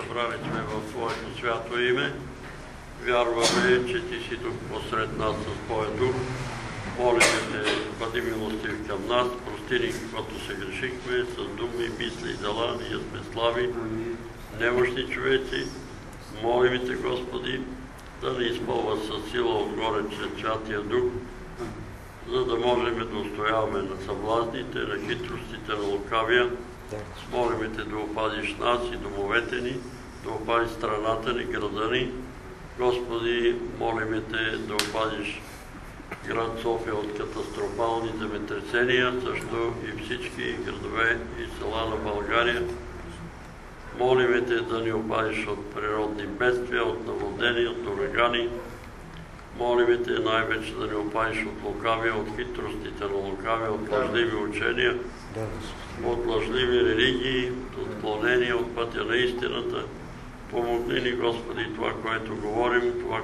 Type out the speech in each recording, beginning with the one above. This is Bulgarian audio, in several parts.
събрали сме в Твоето свято име. Вярваме, че Ти си тук посред нас с Твоя дух. Молим Те, бъди милостив към нас, прости ни каквото се грешихме, с думи, мисли и дела, ние сме слаби, немощни човеци. Молим Те, Господи, да ни изпълва със сила отгоре чрез Святия Дух, за да можем да устояваме на съблазните, на хитростите, на лукавия. Молим Те да опазиш нас и домовете ни, да опазиш страната ни, града ни. Господи, молим Те да опазиш град София от катастрофални земетресения, също и всички градове и села на България. Молим Те да ни опазиш от природни бедствия, от наводнения, от урагани. Молим Те най-вече да ни опазиш от лукавия, от хитростите на лукавия, от лъжливи учения, от лъжливи религии, от отклонения от пътя на истината. Помогни ни, Господи, това, което говорим, това,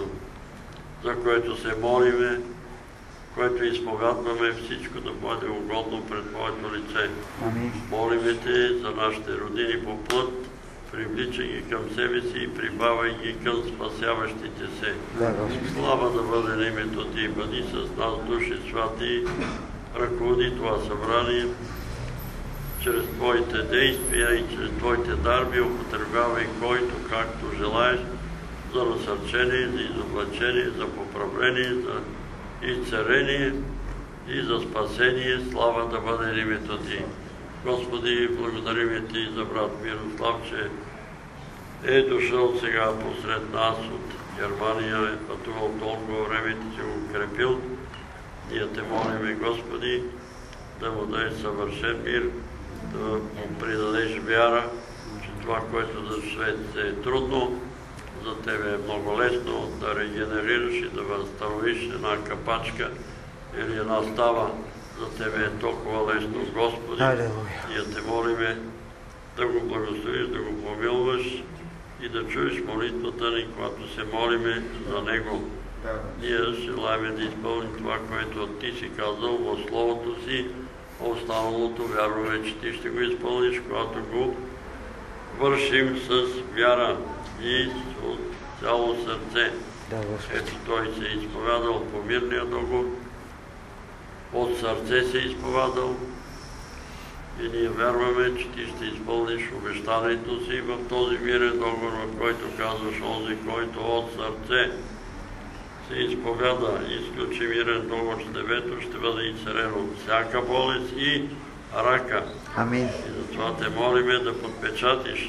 за което се молиме, което изповядваме, всичко да бъде угодно пред Твоето лице. Молиме Те за нашите родини по плът, привличай ги към себе си и прибавяй ги към спасяващите се. Слава да бъде на името Ти, бъди с нас, души святи, ръководи това събрание, чрез Твоите действия и чрез Твоите дарби, употребявай който както желаеш, за насърчение, за изоблачение, за поправление, за изцеление и за спасение. Слава да бъде името Ти. Господи, благодарим Ти за брат Мирослав, че е дошъл сега посред нас от Германия, е пътувал толкова време и Ти си го укрепил. Ние Те молиме, Господи, да му дай съвършен мир, да му придадеш вяра, че това, което за свет е трудно, за Тебе е много лесно да регенерираш и да възстановиш една капачка или една става. За Тебе е толкова лесно, Господи. Ние Те молиме да го благословиш, да го помилваш и да чуеш молитвата ни, когато се молиме за Него. Ние желаем да изпълним това, което Ти си казал в Словото си, а останалото вярваме, че Ти ще го изпълниш, когато го вършим с вяра и от цяло сърце. Ето Той се е изповядал по мирния договор, от сърце се е изповядал и ние вярваме, че Ти ще изпълниш обещанието си в този мирен договор, в който казваш, онзи, който от сърце се изповяда, изключи мирен договор с небето, ще бъде изцелен от всяка болест и рака. Амин. И затова Те молиме да подпечатиш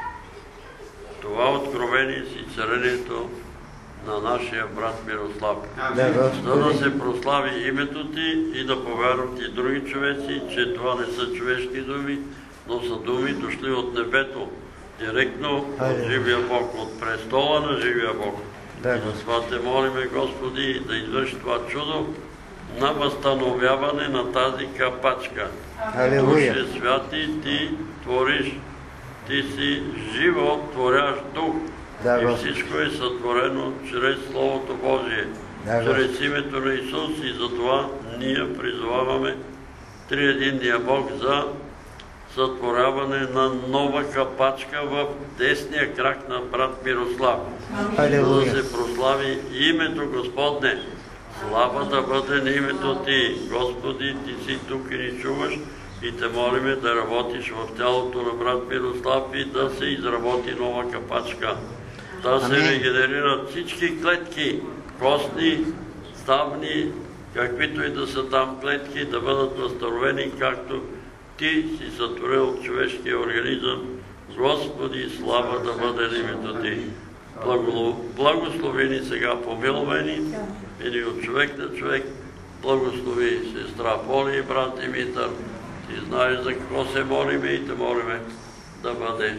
това откровение с изцелението на нашия брат Мирослав. За да се прослави името Ти и да повярват и други човеци, че това не са човешки думи, но са думи дошли от небето, директно от живия Бог, от престола на живия Бог. И затова Те молиме, Господи, да извърши това чудо на възстановяване на тази капачка. Душе святи, Ти твориш, Ти си живо творящ дух. И всичко е сътворено чрез Словото Божие, чрез името на Исус, и затова ние призоваваме Триединния Бог за сътворяване на нова капачка в десния крак на брат Мирослав, за да се прослави името Господне. Слава да бъде на името Ти. Господи, Ти си тук и ни чуваш и Те молиме да работиш в тялото на брат Мирослав и да се изработи нова капачка. Да се регенерират всички клетки, костни, ставни, каквито и да са там клетки, да бъдат възстановени, както Ти си сътворил човешкия организъм. Господи, слава да бъде на името Ти. Благослови ни сега, помилвай ни, или от човек на човек. Благослови сестра Поли и брат Димитър. Ти знаеш за какво се молиме и Те молиме да бъде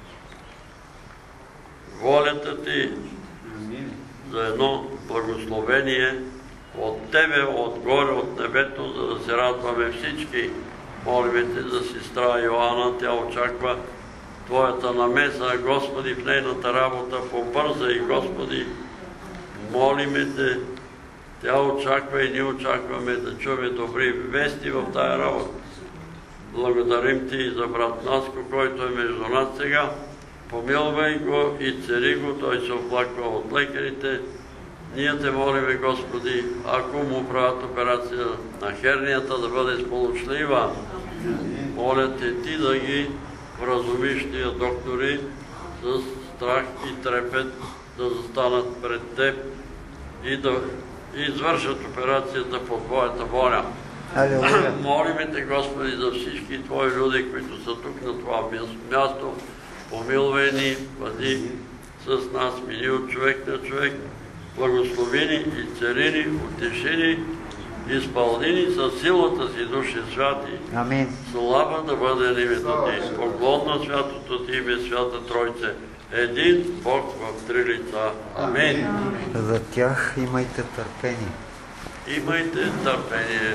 волята Ти за едно благословение от Тебе, отгоре, от небето, за да се радваме всички. Молиме Те за сестра Йоанна, тя очаква Твоята намеса, Господи, в нейната работа, побърза и Господи, молиме Те, тя очаква и ние очакваме да чуваме добри вести в тая работа. Благодарим Ти за брат Наско, който е между нас сега. помилвай го и цари го, той се оплаква от лекарите. Ние те молиме, Господи, ако му правят операция на хернията, да бъде сполучлива. Моля те ти да ги вразумиш тия доктори с страх и трепет да застанат пред теб и да извършат операцията по Твоята воля. Молиме те, Господи, за всички Твои люди, които са тук на това място. Помилвай ни, бъди с нас, мини от човек на човек, благослови ни и цари ни, утеши ни, изпълни ни със силата си, Душе Святи. Амин. Слава да бъде името Ти, поклон на святото Ти име, Свята Тройце, един Бог в три лица. Амин. За тях имайте търпение. Имайте търпение.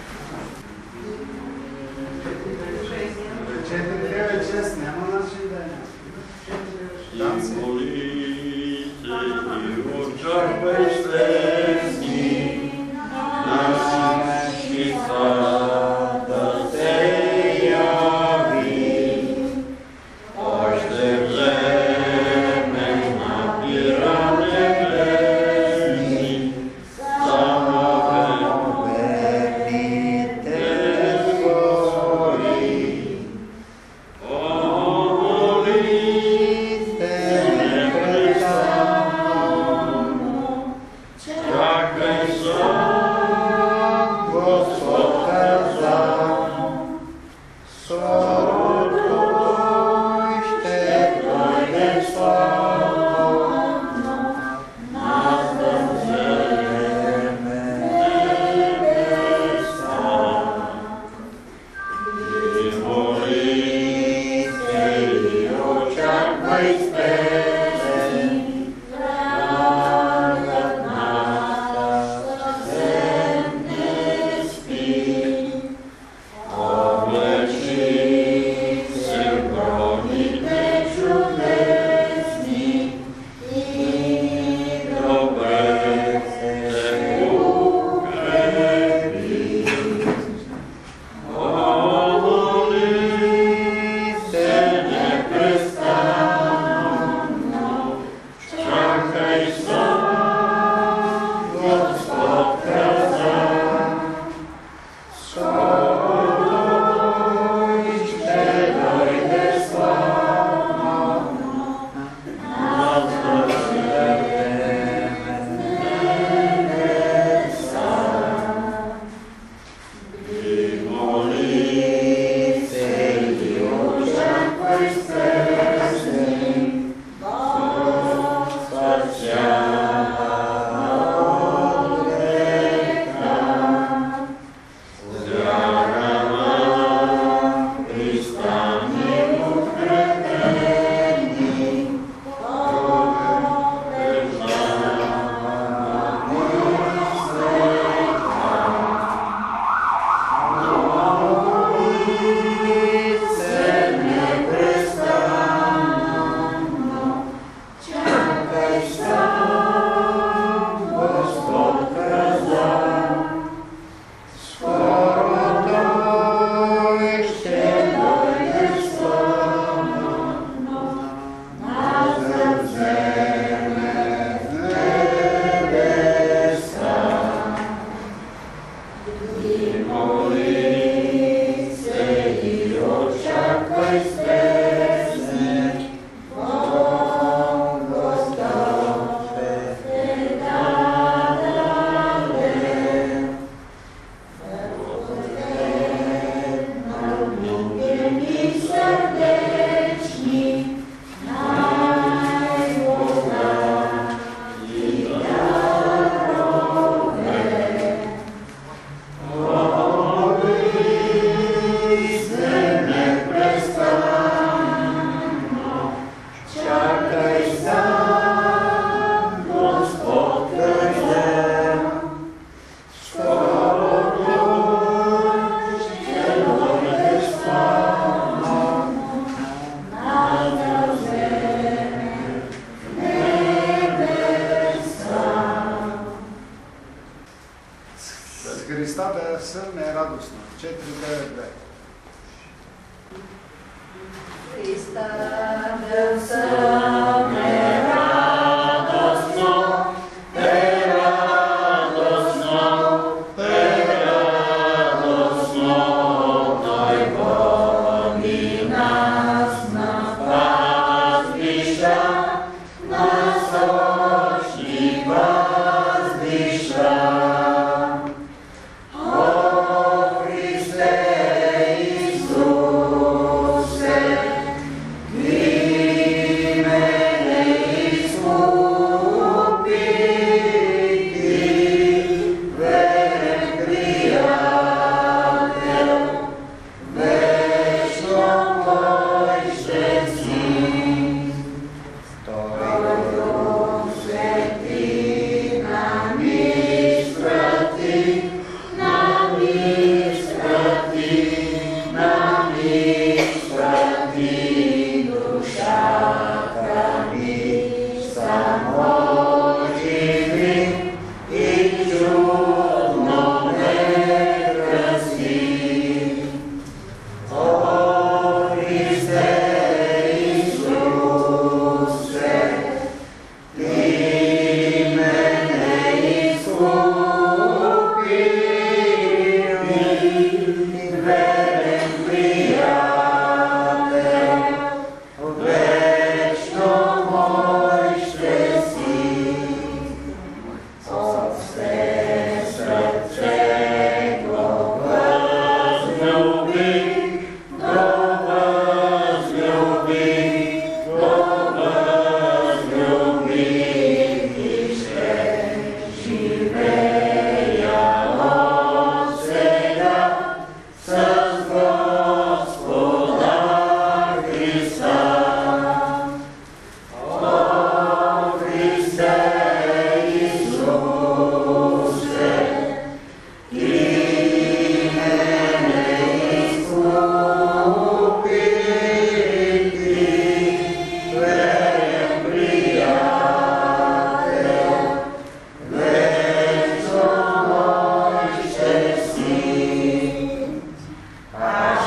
И молите, и очаквай слезни, наши да се яви. Още време набиране влезни, само верните свои.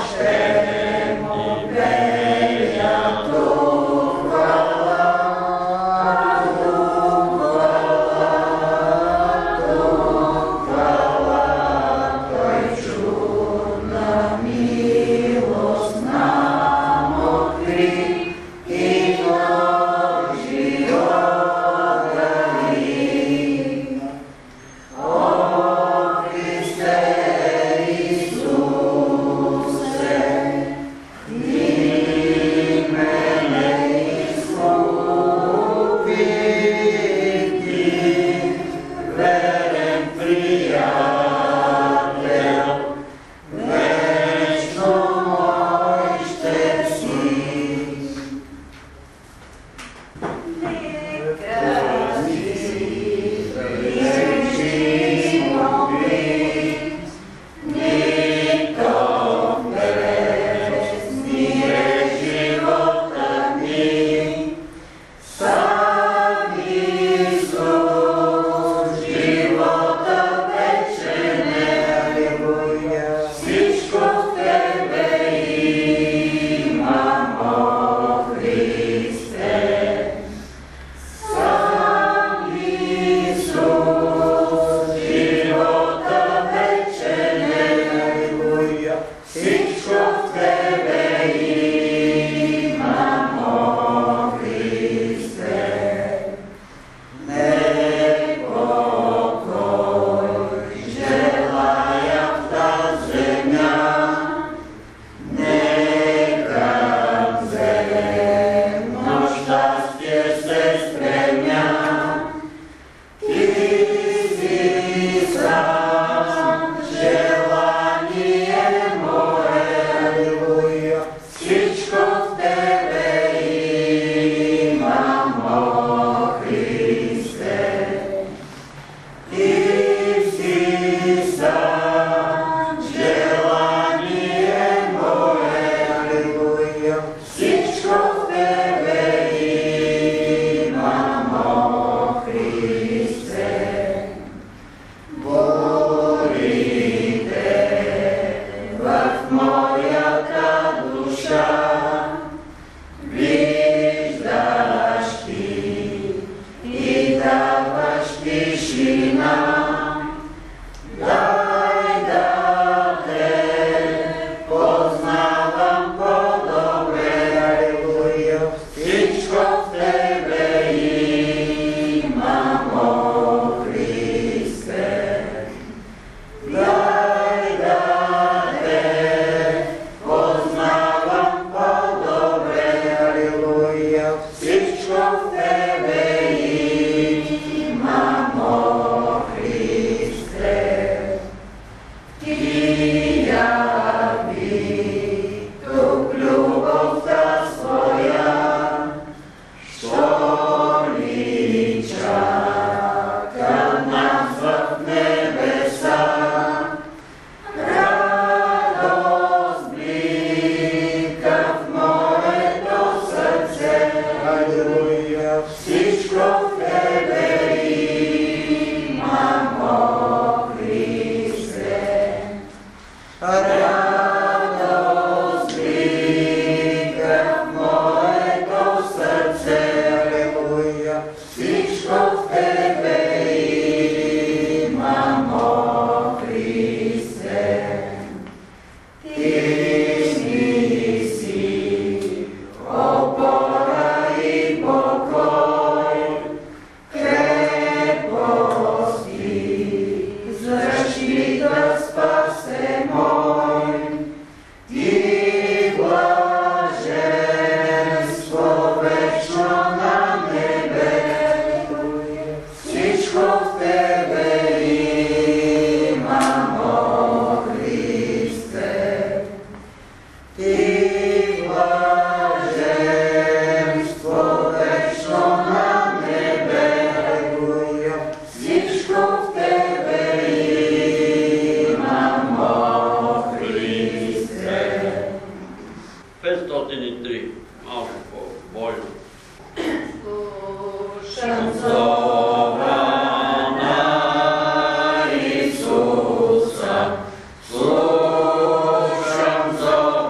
Slušam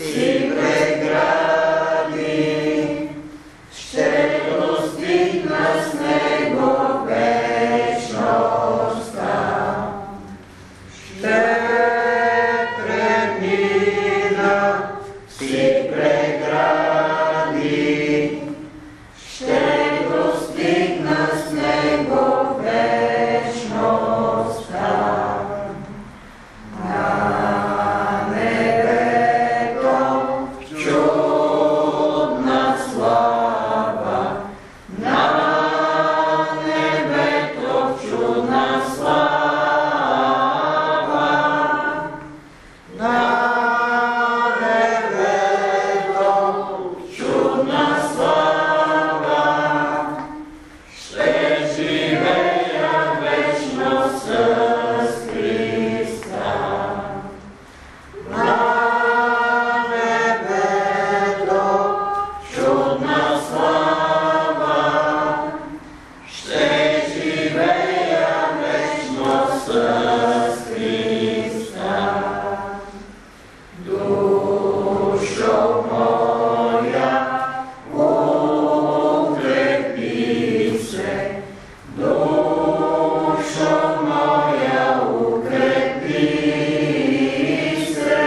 си прегради, ще достигна с него вечността. Ще премина си прегради, ще достигна с него вечността. На небето чудна слава, на небето чудна слава, на небето чудна слава, ще живея вечно с Христа. На небето чудна слава, ще живея вечно с Христа. Душо моя, укрепи се, душо моя, укрепи се,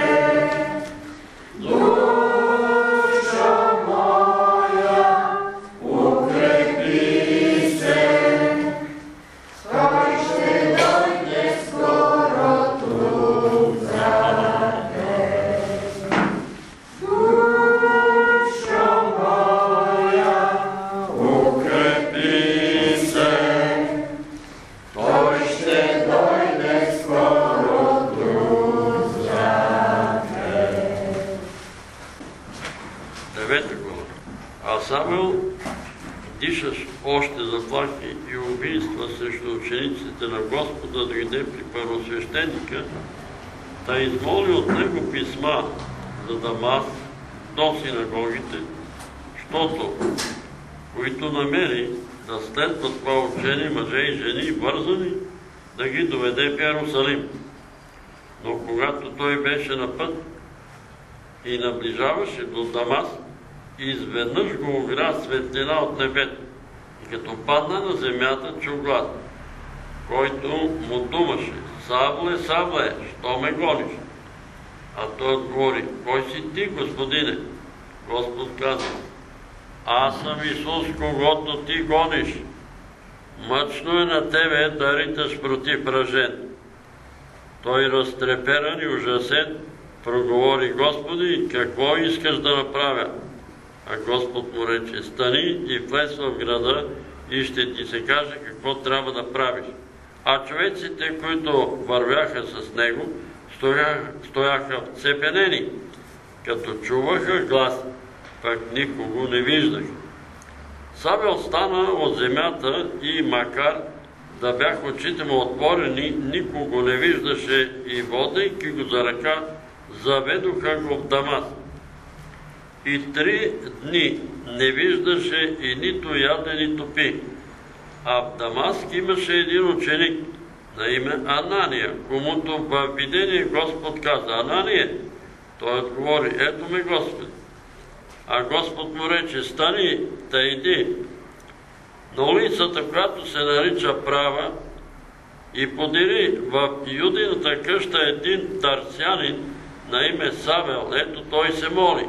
душо моя, укрепи се, той ще дойде скоро тук за теб. Душо моя, укрепи се, той ще дойде скоро тук за теб. 9 глава. А Самуил, дишаш още заплахи и убийства срещу учениците на Господа, дойде при първосвещеника, да измоли от него писма за Дамас до синагогите, щото, които намери да следват това учение, мъже и жени, вързани, да ги доведе в Иерусалим. Но когато той беше на път и наближаваше до Дамас, изведнъж го огря светлина от небето и като падна на земята, чу глас, който му думаше: Савле, Савле, що ме гониш? А той отговори: кой си ти, Господине? Господ каза: аз съм Исус, когото ти гониш. Мъчно е на тебе да риташ против ръжен. Той разтреперан и ужасен проговори: Господи, какво искаш да направя? А Господ му рече: стани и влез в града и ще ти се каже какво трябва да правиш. А човеците, които вървяха с него, стояха вцепенени, като чуваха глас, пък никого не виждаха. Савел стана от земята и макар да бяха очите му отворени, никого не виждаше и водейки го за ръка, заведоха го в Дамас. И 3 дни не виждаше и нито яде, нито пи. А в Дамаск имаше един ученик на име Анания, комуто във видение Господ каза: Анания. Той отговори: ето ме, Господ. А Господ му рече: стани, та иди на улицата, която се нарича Права, и подири в Юдината къща един тарсянин на име Савел. Ето той се моли.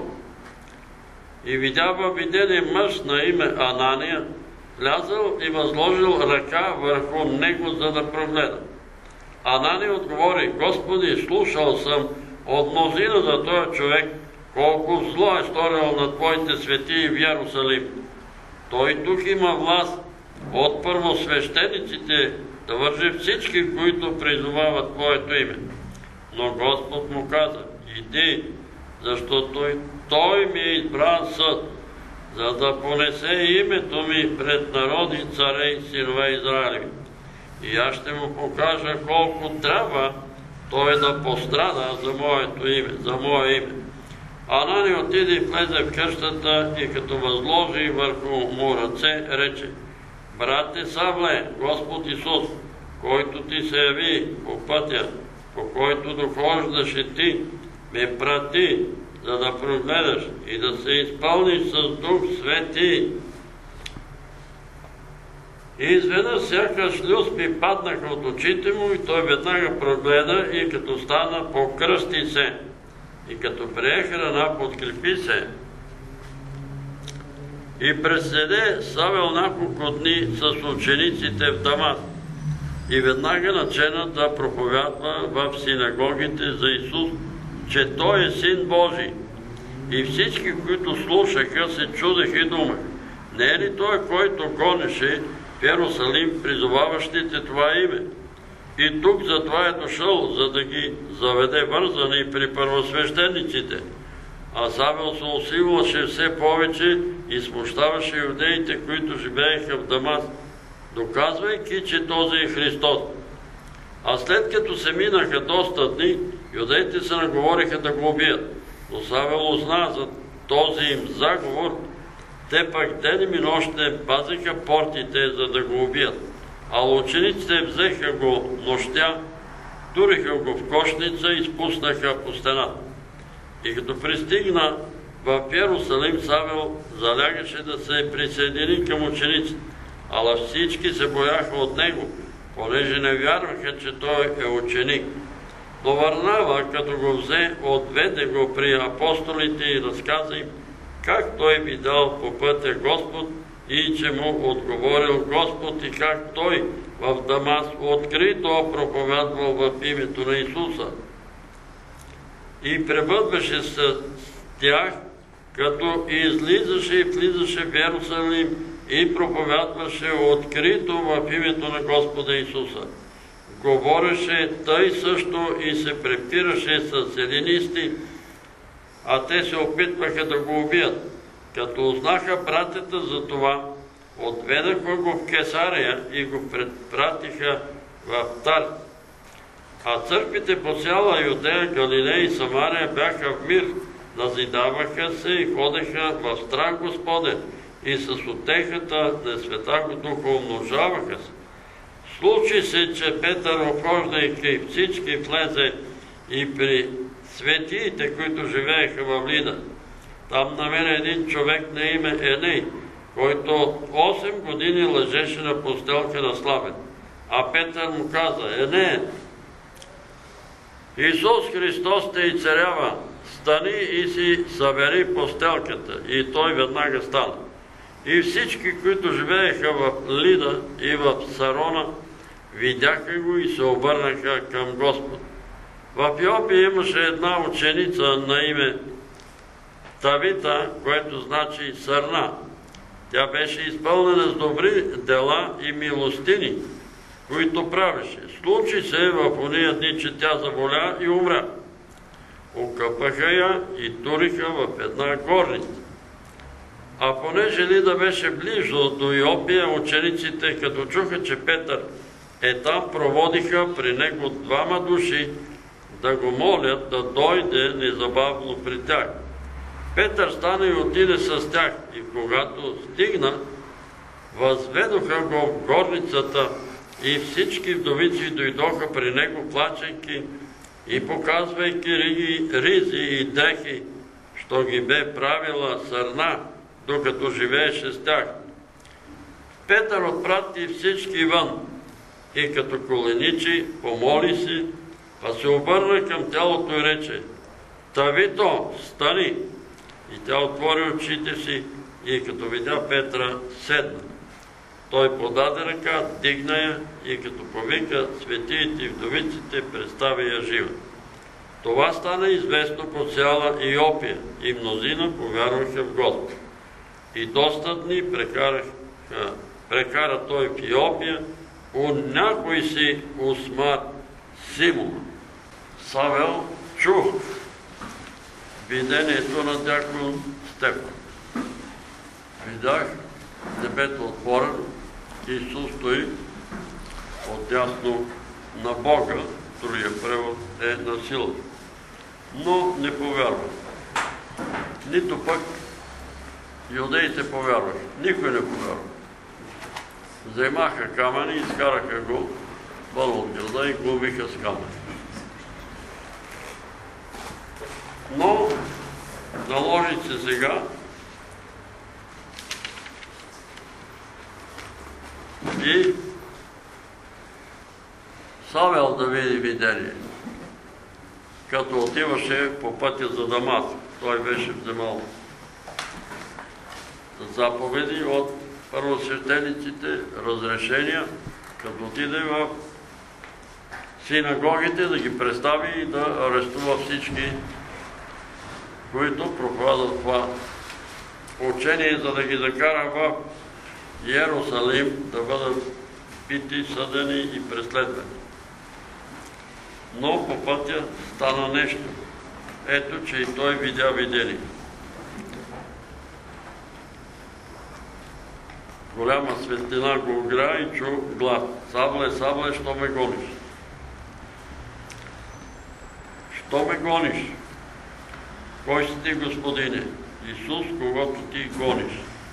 И видя във видение мъж на име Анания, влязъл и възложил ръка върху него, за да прогледа. Анания отговори: Господи, слушал съм от мнозина за този човек, колко зло е сторил на Твоите светии в Иерусалим. Той тук има власт от първосвещениците да вържи всички, които призовават Твоето име. Но Господ му каза: иди, защото той ми е избран съд, за да понесе името ми пред народи, царе и синове Израилеви. И аз ще му покажа колко трябва той да пострада за моето име, за мое име. Анания отиде и влезе в къщата и като възложи върху му ръце, рече: брате Савле, Господ Исус, който ти се яви по пътя, по който дохождаше ти, ме прати, за да прогледаш и да се изпълниш с Дух Свети. И изведнъж сякаш люспи паднаха от очите му и той веднага прогледа и като стана покръсти се. И като прие храна подкрепи се. И преседе Савел няколко дни с учениците в Дамаск. И веднага начена да проповядва в синагогите за Исус, че Той е Син Божий. И всички, които слушаха, се чудеха и думаха: не е ли Той, който гонеше в Йерусалим призоваващите това име? И тук затова е дошъл, за да ги заведе вързани при първосвещениците. А Савел се усилваше все повече и смущаваше юдеите, които живееха в Дамаск, доказвайки, че този е Христос. А след като се минаха доста дни, юдеите се наговориха да го убият. Но Савел узна за този им заговор. Те пък денем и нощ не пазиха портите, за да го убият. А учениците взеха го нощя, туриха го в кошница и спуснаха по стената. И като пристигна в Йерусалим, Савел залягаше да се присъедини към учениците, ала всички се бояха от него, понеже не вярваха, че той е ученик. Но Варнава, като го взе, отведе го при апостолите и разказа им как той видял по пътя Господ и че му отговорил Господ и как той в Дамаск открито проповядвал в името на Исуса. И пребъдваше с тях, като излизаше и влизаше в Йерусалим и проповядваше открито в името на Господа Исуса. Говореше тъй също и се препираше с елинисти, а те се опитваха да го убият. Като узнаха братята за това, отведаха го в Кесария и го предпратиха в Тарс. А църквите по цяла Юдея, Галилея и Самария бяха в мир, назидаваха се и ходеха в страх Господен и с утехата на Святаго Духа умножаваха се. Случи се, че Петър, обхождайки всички, влезе и при светиите, които живееха в Лида. Там намери един човек на име Еней, който 8 години лежеше на постелка на слабен. А Петър му каза: Еней, Исус Христос те и царява, стани и си събери постелката. И той веднага стана. И всички, които живееха в Лида и в Сарона, видяха го и се обърнаха към Господ. В Йопия имаше една ученица на име Тавита, което значи сърна. Тя беше изпълнена с добри дела и милостини, които правеше. Случи се в ония дни, че тя заболя и умря. Окъпаха я и туриха в една горница. А понеже Лида беше близо до Йопия, учениците, като чуха, че Петър е там, проводиха при него 2 души да го молят да дойде незабавно при тях. Петър стана и отиде с тях, и когато стигна, възведоха го в горницата и всички вдовици дойдоха при него, плачейки и показвайки ризи и дрехи, що ги бе правила сърна, докато живееше с тях. Петър отпрати всички вън и като коленичи помоли си, а се обърна към тялото и рече: Тавито, стани! И тя отвори очите си и като видя Петра, седна. Той подаде ръка, дигна я и като повика светиите и вдовиците, представи я жива. Това стана известно по цяла Йопия и мнозина повярваха в Господ. И доста дни прекара той в Йопия у някой си Усмар Симон. Савел чу видението на дякон Стефан. Видях небето отворено, Исус стои отдясно на Бога, другия превод е на силата. Но не повярвах. Нито пък юдеите повярваха. Никой не повярва. Вземаха камъни, изкараха го вън от града и го убиха с камъни. Но наложи се сега и Савел да види видение. Като отиваше по пътя за Дамаск, той беше вземал заповеди от първосвещениците, разрешения, като отиде в синагогите да ги представи и да арестува всички, които проповядат това учение, за да ги закара в Иерусалим да бъдат бити, съдени и преследвани. Но по пътя стана нещо. Ето, че и той видя видение. Голяма светлина го огря и чу глас. Савле, Савле, що ме гониш? Що ме гониш? Кой си ти, Господине? Исус, когото ти гониш.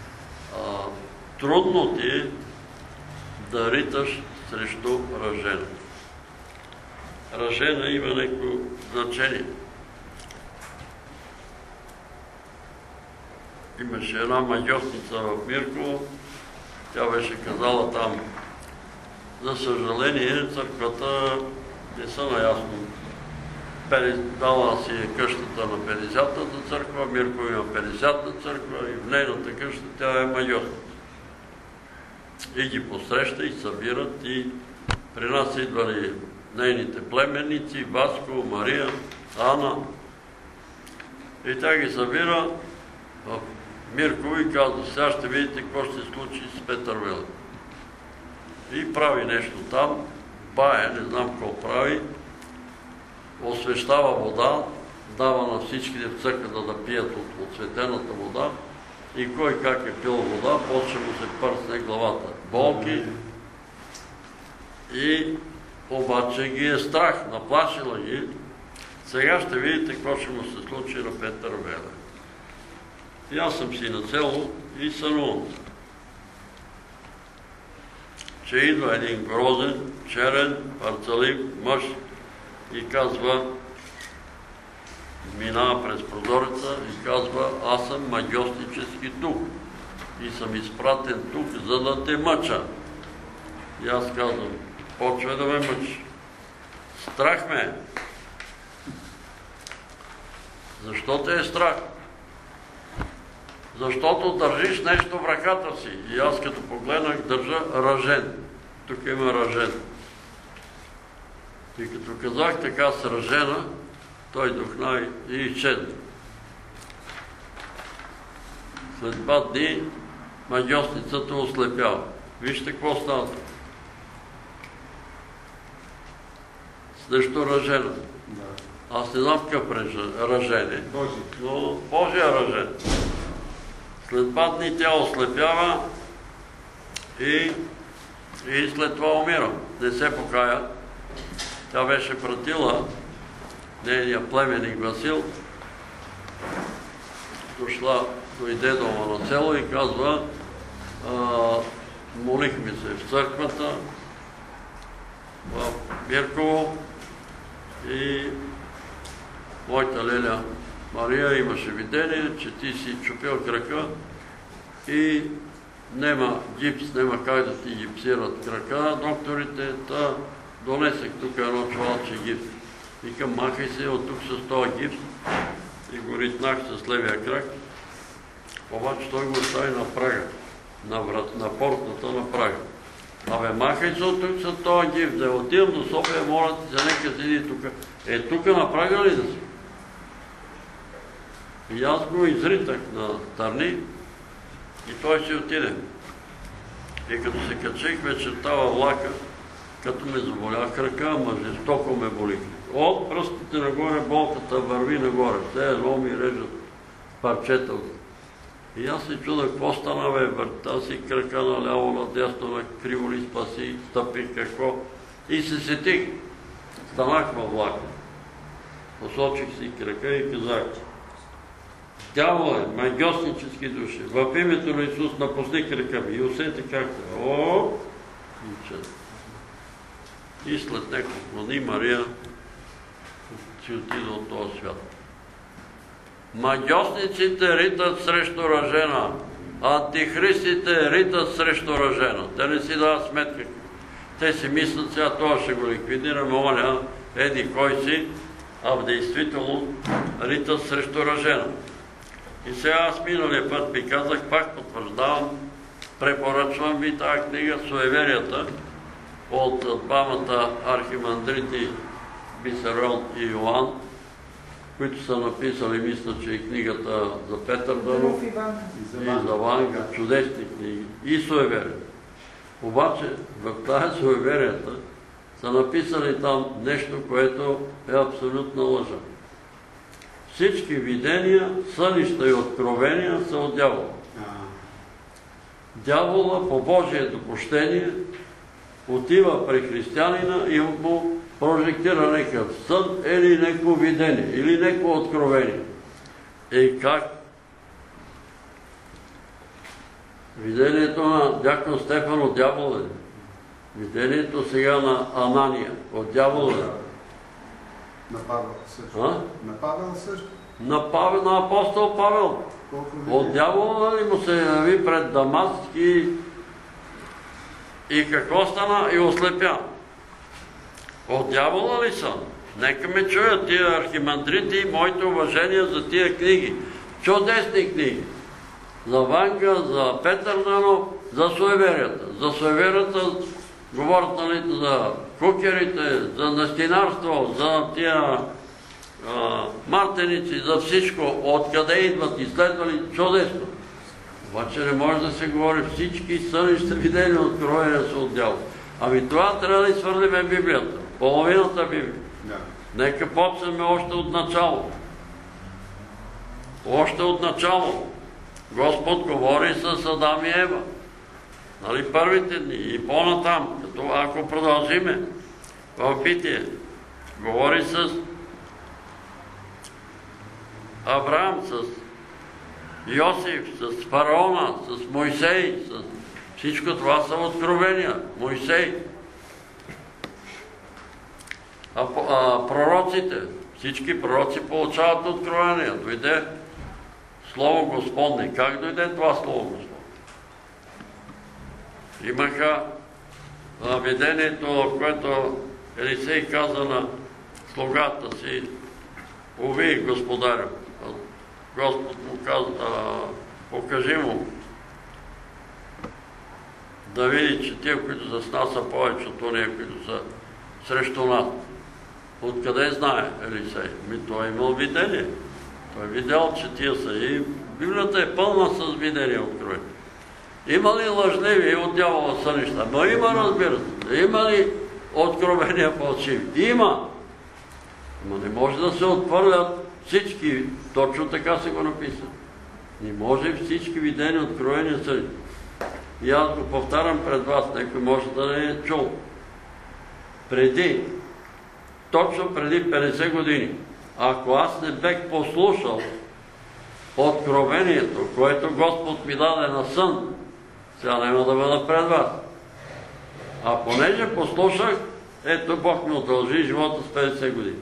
Трудно ти е да риташ срещу ръжена. Ръжена има някакво значение. Имаше една магиосница в Мирково, тя беше казала там, за съжаление, църквата не са наясно. Дала си къщата на 50-та църква, Мирково има 50-та църква и в нейната къща тя е магиосница. И ги посреща и събират и при нас идвали нейните племенници, Васко, Мария, Ана. И тя ги събира в Мирково и казва, сега ще видите какво ще се случи с Петър Велев. И прави нещо там, бае, не знам какво прави, освещава вода, дава на всичките в църквата да пият от осветената вода и кой как е пил вода, после му се пърсне главата. Болки и обаче ги е страх, наплашила ги. Сега ще видите какво ще му се случи на Петър Велев. И аз съм си на село и сънувам, че идва един грозен, черен, парцалив мъж и казва, минава през прозореца и казва, аз съм магиоснически дух и съм изпратен тук, за да те мъча. И аз казвам, почва да ме мъчи. Страх ме. Защо те е страх? Защото държиш нещо в ръката си. И аз като погледнах, държа ръжен. Тук има ръжен. И като казах така с ръжена, той духна и изчезна. След 2 дни магиосницата ослепява. Вижте какво става. Срещу ръжена. Аз не знам какъв ръжен е, но Божия ръжен. След 2 дни тя ослепява и след това умира. Не се покая. Тя беше пратила нейния племенник Васил. Дойде дома на село и казва, молихме се в църквата в Мирково и моята леля Мария имаше видение, че ти си чупил крака и нема гипс, нема как да ти гипсират крака. Докторите донесех тук едно чувалче гипс. Викам, махай се от тук с този гипс и го ритнах с левия крак. Обаче той го остави на прага, на портата на прага. Абе, махай се от тук с този гипс, да отивам до София, моля ти се, нека седи тук. Тук на прага ли да си? И аз го изритах на Търни и той си отиде. И като се качих вечерта във влака, като ме заболя крака, ама жестоко ме боли. От пръстите нагоре болката върви нагоре. Все едно ми режат парчета. И аз се чудах, какво стана, бе, върта си крака наляво, надясно, на криво ли спаси, стъпих какво. И се сетих. Станах във влака. Посочих си крака и казах, дяволе, магиоснически души, в името на Исус напусни крака ми. И усети както. И след няколко дни Мария си отида от този свят. магьосниците ритат срещу ръжена, антихристите ритат срещу ръжена. Те не си дават сметка. Те си мислят, сега това ще го ликвидираме, оня, еди кой си, а в действително ритат срещу ръжена. И сега аз миналия път ви казах, пак потвърждавам, препоръчвам ви тази книга "Суеверията" от двамата архимандрити Висарон и Йоан, които са написали, мисля, че и книгата за Петър Дънов и за Ванга, чудесни книги, и "Суеверията". Обаче в тази "Суеверията" са написали там нещо, което е абсолютна лъжа. Всички видения, сънища и откровения са от дявола. Дявола по Божие допущение отива при християнина и му прожектира някакъв сън или някакво видение, или някакво откровение. И как? Видението на дякон Стефан от дявола е. Видението сега на Анания от дявола е. На Павел също. На Павел също. На апостол Павел. От дявола ли му се яви пред Дамаск и какво стана? И ослепя. От дявола ли са? Нека ме чуят тия архимандрити и моите уважения за тия книги. Чудесни книги. За Ванга, за Петър Дънов, за "Суеверията". За "Суеверията" говорят, нали, за кукерите, за настинарство, за тия мартеници, за всичко, откъде идват, изследвали, чудесно. Обаче не може да се говори всички сънища, видения, откровения са от дявола. Ами това трябва да изхвърлиме Библията. Половината Библия. Нека почнем още от начало. Още от начало. Господ говори с Адам и Ева. Нали, първите дни и по-натам, като ако продължиме в Битие, говори с Авраам, с Йосиф, с фараона, с Мойсей, с всичко това са откровения. Мойсей. А пророците, всички пророци получават откровения. Дойде Слово Господне. Как дойде това Слово Господне? Имаха видението, което Елисей каза на слугата си: "Уви, господарю." Господ му каза: "Покажи му да види, че тия, които са с нас, са повече от ония, които са срещу нас." Откъде знае Елисей? Той имал видение. Той видял, че тия са. И Библията е пълна с видения откровения. Има ли лъжливи от дявола сънища? Но има, разбира се. Има ли откровения фалшиви? Има. Но не може да се отхвърлят всички. Точно така се го написа. Не може всички видения откровения сънища. И аз го повтарям пред вас. Некой може да не е чул. Точно преди 50 години, ако аз не бех послушал откровението, което Господ ми даде на сън, сега няма да бъда пред вас. А понеже послушах, ето Бог ми удължи живота с 50 години.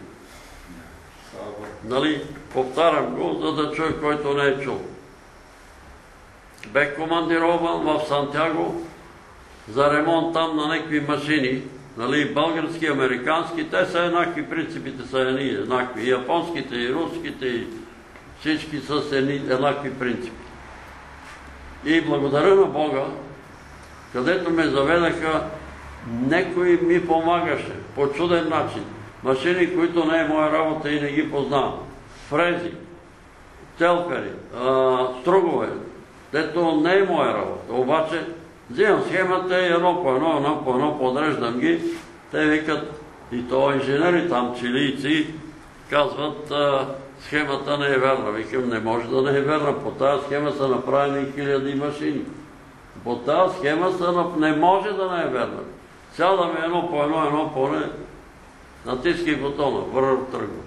Нали, повтарям го, за да чуе, който не е чул. Бех командирован в Сантяго за ремонт там на някакви машини, нали, български, американски, те са еднакви, принципите са еднакви. И японските, и руските, и всички са с еднакви принципи. И благодаря на Бога, където ме заведаха, некой ми помагаше по чуден начин. Машини, които не е моя работа и не ги познавам. Фрези, телпери, стругове, дето не е моя работа. Обаче взимам схемата и едно по едно, подреждам ги. Те викат, и то инженери там, чилийци, казват, схемата не е верна. Викам, не може да не е верна. По тази схема са направени 1000 машини. По тази схема не може да не е верна. Сядаме едно по едно, натискай бутона, тръгва.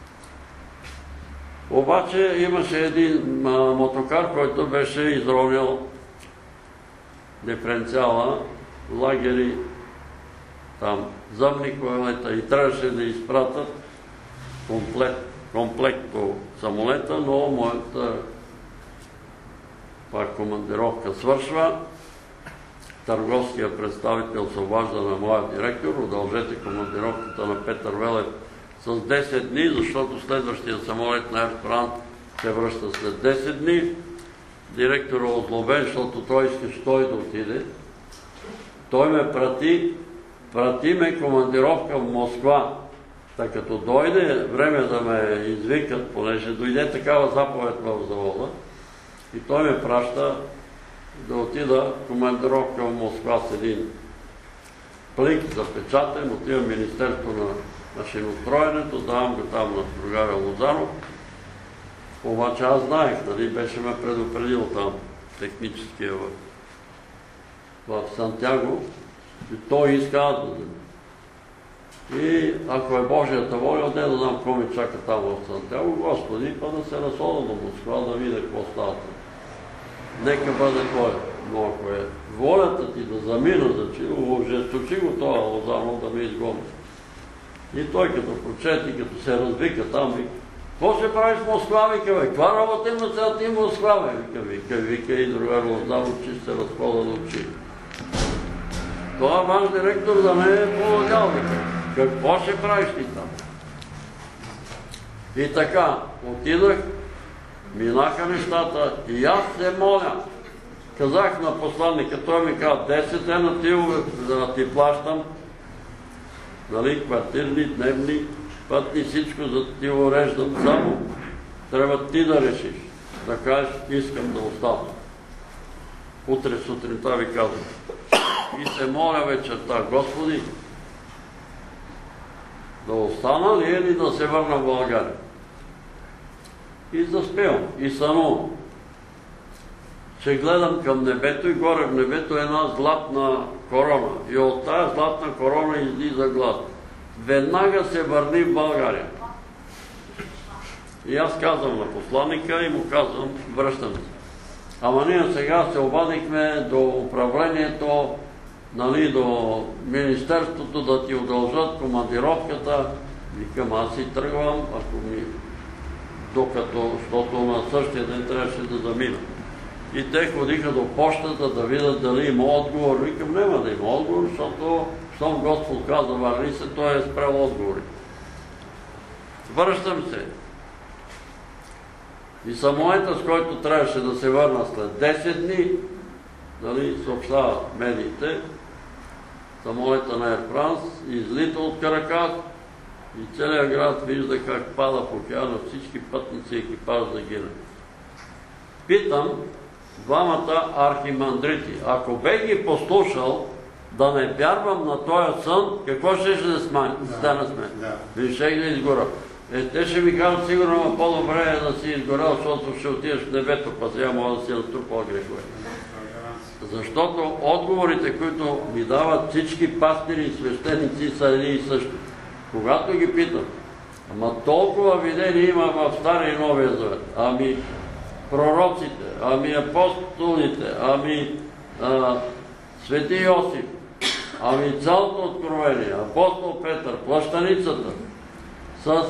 Обаче имаше един мотокар, който беше изровнял диференциала, лагери, там зъбни колелета и трябваше да изпратят комплект по самолета, но моята командировка свършва. Търговския представител се обажда на моя директор, удължете командировката на Петър Велев с 10 дни, защото следващия самолет на Air France се връща след 10 дни. Директорът е озлобен, защото той искаше той да отиде. Той ме прати ме командировка в Москва. Така като дойде време да ме извикат, понеже дойде такава заповед в завода, и той ме праща да отида командировка в Москва с един плик запечатен, отивам в Министерство на машиностроенето, давам го там на другаря Лозанов. Обаче аз знаех, нали, беше ме предупредил там техническия в Сантяго, и той иска аз да взема. И ако е Божията воля, не да знам какво ми чака там в Сантяго, Господи, па да се разхода до Москва, да видя какво става. Нека бъде твоя. Но ако е волята ти да замина за Чило, ожесточи го това Лозанов да ме изгони. И той като прочети, като се развика там, вика, какво ще правиш в Москва, вика, бе? Каква работа има сега ти в Москва, бе? Вика и другар Лозанов, че ще се разхода да учи. Това ваш директор да не е полагал, вика. Какво ще правиш ти там? И така, отидах, минаха нещата и аз се моля. Казах на посланника, той ми каза, 10 дена да ти плащам, нали, квартирни, дневни, пътни, всичко за да ти уреждам, само трябва ти да решиш, да кажеш, искам да остана. Утре сутринта ви казвам. И се моля вечерта, Господи, да остана ли или да се върна в България? И заспевам, и сънувам, че гледам към небето и горе в небето една златна корона. И от тази златна корона излиза глас. Веднага се върни в България. И аз казвам на посланника и му казвам, връщам се. Ама ние сега се обадихме до управлението, нали, до Министерството да ти удължат командировката. Викам, аз си тръгвам, ако ми... Докато, защото на същия ден трябваше да замина. И те ходиха до почтата да видят дали има отговор. Викам, няма да има отговор, защото щом Господ каза, върни се, той е спрял отговори. Връщам се. И самолета, с който трябваше да се върна след 10 дни, нали, съобщават медиите, самолета на Air France излита от Каракас и целият град вижда как пада в океана, всички пътници и екипаж загина. Питам двамата архимандрити, ако бе ги послушал да не вярвам на този сън, какво ще да стане с мен? Вижте да изгора. Те ще ми кажат сигурно, по-добре е да си изгорел, защото ще отидеш в небето, па сега може да си натрупал грехове. Защото отговорите, които ми дават всички пастири и свещеници, са едни и същи. Когато ги питам, ама толкова видения има в Стария и Новия Завет, ами пророците, ами апостолите, ами Свети Йосиф, ами цялото откровение, апостол Петър, плащаницата, с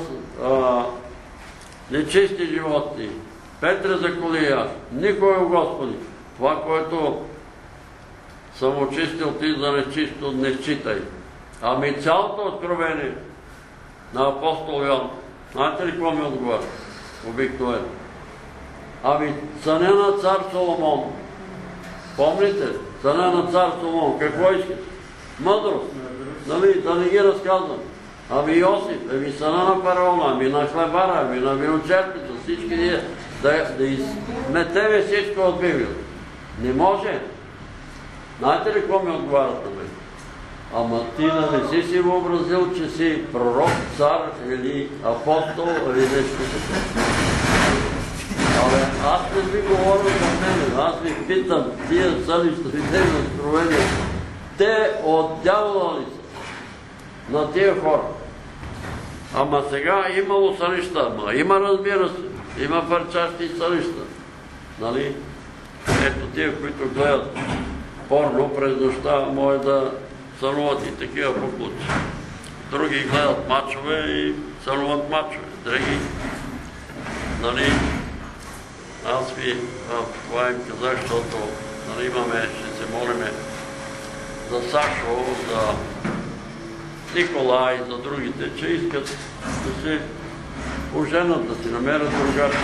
нечисти животни, Петре за колия, никой, Господи, това, което съм очистил ти за нечисто, не считай. Ами цялото откровение на апостол Йоан, знаете ли какво ми отговаря? Обикновено. Ами съня на цар Соломон. Помните? Съня на цар Соломон. Какво искаш? Мъдрост. Нали, да не ги разказвам. Ами Йосиф, ами съня на фараона, ами на хлебара, ами на виночерпица, всички ние да изметеме всичко от Библията. Не може. Знаете ли какво ми отговарят на мен? Ама ти да не си въобразил, че си пророк, цар или апостол или нещо такова. Абе, аз не ви говоря за мен, аз ви питам, тия сънища видени откровения, те от дявола ли са на тия хора? Ама сега имало сънища, има, разбира се, има върчащи сънища. Нали? Ето тия, които гледат порно през нощта, може да сънуват и такива буклуци. Други гледат мачове и сънуват мачове. Други нали, аз ви това им казах, защото имаме, ще се молиме за Сашо, за Николай, за другите, че искат да се оженят, да си намерят другарки.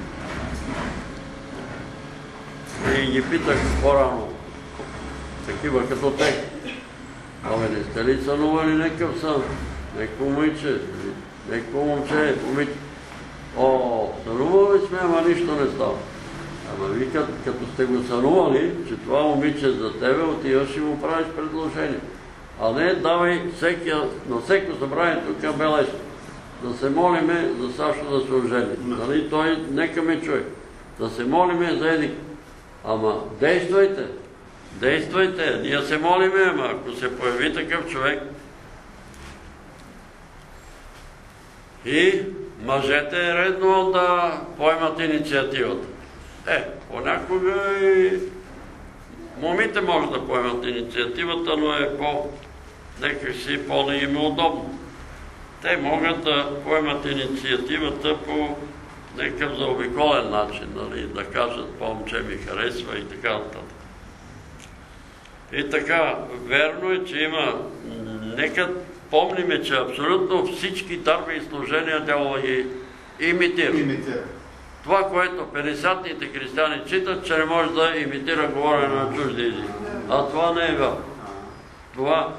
И ги питах по-рано, такива като те. Абе, не сте ли сънували някакъв сън? Некво момиче, некво момче, момиче. О, сънували сме, ама нищо не става. Ама ви като сте го сънували, че това момиче за тебе, отиваш и му правиш предложение. А не давай на всеки събрание тук бележка. Да се молиме за Сашо да се ожени. Нали, той нека ме чуе. Да се молиме за едик. Ама действайте. Действайте. Ние се молиме, ама ако се появи такъв човек. И мъжете е редно да поемат инициативата. Понякога и момите могат да поемат инициативата, но е някакси по-не им е удобно. Те могат да поемат инициативата по някакъв заобиколен начин, нали, да кажат, момче ми харесва и така нататък. И така, верно е, че има, нека помниме, че абсолютно всички дарби и служения дявола ги имитира. Това, което 50-ните християни читат, че не може да имитира говорене на чужди език. А това не е вярно. Това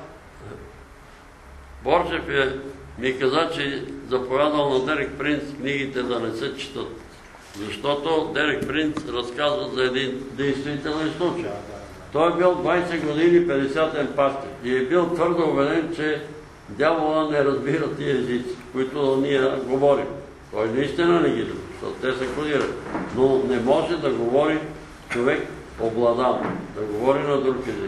Борджев ми каза, че заповядал на Дерек Принц книгите да не се четат. Защото Дерек Принц разказва за един действителен случай. Той е бил 20 години 50-тен пастир и е бил твърдо убеден, че дявола не разбира тия езици, които ние говорим. Той наистина не ги разбира, защото те се кодират. Но не може да говори човек обладан, да говори на друг език.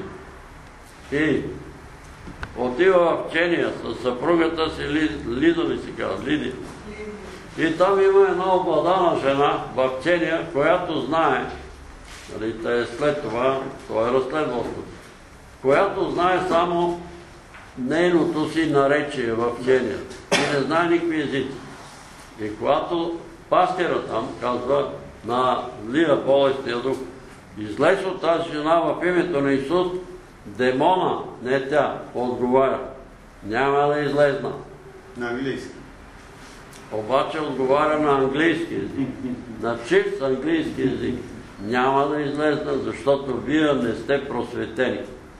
И отива в Кения с съпругата си Лида ли си казва, Лиди. И там има една обладана жена в Кения, която знае, нали, те е след това, той е разследвалство, която знае само нейното си наречие в Кения и не знае никакви езици. И когато пастира там казва на Лида болестния дух, излез от тази жена в името на Исус, демона, не тя, отговаря. Няма да излезна. На английски. Обаче отговаря на английски език. На чист английски език. Няма да излезна, защото вие не сте просветени.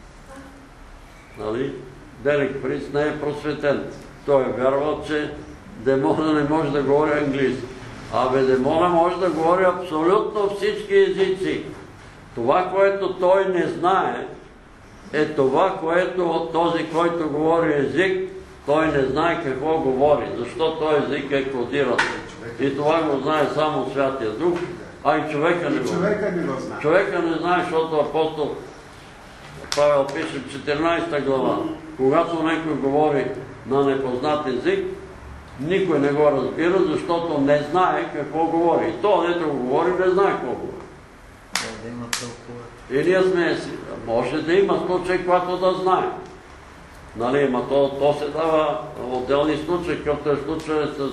Нали? Дерек Принц не е просветен. Той е вярвал, че демона не може да говори английски. Абе, демона може да говори абсолютно всички езици. Това, което той не знае, е това, което този, който говори език, той не знае какво говори, защото този език е кодиран. И това го знае само Святия Дух, а и човека не го знае. Човека не знае, защото апостол Павел пише в 14 глава, когато някой говори на непознат език, никой не го разбира, защото не знае какво говори. И то, дето го говори, не знае какво говори. Да има толкова. И ние сме, може да има случай, когато да знае. Нали, ма то се дава отделни случаи, какъвто е случай с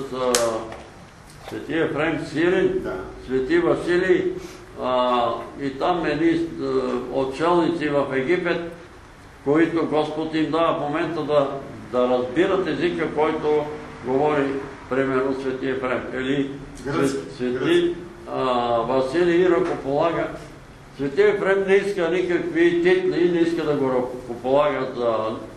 Свети Ефрем Сирин, Свети Василий и там едни отшелници в Египет, които Господ им дава в момента да разбират езика, който говори, примерно, Свети Ефрем. Или Свети Василий ръкополага. Свети Ефрем не иска никакви титли, не иска да го ръкополага за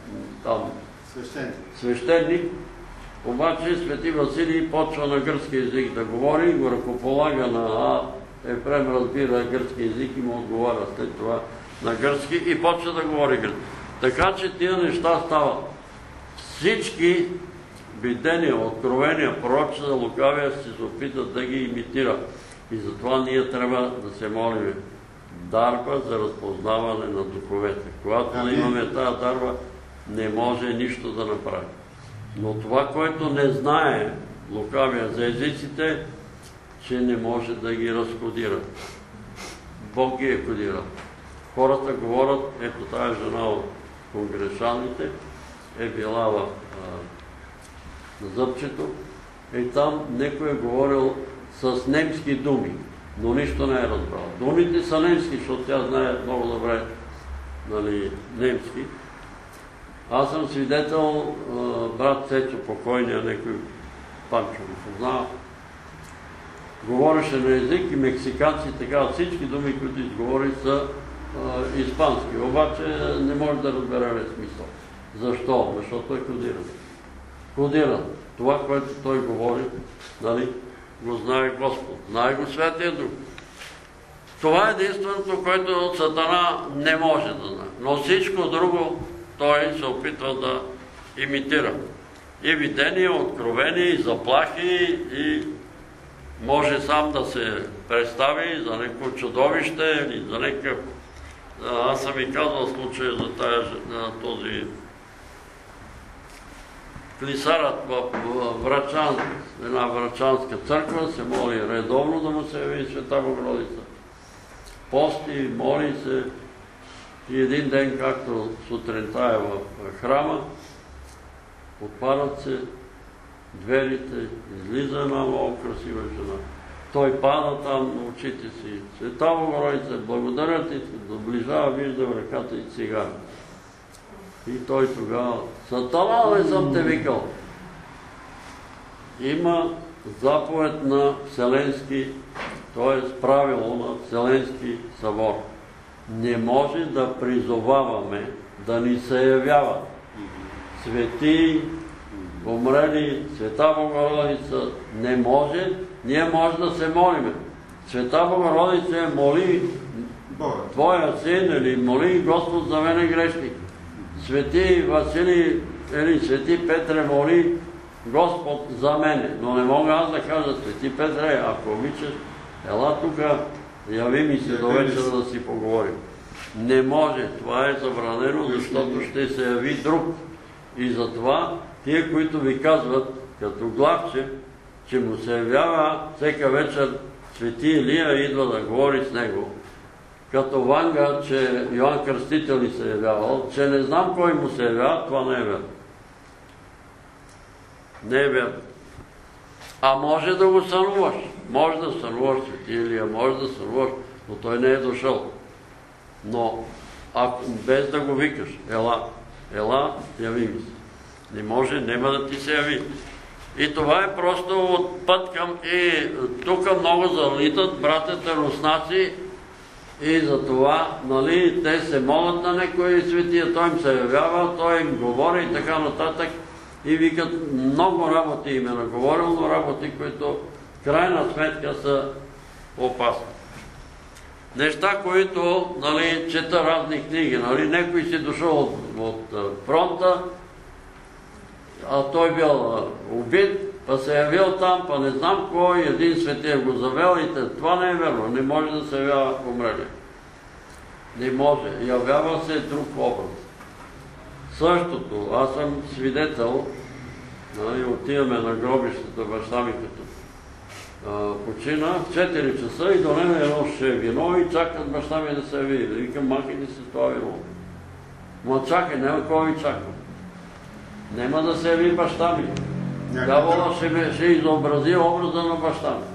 свещеник. Обаче Свети Василий почва на гръцки език да говори, го ръкополага на Ефрем, разбира гръцки език и му отговаря след това на гръцки и почва да говори гръцки. Така че тия неща стават. Всички видения, откровения, пророчества, лукавия се опитат да ги имитира. И затова ние трябва да се молим. Дарба за разпознаване на духовете. Когато не имаме тази дарба, не може нищо да направи. Но това, което не знае лукавия за езиците, че не може да ги разкодира. Бог ги е кодирал. Хората говорят, ето тази жена от конгрешаните е била на зъбчето и там некой е говорил с немски думи, но нищо не е разбрал. Думите са немски, защото тя знае много добре немски. Аз съм свидетел, брат Цецо, покойния, некой Панчо го познава, говореше на език и мексиканци така, всички думи, които изговори, са испански. Обаче не може да разбере смисъл. Защо? Защото е кодиран. Кодиран. Това, което той говори, го знае Господ. Знае го Святия Дух. Това е единственото, което Сатана не може да знае. Но всичко друго той се опитва да имитира. И видения, откровения, и заплахи, и може сам да се представи за някакво чудовище или за някакъв... Аз съм и казал случая за този клисарът в една врачанска църква, се моли редовно да му се яви Света Богородица. Пости, моли се и един ден, както сутринта е в храма, отварят се дверите, излиза една много красива жена. Той пада там на очите си. Света Богородица, благодаря ти, доближава, вижда в ръката и цигара. И той тогава, Сатана, не съм те викал. Има заповед на Вселенски, т.е. правило на Вселенски събор. Не може да призоваваме да ни се явяват свети, умрели, Света Богородица. Не може, ние може да се молиме. Света Богородица моли Твоя син или моли Господ за мене грешник. Свети Василий или Свети Петре моли Господ за мене. Но не мога аз да кажа, Свети Петре, ако обичаш, ела тук, яви ми се до вечера да си поговорим. Не може, това е забранено, защото ще се яви друг. И затова тия, които ви казват, като главче, че му се явява всека вечер Свети Илия, идва да говори с него, като Ванга, че Йоан Кръстител ли се явявал, че не знам кой му се явява, това не е верно. Не е верно. А може да го сънуваш. Може да сънуваш Свети Илия, може да сънуваш, но той не е дошъл. Но без да го викаш, ела, яви ми се. Не може, няма да ти се яви. И това е просто от път към... И тук много залитат братята руснаци и за това, те се молят на някои светия, той им се явява, той им говори и така нататък. И викат, много работи им е наговорил, но работи, които в крайна сметка са опасни. Неща, които, чета разни книги, някой си дошъл от фронта, а той бил убит, па се явил там, па не знам кой, един светия го завел и това не е верно, не може да се явява умрели. Не може, явява се друг образ. Същото, аз съм свидетел, отиваме на гробището, баща ми като почина, в 4 часа и до нея едно ще вино и чакат баща ми да се яви. Викам, махайте се това вино. Ма чакай, няма кой ви чака. Нема да се яви баща ми. Дявола ще изобрази образа на баща ми.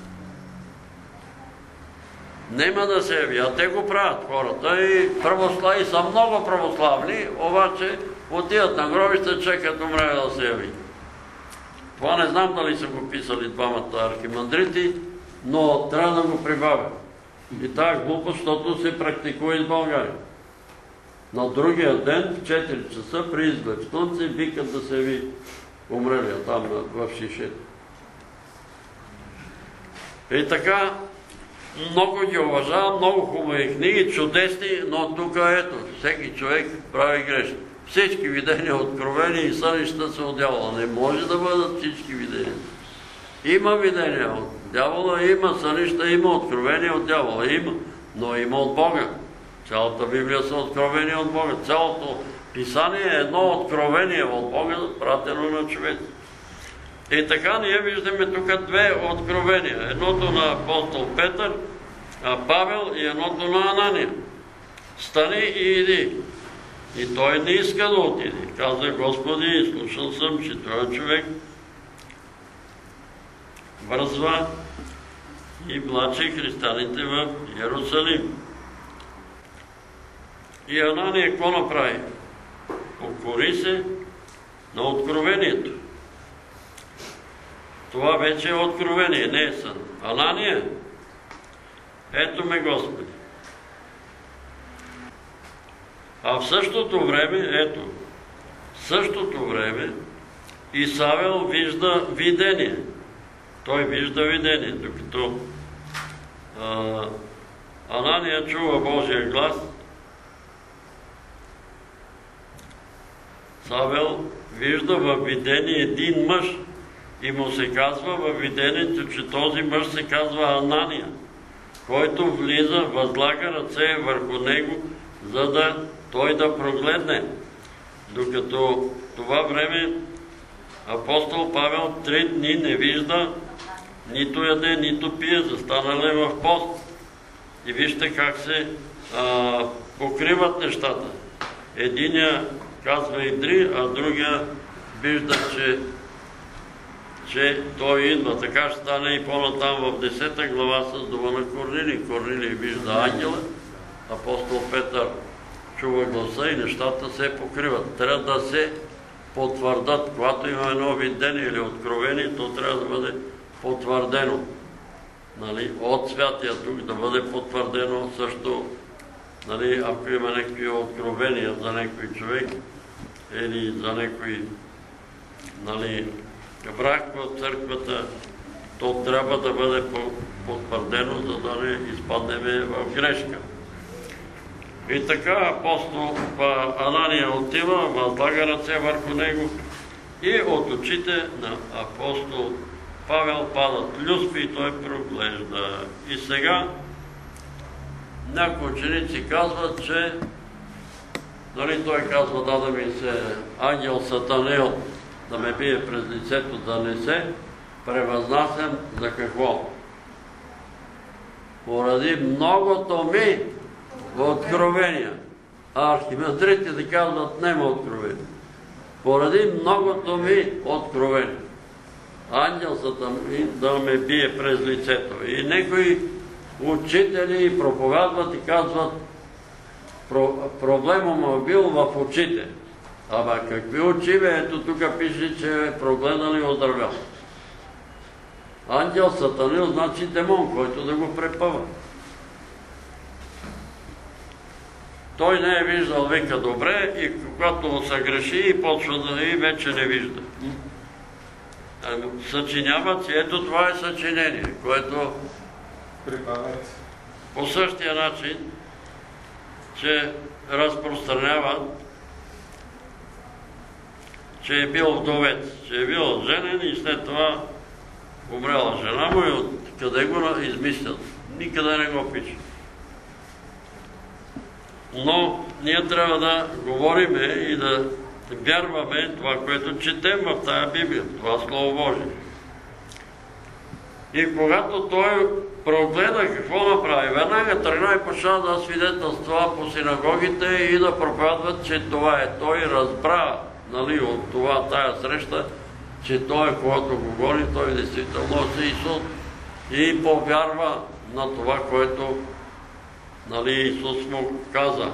Нема да се яви, а те го правят хората и православи са много православни, обаче отиват на гробище, чекат умре да се яви. Това не знам дали са го писали двамата архимандрити, но трябва да го прибавя. И тази глупост, защото се практикува и в България. На другия ден, в 4 часа, при изглед слънце, викат да се яви умрелия там в шишето. И така, много ги уважавам, много хубави книги, чудесни, но тук ето, всеки човек прави грешки. Всички видения, откровения и сънища са от дявола. Не може да бъдат всички видения. Има видения от дявола, има сънища, има откровения от дявола, има, но има от Бога. Цялата Библия са откровения от Бога. Цялото писание е едно откровение от Бога, пратено на човек. И така ние виждаме тук две откровения. Едното на апостол Петър, Павел и едното на Анания. Стани и иди. И той не иска да отиде. Каза, Господи, слушал съм, че този човек вързва и влачи християните в Иерусалим. И Анания какво направи? Покори се на откровението. Това вече е откровение, не е сън. Анания, ето ме Господи. А в същото време, и Савел вижда видение. Той вижда видение, докато Анания чува Божия глас. Савел вижда във видение един мъж и му се казва във видението, че този мъж се казва Анания, който влиза, възлага ръце върху него, за да той да прогледне. Докато това време апостол Павел 3 дни не вижда, нито яде, нито пие, застанал е в пост. И вижте как се покриват нещата. Единия казва идри, а другия вижда, че той идва. Така ще стане и по-натам в 10 глава с дома на Корнилий. Корнилий вижда ангела, апостол Петър чува гласа и нещата се покриват. Трябва да се потвърдат. Когато има едно видение или откровение, то трябва да бъде потвърдено. От Святия Дух да бъде потвърдено също, ако има някакви откровения за някой човек или за някой брак в църквата, то трябва да бъде потвърдено, за да не изпаднем в грешка. И така апостол Анания отива, възлага ръце върху него и от очите на апостол Павел падат люспи и той проглежда. И сега някои ученици казват, че той казва, да ми се ангел Сатанаил да ме бие през лицето, да не се превъзнасям за какво? Поради многото ми откровения. А архимандритите казват, нема откровения. Поради многото ми откровения. Ангел Сатанаил да ме бие през лицето. И някои учители проповядват и казват, проблемът му е бил в очите. Ама какви очи бе? Ето тук пише, че е прогледан и оздравял. Ангел Сатанаил значи демон, който да го препъва. Той не е виждал, вика добре, и когато се греши и почва да и вече не вижда. Съчиняват си, ето това е съчинение, което по същия начин, че разпространяват, че е бил вдовец, че е бил женен и след това умрела жена му и откъде го измислят. Никъде не го пише. Но ние трябва да говорим и да вярваме това, което четем в тая Библия, това Слово Божие. И когато той прогледа какво направи, веднага тръгна и почна да свидетелства по синагогите и да проповядват, че това е. Той разбра от това, тая среща, че той, когато говори, той действително е Исус и повярва на това, което Исус му каза.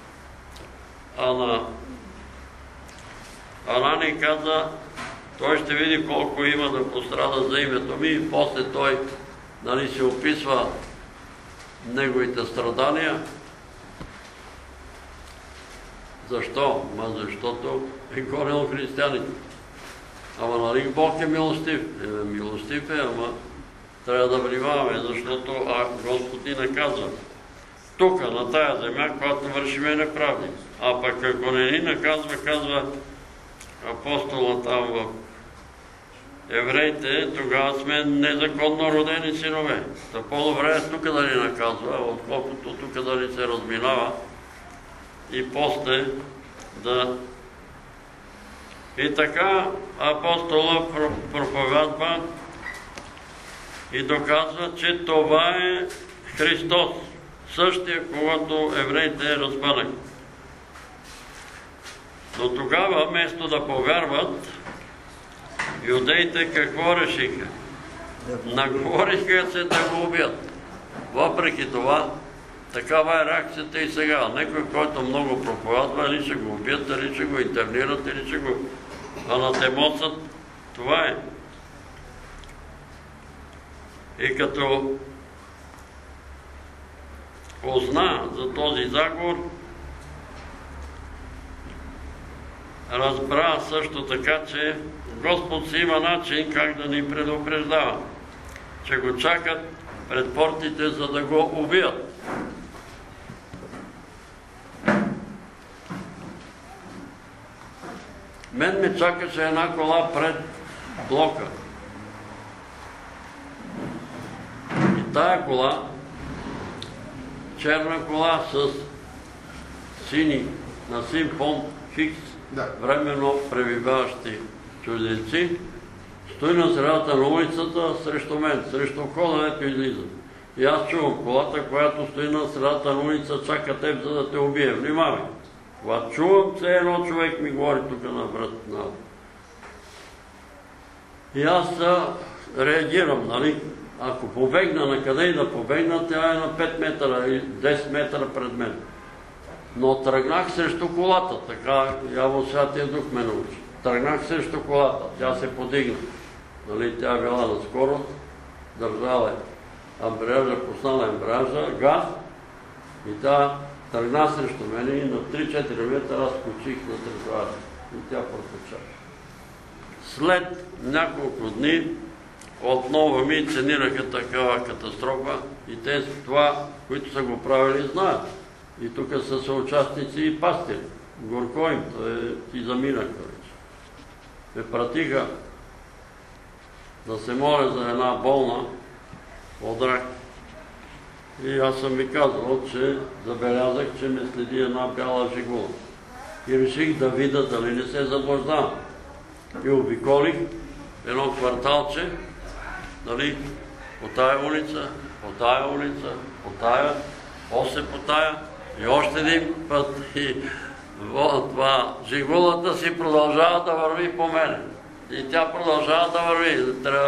Анания каза, той ще види колко има да пострада за името ми и после той се описва неговите страдания. Защо? Защото е гонил християните. Ама Бог е милостив. Милостив е, ама трябва да внимаваме, защото Господ ни наказва. Тук, на тая земя, когато вършиме неправди. А пък ако не ни наказва, казва апостола там в евреите, тогава сме незаконно родени синове. Та по-добре е тук да ни наказва, отколкото тук да ни се разминава и после да... И така апостола проповядва и доказва, че това е Христос, същия, когато евреите разпънаха. Но тогава, вместо да повярват, юдеите какво решиха? Наговориха се да го убият. Въпреки това, такава е реакцията и сега. Некой, който много проповядва, или ще го убият, или ще го интернират, или ще го анатемосат. Това е. И като узна за този заговор, разбра също така, че Господ си има начин как да ни предупреждава, че го чакат пред портите, за да го убият. Мен ме чакаше една кола пред блока. И тая кола, черна кола с на син фон Хикс, временно пребиваващи чужденци, стои на средата на улицата срещу мен, срещу входа, ето излиза. И аз чувам колата, която стои на средата на улица, чака теб, за да те убие. Внимавай! Това чувам, все едно човек ми говори тук на врат. И аз реагирам, нали? Ако побегна, на къде и да побегна, тя е на 5 метра и 10 метра пред мен. Но тръгнах срещу колата, така явно Святия Дух ме научи. Тръгнах срещу колата, тя се подигна. Нали, тя била на скорост, държала е амбреажа, пуснала амбреажа, газ и тя тръгна срещу мене и на 3-4 метра аз скочих на тротуара и тя протеча. След няколко дни отново ми ценираха такава катастрофа и те това, които са го правили, знаят. И тук са съучастници и пастири. Горко им, и заминах вече. Ме пратиха да се моля за една болна от рак. И аз съм ви казал, че забелязах, че ме следи една бяла жигула. И реших да видя дали не се заблуждавам. И обиколих едно кварталче, нали, по тая улица, по тая улица, по тая, после по тая и още един път. И това жигулата си продължава да върви по мене. И тя продължава да върви.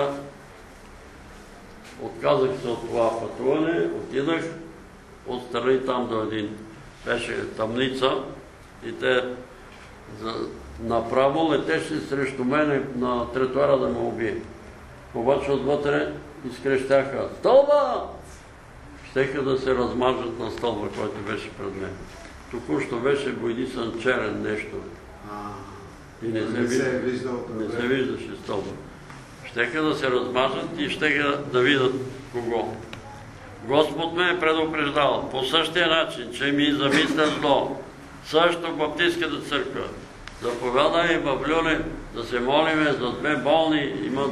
Отказах се от това пътуване, отидах, отстрани там до един, беше тъмница и те направо летеше срещу мене на тротуара да ме убие. Обаче отвътре изкрещяха: "Стълба!" Щеха да се размажат на стълба, който беше пред мен. Току-що беше бойнисан черен нещо. И не се виждаше стълба. Щеха да се размажат и щеха да видят кого. Господ ме е предупреждал по същия начин, че ми замисля зло. Също в Баптистската църква. Заповядай в Люлин да се молиме за 2 болни, имат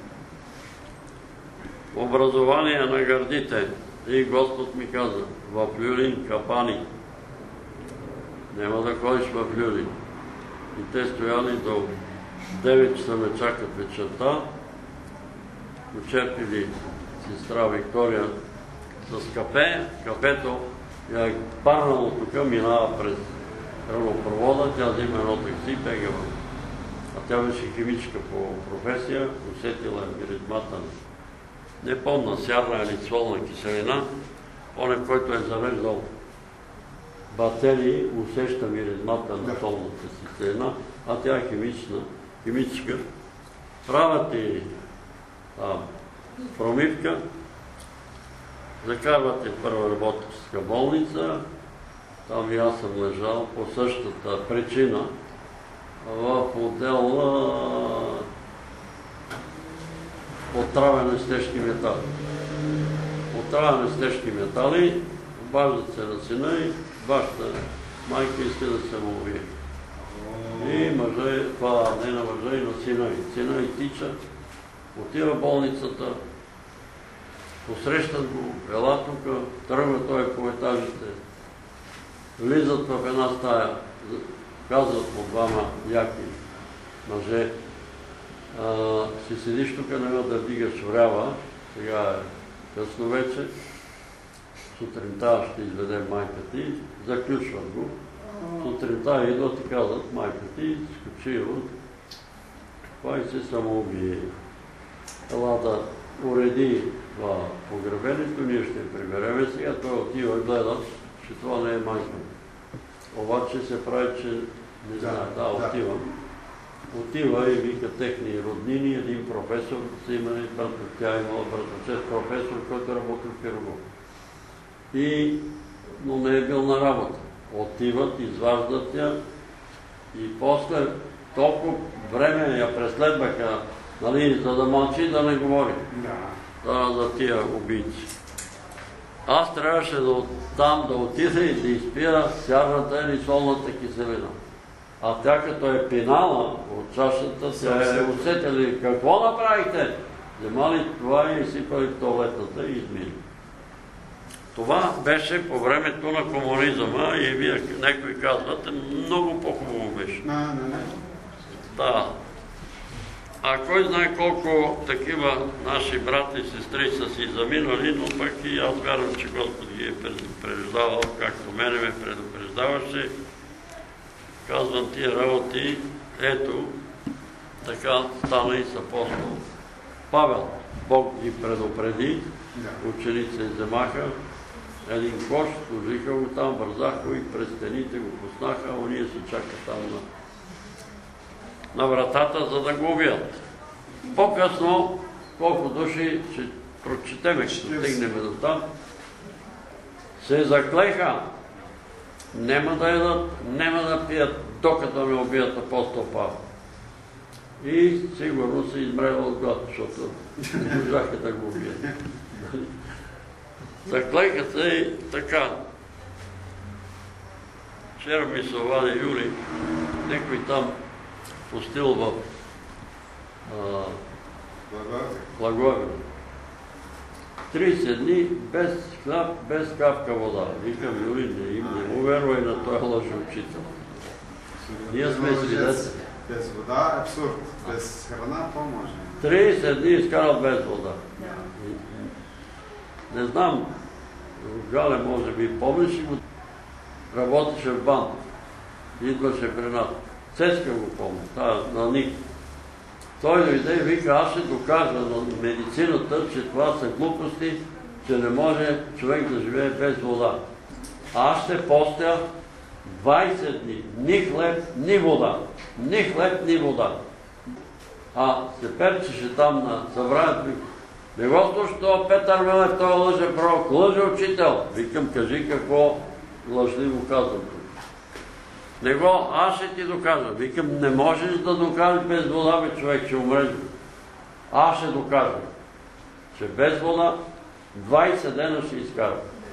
образование на гърдите. И Господ ми каза: в Люлин капани. Няма да ходиш в Люлин. И те стояли до 9 часа ме чакат вечерта. Почерпили сестра Виктория с кафе. Кафето я е парнало тук, минава през тръбопровода, тя взима едно такси и бега. А тя беше химичка по професия, усетила е миризмата на, не помня, сярна или цволна киселина, онен, който е зареждал бацели, усеща миризмата на солната киселина, а тя е химичка. Правят и промивка, закарват и първа работническа болница. Там и аз съм лежал по същата причина в отдел отравяне с тежки метали. Отравяне с тежки метали, обаждат се на сина и баща, майка иска да се му убие. И мъжа, това не на мъжа, и на сина и. Сина и тича, отива в болницата, посрещат го, ела тук, тръгва той по етажите, влизат в една стая, казват по 2 яки мъже: си седиш тук, няма да вдигаш врява, сега е късно вече, сутринта ще изведе майка ти, заключват го. Сутринта идват и казват: майка ти скочи от това и се самоубие. Ела да уреди това погребението, ние ще прибереме сега, той отива и гледа, че това не е майка. Обаче се прави, че не знае, отивам. Отива и вика техни роднини, един професор, се имали тя имала братовчет професор, който работи в Пирогов. Но не е бил на работа. Отиват, изваждат я и после толкова време я преследваха, за да мълчи, да не говори. За тия убийци. Аз трябваше там да отида и да изпия сярната или солната киселина. А тя като е пинала от чашата, тя е усетили какво направихте? Вземали това и сипали в туалетната и измили. Това беше по времето на комунизма и вие някои казвате, много по-хубаво беше. Да. А кой знае колко такива наши брати и сестри са си заминали, но пък и аз вярвам, че Господ ги е предупреждавал, както мене ме предупреждаваше. Казвам тия работи, ето, така стана и с апостол Павел. Бог ги предупреди, ученици вземаха един кош, служиха го там, вързаха и през стените го пуснаха, а уния си чакат там на вратата, за да го убият. По-късно, колко души, ще прочетеме, като стигнем до там, се заклеха, няма да ядат, няма да пият, докато не убият апостол Павел. И сигурно се измрели от глад, защото не можаха да го убият. Заклеха се и така. Вчера ми се обади Юли, някой там пустил в Благоевград. 30 дни без хляб, без капка вода. Викам, Юли, не му вервай на този лъжи учител. Ние сме свидетели. Без вода е абсурд. Без храна по-може. 30 дни изкарал без вода. Не знам, Гале може би помниш го, работеше в банк. Идваше при нас. Цецка го помня, на Ник. Той дойде и вика, аз ще докажа на медицината, че това са глупости, че не може човек да живее без вода. Аз ще постя 20 дни, ни хлеб, ни вода. Ни хлеб, ни вода. А се перчеше там на събранието. Не го слуша това Петър Милев, той лъже пророк, лъже учител. Викам, кажи какво лъжливо казвам. Не го, аз ще ти докажа. Викам, не можеш да докажеш без вода, бе, човек, ще умреш. Аз ще докажа, че без вода 20 дена ще изкара.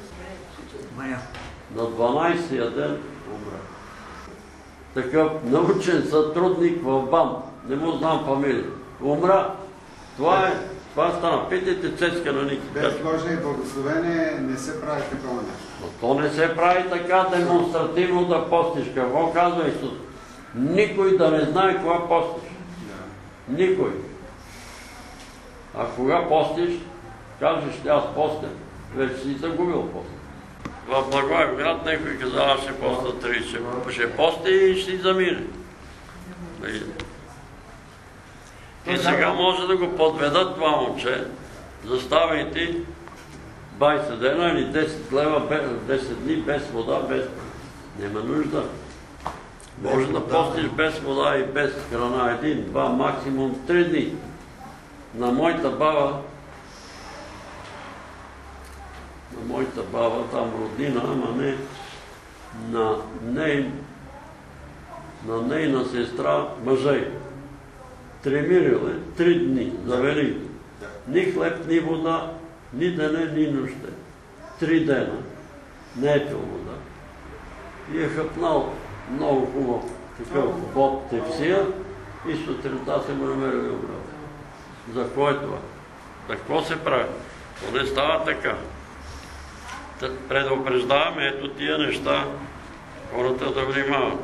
На 12-я ден умре. Такъв научен сътрудник в БАН, не му знам фамилия, умра. Това стана. Питайте Цецка на Ники. Без Божие и благословение не се прави такова нещо. Но то не се прави така демонстративно да постиш. Какво казва Исус? Никой да не знае кога постиш. Никой. А кога постиш, кажеш, аз постя. Вече си загубил пост. В Благоевград някой каза, аз ще поста 30. Ще пости и ще си замине. И сега може да го подведат това момче, заставяйте 20 дена или 10 лева, 10 дни без вода, без... Нема нужда. Може да постиш без вода и без храна 1, 2, максимум 3 дни. На моята баба, там роднина, ама не на нейна сестра мъжей. Тремирил е 3 дни за Велик. Ни хлеб, ни вода, ни дене, ни нощте. 3 дена не е пил вода. И е хъпнал много хубав такъв боб тепсия и сутринта се му намерили обратно. За кой е това? За какво се прави? То не става така. Предупреждаваме ето тия неща, хората да внимават.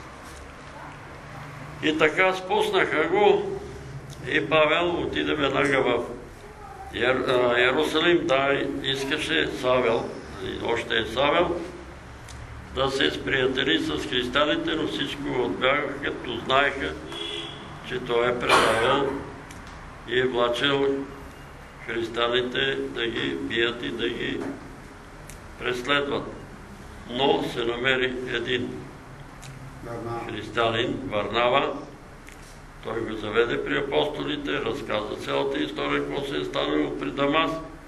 И така спуснаха го и Павел отиде веднага в Иерусалим, да искаше Савел, още е Савел, да се сприятели с християните, но всичко отбягаха, като знаеха, че той е предавал и е влачил християните да ги бият и да ги преследват. Но се намери един християнин, Варнава. Той го заведе при апостолите, разказа цялата история, какво се е станало при Дамас.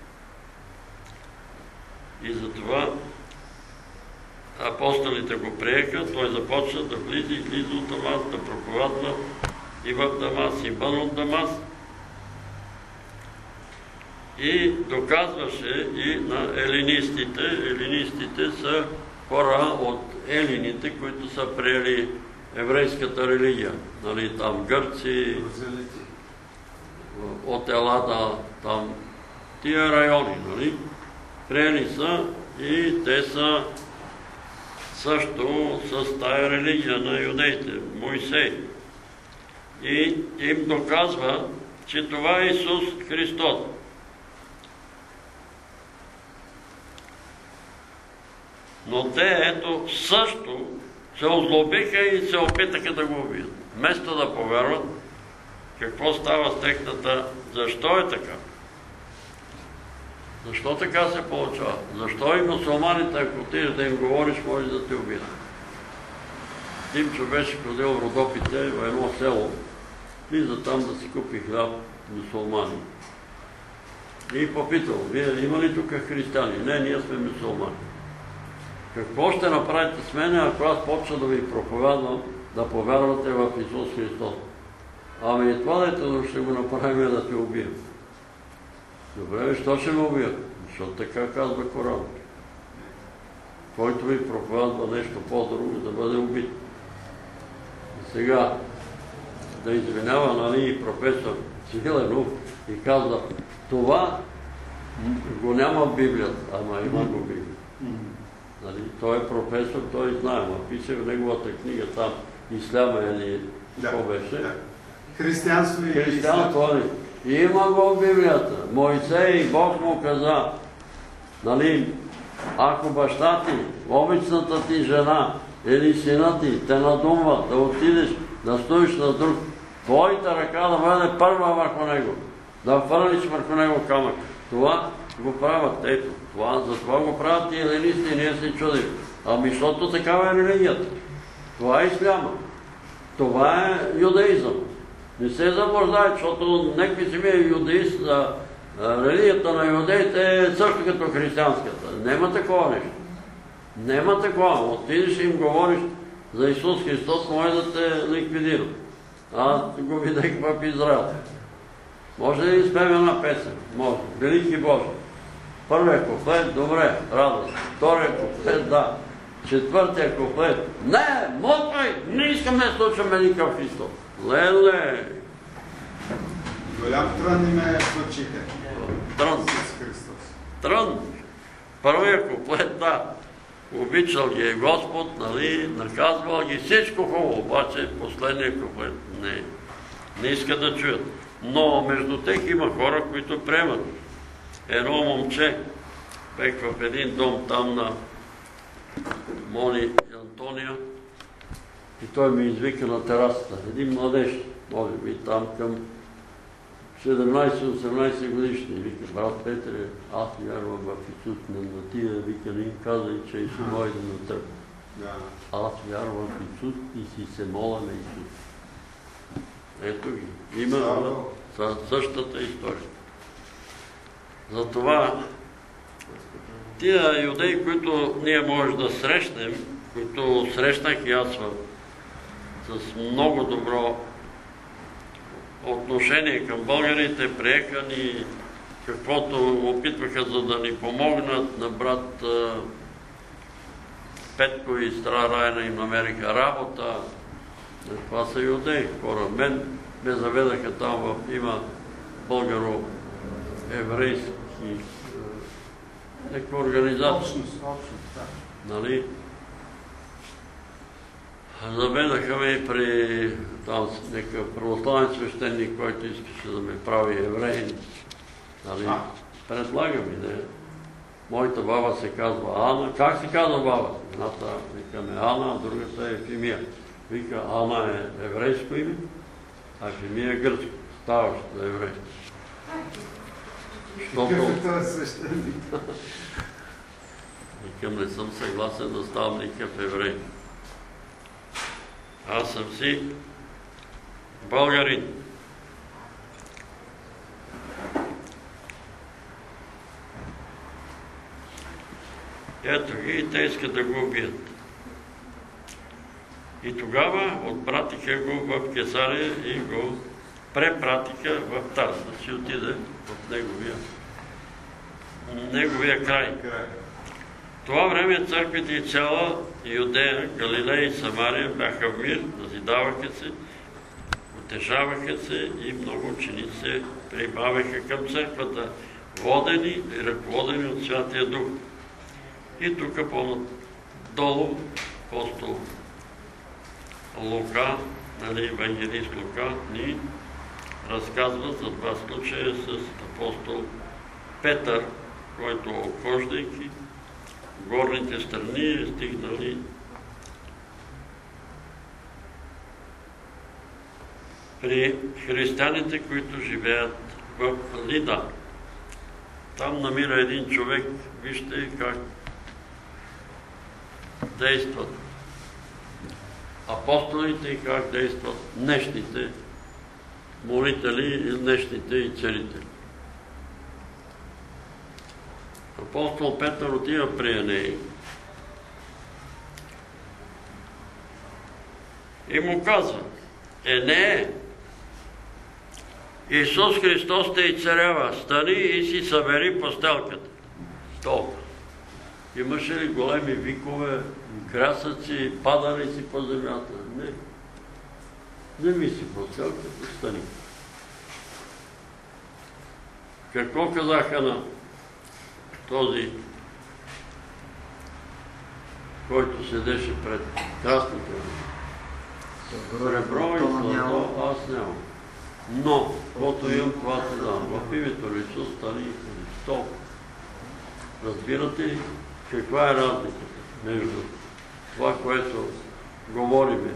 И затова апостолите го приеха, той започна да влиза от Дамас, да проповядва и в Дамас, и вън от Дамас. И доказваше и на елинистите. Елинистите са хора от елините, които са приели еврейската религия. Нали, там гърци, от Елада, там тия райони, нали? Приели са и те са също с тая религия на юдеите, Моисей. И им доказва, че това е Исус Христос. Но те ето също се озлобиха и се опитаха да го убият. Вместо да повярват, какво става с техната... Защо е така? Защо така се получава? Защо и мюсюлманите, ако отидеш да им говориш, може да те убият? Тимчо беше ходил в Родопите, в едно село, влиза там да си купи хляб мюсюлмани. И попитал, вие има ли тук християни? Не, ние сме мюсюлмани. Какво ще направите с мене, ако аз почна да ви проповядвам да повярвате в Исус Христос? Ами това дето ще го направим да те убием. Добре, що ще ме убият? Защото така казва Коран. Който ви проповядва нещо по-друго, да бъде убит. И сега да извинява, нали, професор Свиленов и казва, това го няма в Библията, ама има го в Библията. Нали, той е професор, той знае, ама пише в неговата книга там Исляма или какво беше? Християнство и Християнство. Има го в Библията. Моисей, Бог му каза, нали, ако баща ти, обичната ти жена или сина ти те надумва да отидеш, да стоиш на друг, твоята ръка да бъде първа върху него, да фърлиш върху него камък. Това го правят. Ето, затова го правят и елинисти и ние се чудим. Ами, защото такава е религията. Това е исляма. Това е юдаизъм. Не се заблуждае, защото некви си ми е юдаист, религията на юдеите е също като християнската. Нема такова нещо. Нема такова. Отидеш и им говориш за Исус Христос, може да те ликвидира. Аз го видях в Израел. Може да ни спеем една песен? Може. Велики Боже. Първият куплет, добре, радост. Вторият куплет, да. Четвъртият куплет, не, мотвай, не искам да слушаме никакъв Христос. Леле! Голям трън им е в очите. Трън. Трън. Първият куплет, да. Обичал ги е Господ, нали, наказвал ги всичко хубаво, обаче последният куплет не иска да чуят. Но между тях има хора, които приемат. Едно момче, пек в един дом там на Мони и Антония, и той ми извика на терасата. Един младеж, може би там към 17-18 годишни. Вика, брат Петре, аз вярвам в Исус, на тия, вика, не им казай, че Исус мой да натръпа. Аз вярвам в Исус и си се моля на Исус. Ето ги. Има същата история. Затова тия юдеи, които ние може да срещнем, които срещнах и аз с много добро отношение към българите, приеха ни каквото опитваха, за да ни помогнат. На брат Петко и сестра Райна им намериха работа. Това са юдеи хора. Мен ме заведаха там, има българо-еврейски някаква организация. Общност, да. Нали? Заведаха ме при там някакъв православен свещеник, който искаше да ме прави евреин. Нали? Предлагам и не. Моята баба се казва Ана. Как се казва баба? Едната викаме Ана, а другата е Ефимия. Вика, Ана е еврейско име, а Ефимия е гръцко. Ставащо еврей. Защото Това е свещеник. викам, не съм съгласен да ставам никакъв еврей. Аз съм си българин. Ето ги и те искат да го убият. И тогава отпратиха го в Кесария и го препратиха в Тарс, да си отиде в неговия край. В това време църквите и цяла Юдея, Галилея и Самария бяха в мир, назидаваха се, утешаваха се и много ученици се прибавяха към църквата, водени и ръководени от Святия Дух. И тук по-надолу апостол Лука, евангелист Лука, ни разказва за два случая с апостол Петър, който обхождайки горните страни е стигнали при християните, които живеят в Лида. Там намира един човек, вижте как действат апостолите и как действат днешните молители и днешните и целители. Апостол Петър отива при Еней и му казва: Енее, Исус Христос те и царява, стани и си събери постелката. Толкова. Имаше ли големи викове, крясъци, паданици по земята? Не. Вземи си постелката, стани. Какво казаха на този, който седеше пред красното? Сребро и злато аз нямам. Но, каквото имам, това ти дам. В името на Исус стани и ходи. Толкова. Разбирате ли каква е разликата между това, което говориме?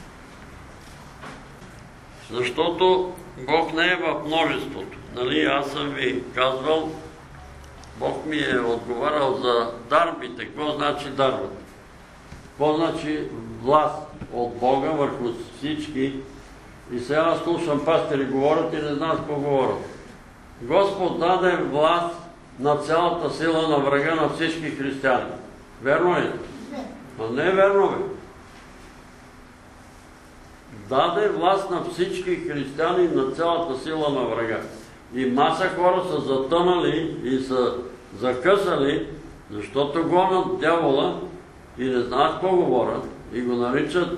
Защото Бог не е в множеството. Нали, аз съм ви казвал, Бог ми е отговарял за дарбите. Какво значи дарбата? Какво значи власт от Бога върху всички? И сега слушам пастири говорят и не знам какво говорят. Господ даде власт на цялата сила на врага на всички християни. Верно ли? А не е верно, бе. Даде власт на всички християни на цялата сила на врага. И маса хора са затънали и са закъсали, защото гонят дявола и не знаят какво говорят и го наричат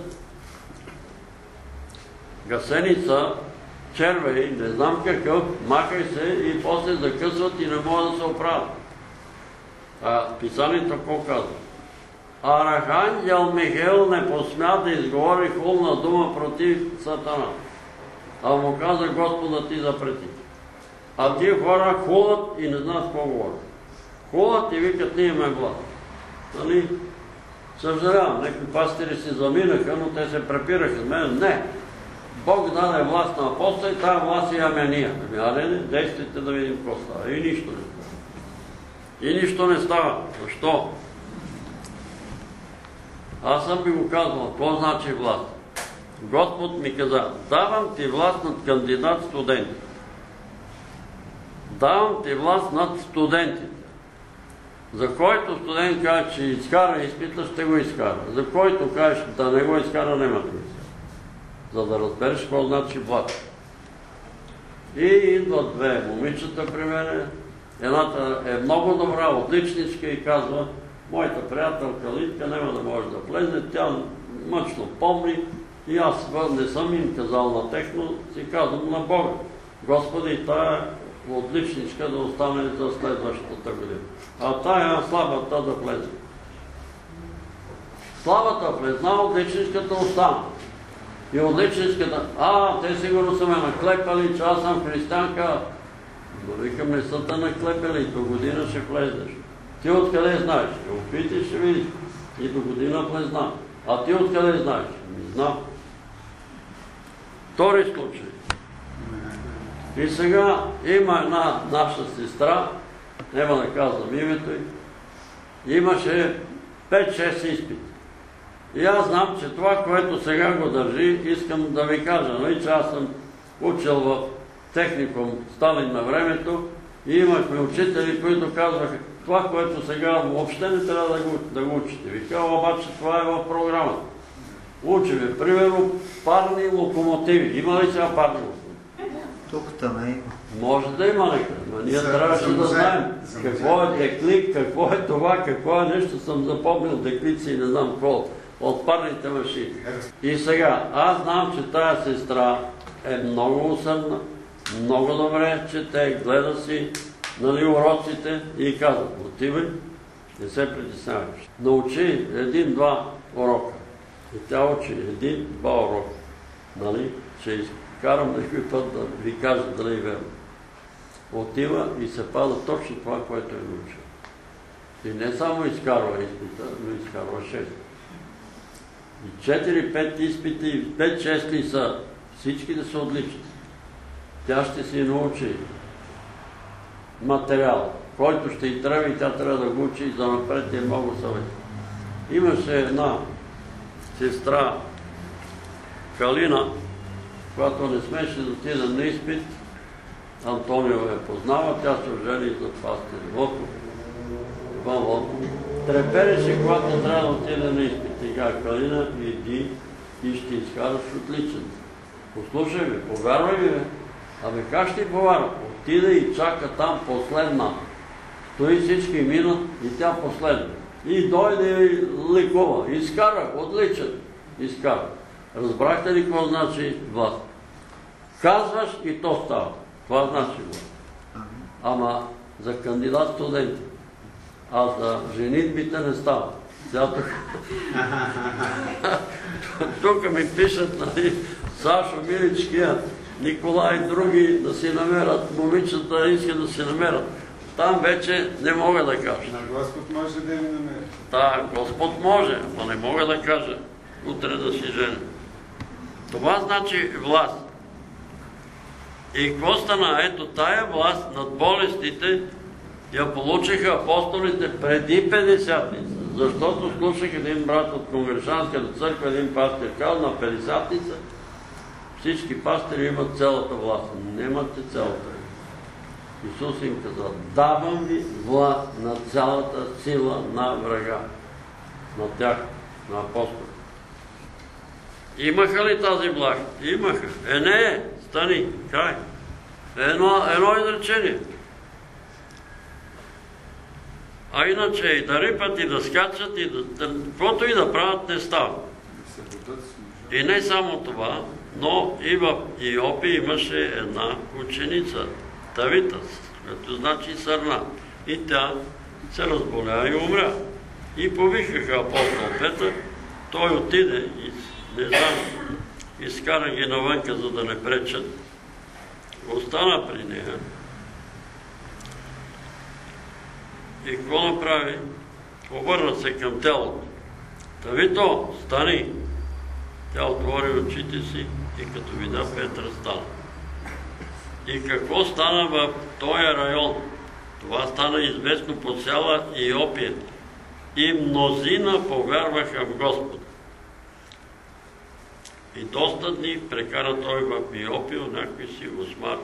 гасеница, червей, не знам какъв, махай се и после закъсват и не могат да се оправят. А писанието какво казва? Архангел Михаил не посмя да изговори хулна дума против Сатана. А му каза: Господа, ти запрети. А тия хора хулат и не знаят какво говорят. Хулат и викат: ние имаме власт. Нали? Съжалявам, някои пастири си заминаха, но те се препираха с мен. Не! Бог даде власт на апостола и тази власт имаме ние. Не, действайте да видим какво става. И нищо не става. И нищо не става. Защо? Аз съм ви го казвал. Какво значи власт? Господ ми каза: давам ти власт над кандидат студенти. Давам ти власт над студентите. За който студент каже, че изкара изпита, ще го изкара. За който кажеш да не го изкара, няма да го изкара. За да разбереш какво значи власт. И идват две момичета при мене. Едната е много добра, отличничка и казва: моята приятелка Литка няма да може да влезе, тя мъчно помни и аз не съм им казал на техно, си казвам на Бога: Господи, тая отличничка да остане за следващата година. А тая слабата да влезе. Слабата влезна, отличничката остана. И отличничката: те сигурно са ме наклепали, че аз съм християнка. Но викам: не са те наклепали, до година ще влезеш. Ти откъде знаеш? Опити, ще видиш. И до година влезна. А ти откъде знаеш? Не знам. Втори случай. И сега има една наша сестра, няма да казвам името й, имаше 5-6 изпити. И аз знам, че това, което сега го държи, искам да ви кажа, но и че аз съм учил в техникум Сталин на времето и имахме учители, които казваха, това, което сега въобще не трябва да го учите. Вика, обаче това е в програмата. Учиме, примерно, парни локомотиви. Има ли сега парни локомотиви? Тук там има. Може да има нека, но ние трябваше да знаем какво е деклик, какво е това, какво е нещо. Съм запомнил деклици и не знам какво от парните машини. И сега, аз знам, че тая сестра е много усърдна, много добре чете, гледа си уроците и казва, отивай, не се притесняваш. Научи 1-2 урока. И тя учи 1-2 урока. Ще изкарам някой път да ви кажа дали е верно. Отива и се пада точно това, което е научил. И не само изкарва изпита, но изкарва 6. И 4-5 изпити, и 5-6 са всички да се отличат. Тя ще си научи материал, който ще й трябва и тя трябва да го учи и за напред е много съвет. Имаше една сестра Калина, която не смеше да отиде на изпит. Антонио я познава, тя се ожени за пастир Лото. Трепереше, когато трябва да отиде на изпит. Сега Калина, иди и ще изкараш отличен. Послушай ме, повярвай ми, абе как ще повярвам? Отида и чака там последна. Стои всички минат и тя последна. И дойде и ликува. Изкара, отличен. Изкара. Разбрахте ли какво значи власт? Казваш и то става. Това значи власт. Ама за кандидат студенти. А за женитбите не става. Тук ми пишат, Сашо, Миличкия, Николай и други да си намерят, момичета искат да си намерят. Там вече не мога да кажа. На Господ може да им намери. Да, Господ може, но не мога да кажа утре да си женя. Това значи власт. И какво стана? Ето тая власт над болестите я получиха апостолите преди 50-ница. Защото слушах един брат от Конгрешанската църква, един пастир казал, на 50-ница всички пастири имат цялата власт. Нямате цялата. Исус им казал, давам ви власт на цялата сила на врага. На тях, на апостолите. Имаха ли тази власт? Имаха. Не, стани, край. Едно изречение. А иначе и да рипат, и да скачат, и каквото и да правят, не става. И не само това, но и в Иопи имаше една ученица, Тавита, което значи сърна. И тя се разболя и умря. И повикаха апостол Петър, той отиде и не знам, изкара ги навънка, за да не пречат. Остана при нея. И какво направи? Обърна се към тялото. Тавито, стани! Тя отвори очите си и като видя Петър стана. И какво стана в този район? Това стана известно по цяла Иопия. И мнозина повярваха в Господа. И доста дни прекара той в Иопия, някой си осмар.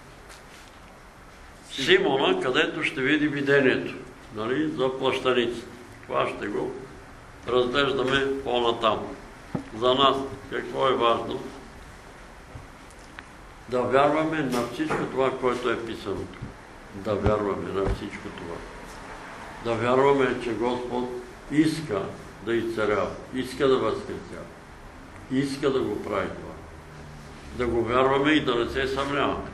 Симона, където ще види видението, за плащаницата. Това ще го разглеждаме по-натам. За нас какво е важно? Да вярваме на всичко това, което е писано. Да вярваме на всичко това. Да вярваме, че Господ иска да изцарява, иска да възкресява, иска да го прави това. Да го вярваме и да не се съмняваме.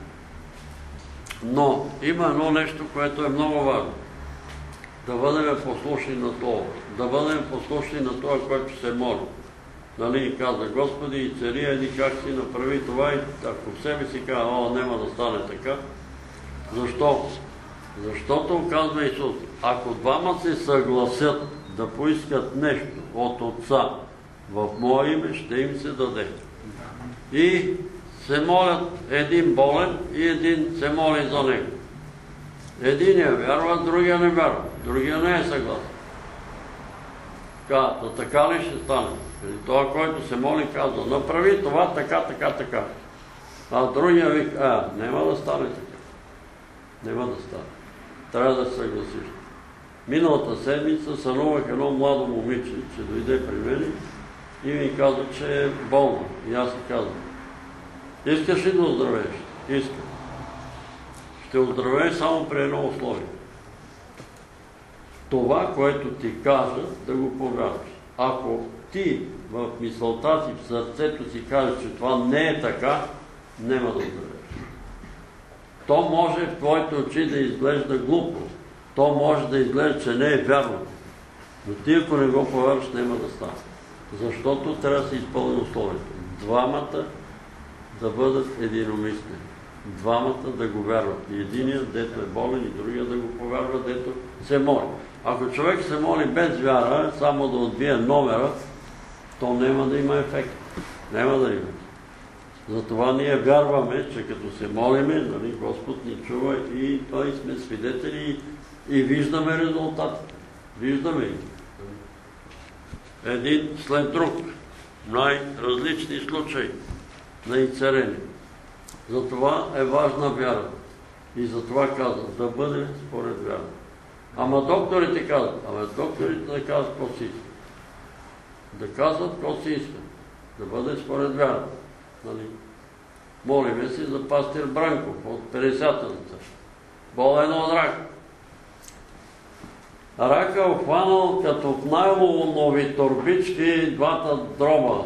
Но има едно нещо, което е много важно. Да бъдем послушни на това. Да бъдем послушни на това, което се моли. Нали, каза Господи и цари, еди как си направи това и ако в себе си казва, няма да стане така. Защо? Защото, казва Исус, ако двама се съгласят да поискат нещо от Отца в Мое име, ще им се даде. И се молят един болен и един се моли за него. Единия вярва, другия не вярва, другия не е съгласен. Така ли ще стане? Това, който се моли, казва, направи това така, така, така. А другия вика, няма да стане така. Няма да стане. Трябва да се съгласиш. Миналата седмица сънувах едно младо момиче, че дойде при мен и ми каза, че е болно. И аз си казвам, искаш ли да оздравееш? Искам. Ще оздравееш само при едно условие. Това, което ти кажа, да го повярваш. Ако ти в мисълта си, в сърцето си кажеш, че това не е така, няма да оздравееш. То може в твоите очи да изглежда глупо. То може да изглежда, че не е вярно. Но ти, ако не го повярваш, няма да стане. Защото трябва да се изпълни условието. Двамата да бъдат единомислени. Двамата да го вярват. И единият, дето е болен, и другия да го повярва, дето се моли. Ако човек се моли без вяра, само да отбие номера, то няма да има ефект. Няма да има. Затова ние вярваме, че като се молиме, Господ ни чува и той сме свидетели и виждаме резултатите. Виждаме ги. Един след друг. Най-различни случаи на изцеление. Затова е важна вяра. И затова казвам, да бъде според вяра. Ама докторите казват, докторите да казват какво си искат. Да казват какво си искат. Да бъде според вяра. Молиме си за пастир Бранков от 50-та. Болен от рак. Рака обхванал като в найлонови торбички двата дроба.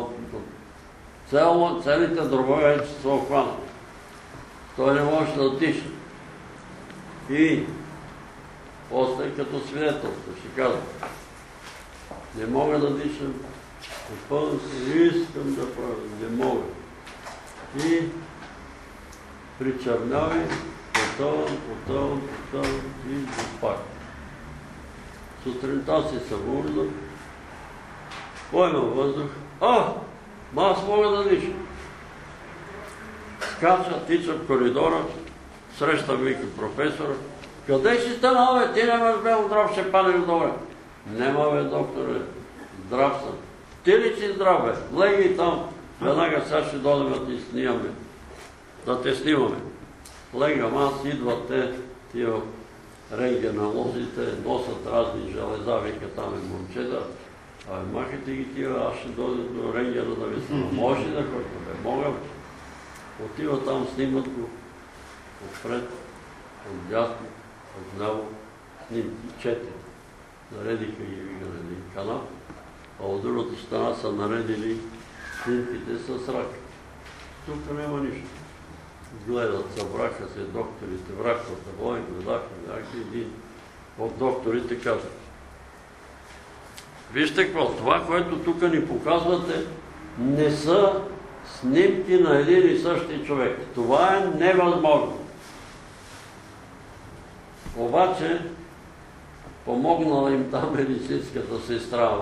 Целите дробове вече са обхванали. Той не може да диша. И после като свидетелство ще казва, не мога да дишам, напълно се искам да правя, не мога. И причерняви, потъвам и пак. Сутринта си събуждам, поемам въздух, аз мога да дишам. Скача, тича в коридора, срещам вика професора, къде си станал, бе? Ти нямаш бел здрав, ще падеш доле. Нема, бе, докторе, здрав съм. Ти ли си здрав, бе? Влеги там, веднага сега ще дойдем да ти снимаме. Да те снимаме. Легам аз, идват тия рентгенолозите, носят разни железа, вика там е момчета. Махайте ги тия, аз ще дойда до рентгена да ви снимам. Може ли да ходя? Мога, бе. Отива там, снимат го отпред, отдясно, отляво, снимки, 4. Наредиха ги на един канал, а от другата страна са наредили снимките с рак. Тук няма нищо. Гледат, събраха се докторите, враквата, вой, гледаха, един от докторите каза. Вижте какво, това, което тук ни показвате, не са снимки на един и същи човек. Това е невъзможно. Обаче, помогнала им там медицинската сестра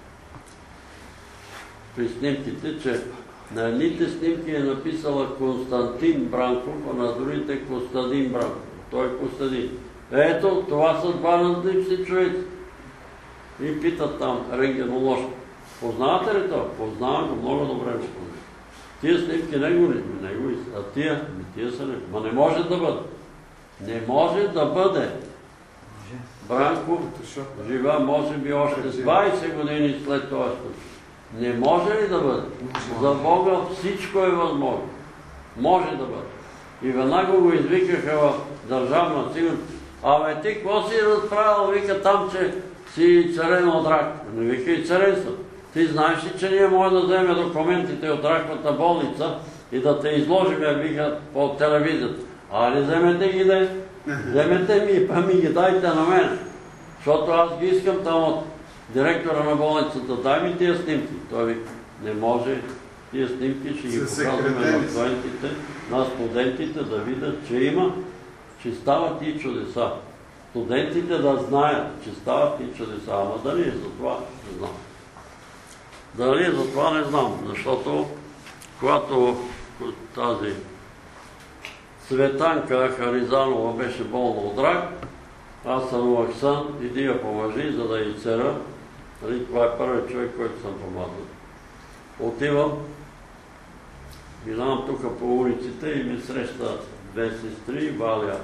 при снимките, че на едните снимки е написала Константин Бранков, а на другите Костадин Бранков. Той е Костадин. Ето, това са два различни човеци. И питат там рентгенолог. Познавате ли това? Познавам го, много добре го познавам. Тия снимки него ли? Негови са. А тия са не. Ма не може да бъде. Не може да бъде. Бранков жива, може би още 20 години след това случай. Не може ли да бъде? За Бога всичко е възможно. Може да бъде. И веднага го извикаха в държавна сигурност. Абе ти, какво си разправил? Вика там, че си царен от рак. Не вика и царен съм. Ти знаеш ли, че ние може да вземем документите от раковата болница и да те изложим, вика, по телевизията. Не вземете ги да. Вземете ми, па ми ги дайте на мен. Защото аз ги искам там от директора на болницата. Дай ми тия снимки. Той вика, не може. Тия снимки ще ги показваме на студентите да видят, че има, че стават и чудеса. Студентите да знаят, че стават и чудеса. Ама дали е за това, не знам. Дали е за това, не знам. Защото когато тази Цветанка Харизанова беше болна от рак. Аз сънувах сън, иди я помажи, за да я цера. Това е първият човек, който съм помазал. Отивам, минавам тук по улиците и ми среща две сестри, Валя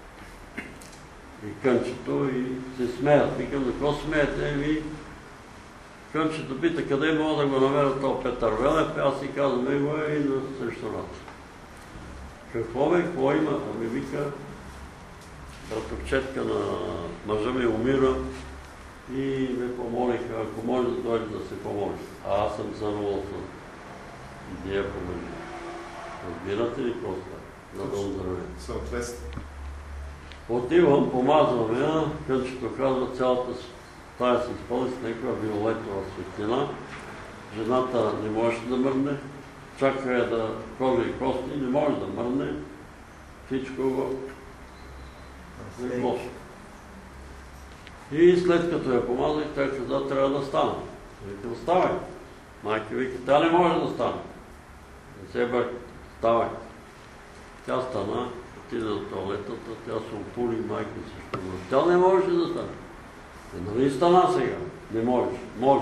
и Кънчето, и се смеят. Викам, за какво смеете? Кънчето пита, къде мога да го намеря този Петър Велев? Аз си казвам, него е и срещу нас. Какво бе, какво има? Ами вика, братовчетка на мъжа ми умира и ме помолиха, ако може да дойде да се помоли. А аз съм сънувал с идея помежи. Разбирате ли какво става? За да оздравя. Съответствие. Отивам, помазвам я, Кънчето казва, цялата стая се изпълни с някаква виолетова светлина. Жената не можеше да мърне, чака я да кожа и кости, не може да мърне. Всичко е лошо. И след като я помазах, тя каза, трябва да стане. Викам, ставай. Майка вика, тя не може да стане. Не се бърка, ставай. Тя стана, отиде до туалетата, тя се опули, майка също. Тя не можеше да стане. Нали стана сега? Не можеш. Може.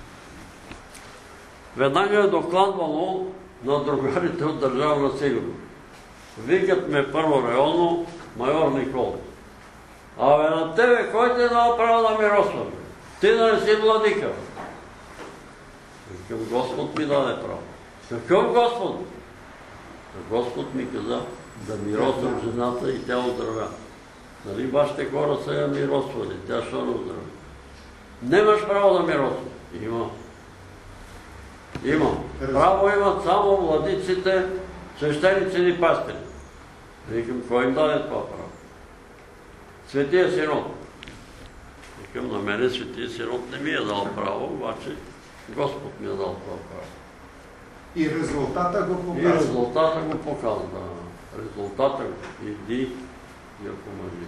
Веднага е докладвано на другарите от Държавна сигурност. Викат ме първо районно майор Никола. Абе на тебе, кой ти е дал право да миросваш? Ти да не си владика. Викам, Господ ми даде право. Какъв Господ? Господ ми каза да миросвам жената и тя оздравя. Нали вашите хора са я миросвали, тя ще не оздравя. Нямаш право да миросваш. Има. Има. Право имат само владиците, свещеници и пастири. Викам, кой им даде това право? Светия Синод. Викам, на мене Светия Синод не ми е дал право, обаче Господ ми е дал това право. И резултата го показва. И резултата го показва. Резултата го. Иди и я помажи.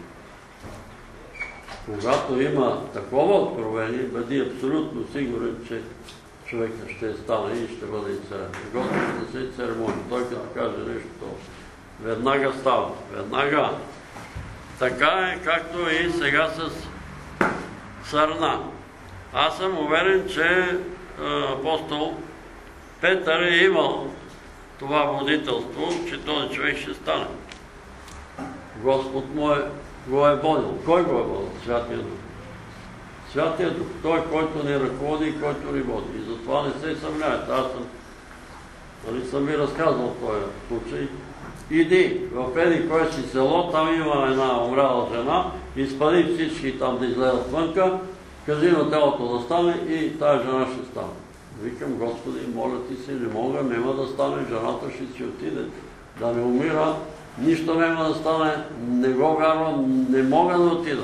Когато има такова откровение, бъди абсолютно сигурен, че човека ще стане и ще бъде изцелен. Господ не се церемони. Той като каже нещо, веднага става. Веднага. Така е, както и сега с сърна. Аз съм уверен, че апостол Петър е имал това водителство, че този човек ще стане. Господ му го е водил. Кой го е водил? Святия Дух. Святия Дух. Той, който ни ръководи и който ни води. И затова не се съмнявайте. Аз съм ви разказал този случай. Иди в еди кое си село, там има една умряла жена, изпади всички там да излезат вънка, кажи на тялото да стане и тая жена ще стане. Викам, Господи, моля ти се, не мога, няма да стане, жената ще си отиде, да не умира, нищо няма да стане, не го вярвам, не мога да отида.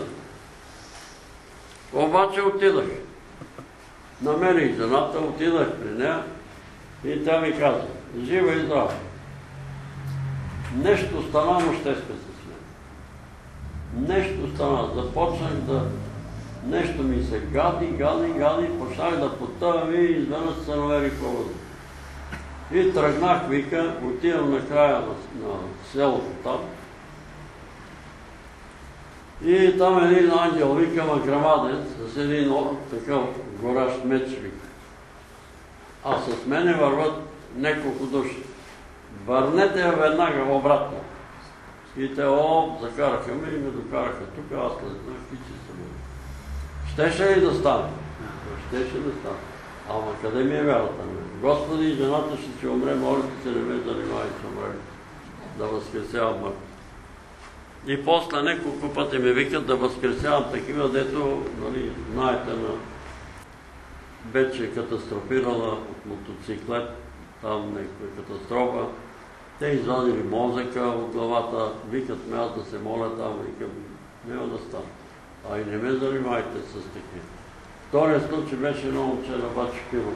Обаче отидах. Намерих жената, отидах при нея и тя ми каза, жива и здрава. Нещо стана, но ще спе с мен. Нещо стана. Започнах да... Нещо ми се гади, почнах да потъвам и изведнъж се намери повода. И тръгнах, вика, отивам на края на селото там. И там един ангел, вика, грамаден, с един такъв горащ меч, вика. А с мене върват няколко души. Върнете я веднага обратно. И те закараха ме и ме докараха тук, аз слезнах и че съм. Щеше ли да стане? Щеше да стане. Ама къде ми е вярата? Господи, жената ще си умре, моля ти се, не ме занимай, че умре. Да възкресявам мъртви. И после няколко пъти ме викат да възкресявам такива, дето, нали, знаете, вече катастрофирала от мотоциклет, там някаква катастрофа. Те извадили мозъка от главата, викат ме аз да се моля там, викам, няма да стане. А и не ме занимайте с такива. Вторият случай беше едно момче на Бачо Киров,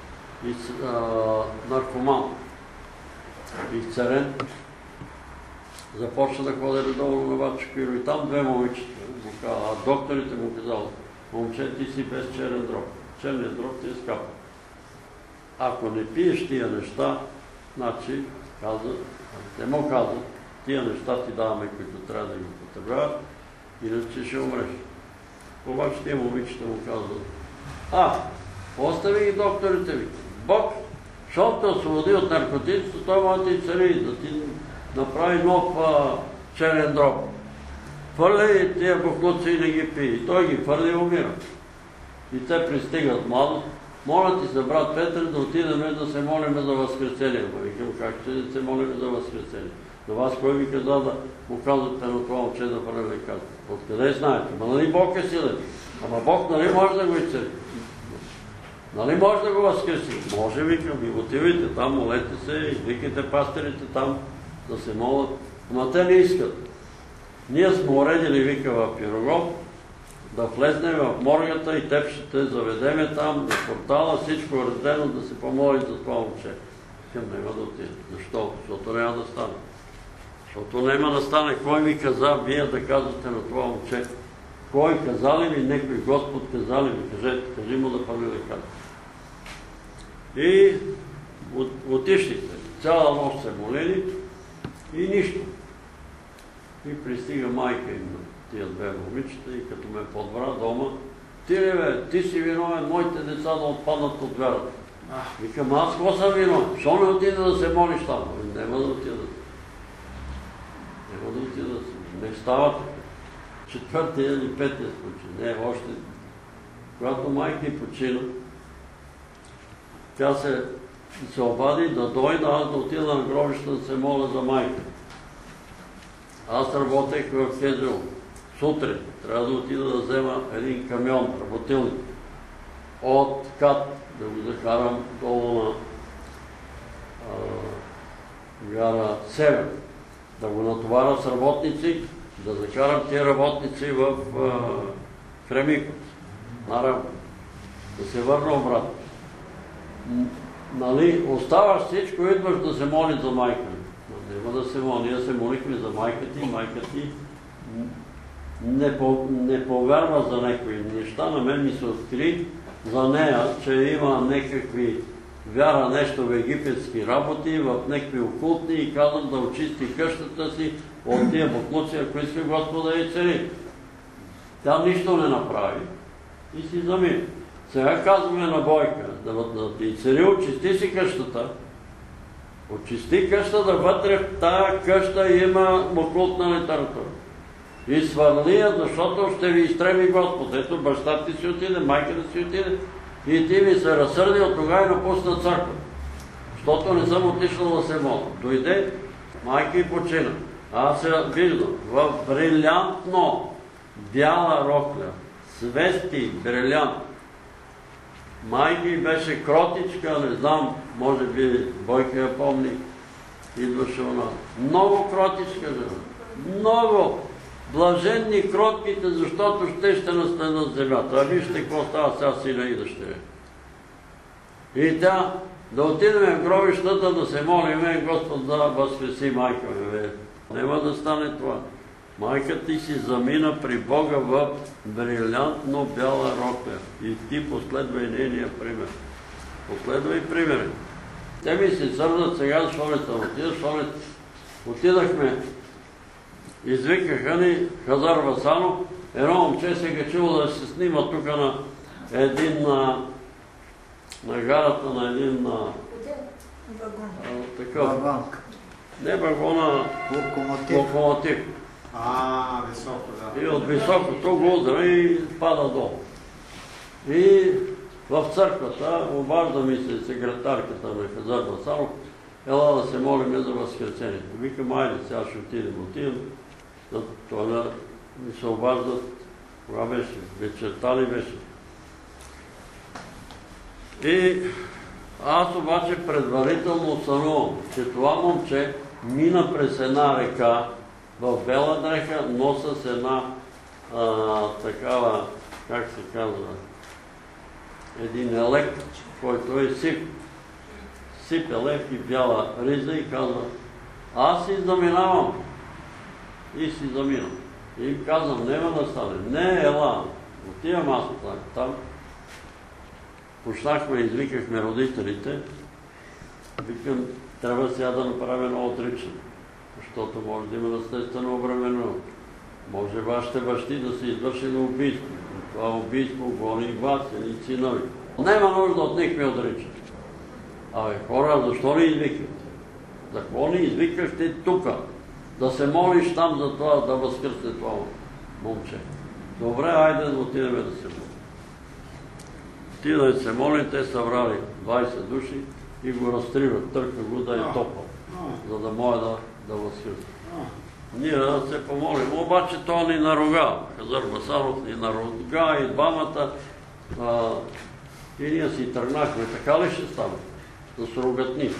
наркоман, изцерен. Започна да ходи редовно на Бачо Киров и там две момичета. А докторите му казали, момче, ти си без черен дроб. Черният дроб ти е скапа. Ако не пиеш тия неща, значи Каза, те му казват, тия неща ти даваме, които трябва да ги употребяват, иначе ще умреш. Обаче тия момичета му казват, остави ги докторите ви. Бог, защото те освободи от наркотиците, той може да ти цари, да ти направи нов черен дроб. Фърли тия буклуци и не ги пи. И той ги фърли и умира. И те пристигат младост. Моля ти се, брат Петър, да отидем да се молим за възкресение. Викам, как ще се молим за възкресение? На вас кой ви каза да му казвате на това момче да прави лекарство? Откъде знаете? Нали Бог е силен? Ама Бог нали може да го изцели? Нали може да го възкреси? Може, викам, и отивайте там, молете се, извикайте пастирите там да се молят. Ама те не искат. Ние сме уредили, вика, в Пирогов, да влезнем в моргата и теб ще те заведеме там, на портала, всичко е раздено, да се помоли за това момче. Викам, няма да отиде. Защо? Защото няма да стане. Защото няма да стане. Кой ви каза, вие да казвате на това момче? Кой каза ли ви, некой Господ каза ли ви, кажи му да прави лекарство. И отишлите. Цяла нощ се молили и нищо. И пристига майка им на тия две момичета и като ме подбра дома, ти си виновен, моите деца да отпаднат от вярата. Викам, аз какво съм виновен? Що не отида да се молиш там? Няма да отида. Няма да отида да се. Не става така. Четвъртия или петия случай. Не, още. Когато майка й почина, тя се обади да дойда, аз да отида на гробището да се моля за майка. Аз работех в Хезел. Сутрин трябва да отида да взема един камион, работилник, от КАТ, да го закарам долу на гара Север, да го натоваря с работници, да закарам тия работници в Кремиковци, на работа, да се върна обратно. Нали, оставаш всичко, идваш да се моли за майка. Няма да се моли. Ние се молихме за майка ти не повярва за някои неща. На мен ми се откри за нея, че има някакви вяра нещо в египетски работи, в някакви окултни и казвам да очисти къщата си от тия буклуци, ако иска Господа и цели. Тя нищо не направи и си замина. Сега казваме на Бойка, да ти цели, очисти си къщата. Очисти къщата, вътре в тая къща има окултна литература. И свърли я, защото ще ви изтреби Господ. Ето баща ти си отиде, майка ти си отиде и ти ми се разсърди от тогава и напусна църква. Защото не съм отишла да се моля. Дойде, майка и почина. Аз се виждам в брилянтно бяла рокля, свести брилянт. Майка й беше кротичка, не знам, може би Бойка я помни, идваше у нас. Много кротичка жена. Много. Блаженни кротките, защото ще наследят земята. А вижте какво става сега сина и дъщеря. И тя да отидем в гробищата да се молиме, Господ да възкреси майка ми. Няма да стане това. Майка ти си замина при Бога в брилянтно бяла рокля. И ти последвай нейния пример. Последвай пример. Те ми се сърдат сега, защо не съм отида, отидахме, извикаха ни Хазар Васанов, едно момче се качило да се снима тук на един на гарата на един такъв. Не вагона, локомотив. Високо, да. И от високото го удра и пада долу. И в църквата обажда ми се секретарката на Хазар Васанов, ела да се молим за възкресение. Викам, айде, сега ще отидем. Това ми се обаждат, кога беше, вечерта ли беше. И аз обаче предварително сънувам, че това момче мина през една река, в бела дреха, но с една такава, как се казва, един елек, който е сип. Сип елек и бяла риза и казва, аз си заминавам. И си заминам. И им казвам, няма да стане. Не, ела. Отивам аз там. Почнахме, извикахме родителите. Викам, трябва сега да направим едно отричане, защото може да има наследствено обременено. Може вашите бащи да са извършили убийство. Това убийство гони вас или синови. Няма нужда от никакви отричания. Абе, хора, защо не извикате? За какво не извикахте тука? Да се молиш там за това, да възкръсне това момче. Добре, айде да отидем да се молим. Отида да се молим, те събрали 20 души и го разтриват, търка го да е топъл, за да може да възкръсне. Ние да се помолим, обаче той ни наруга. Хазар Басанов ни наруга и двамата. И ние си тръгнахме. Така ли ще стане? Да се ругатни.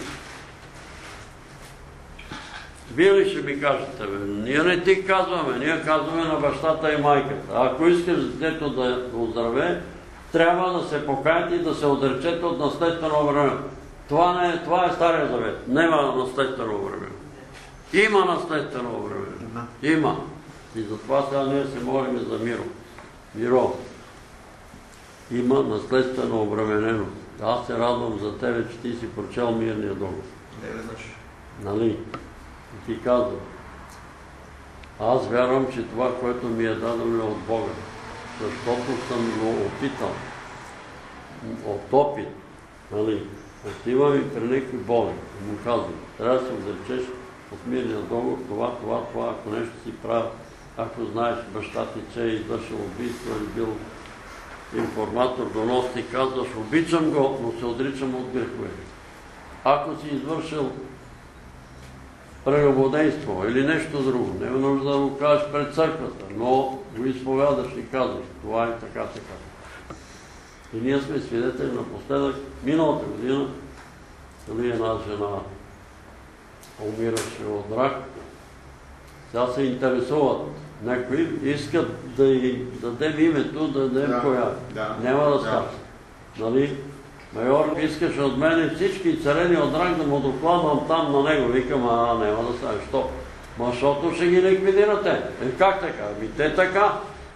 Вие ли ще ми кажете, бе? Ние не ти казваме, ние казваме на бащата и майката. Ако искаш детето да оздраве, трябва да се покаете и да се отречете от наследствено време. Това е Стария завет. Нема наследствено време. Има наследствено време. Има. И затова сега ние се молим за миро. Миро. Има наследствено обременено. Аз се радвам за тебе, че ти си прочел мирния договор. Нали? И ти казвам. Аз вярвам, че това, което ми е дадено е от Бога. Защото съм го опитал. От опит. Нали? Отивам и при някакви боли. Му казвам. Трябва да се отречеш от мирния договор, това, ако нещо си прави, ако знаеш баща ти, че е извършил убийство или бил информатор, доносник, казваш, обичам го, но се отричам от грехове. Ако си извършил прелюбодейство или нещо друго, няма нужда да го кажеш пред църквата, но го изповядаш и казваш, това е така. И ние сме свидетели напоследък, миналата година, една жена умираше от рак. Сега се интересуват. Някои искат да й дадем името, да дадем коя. Няма да става. Нали? Майор искаше от мене всички царени от рак да му докладвам там на него. Викам, няма да става. Що? Защото ще ги ликвидирате. Как така? Те така.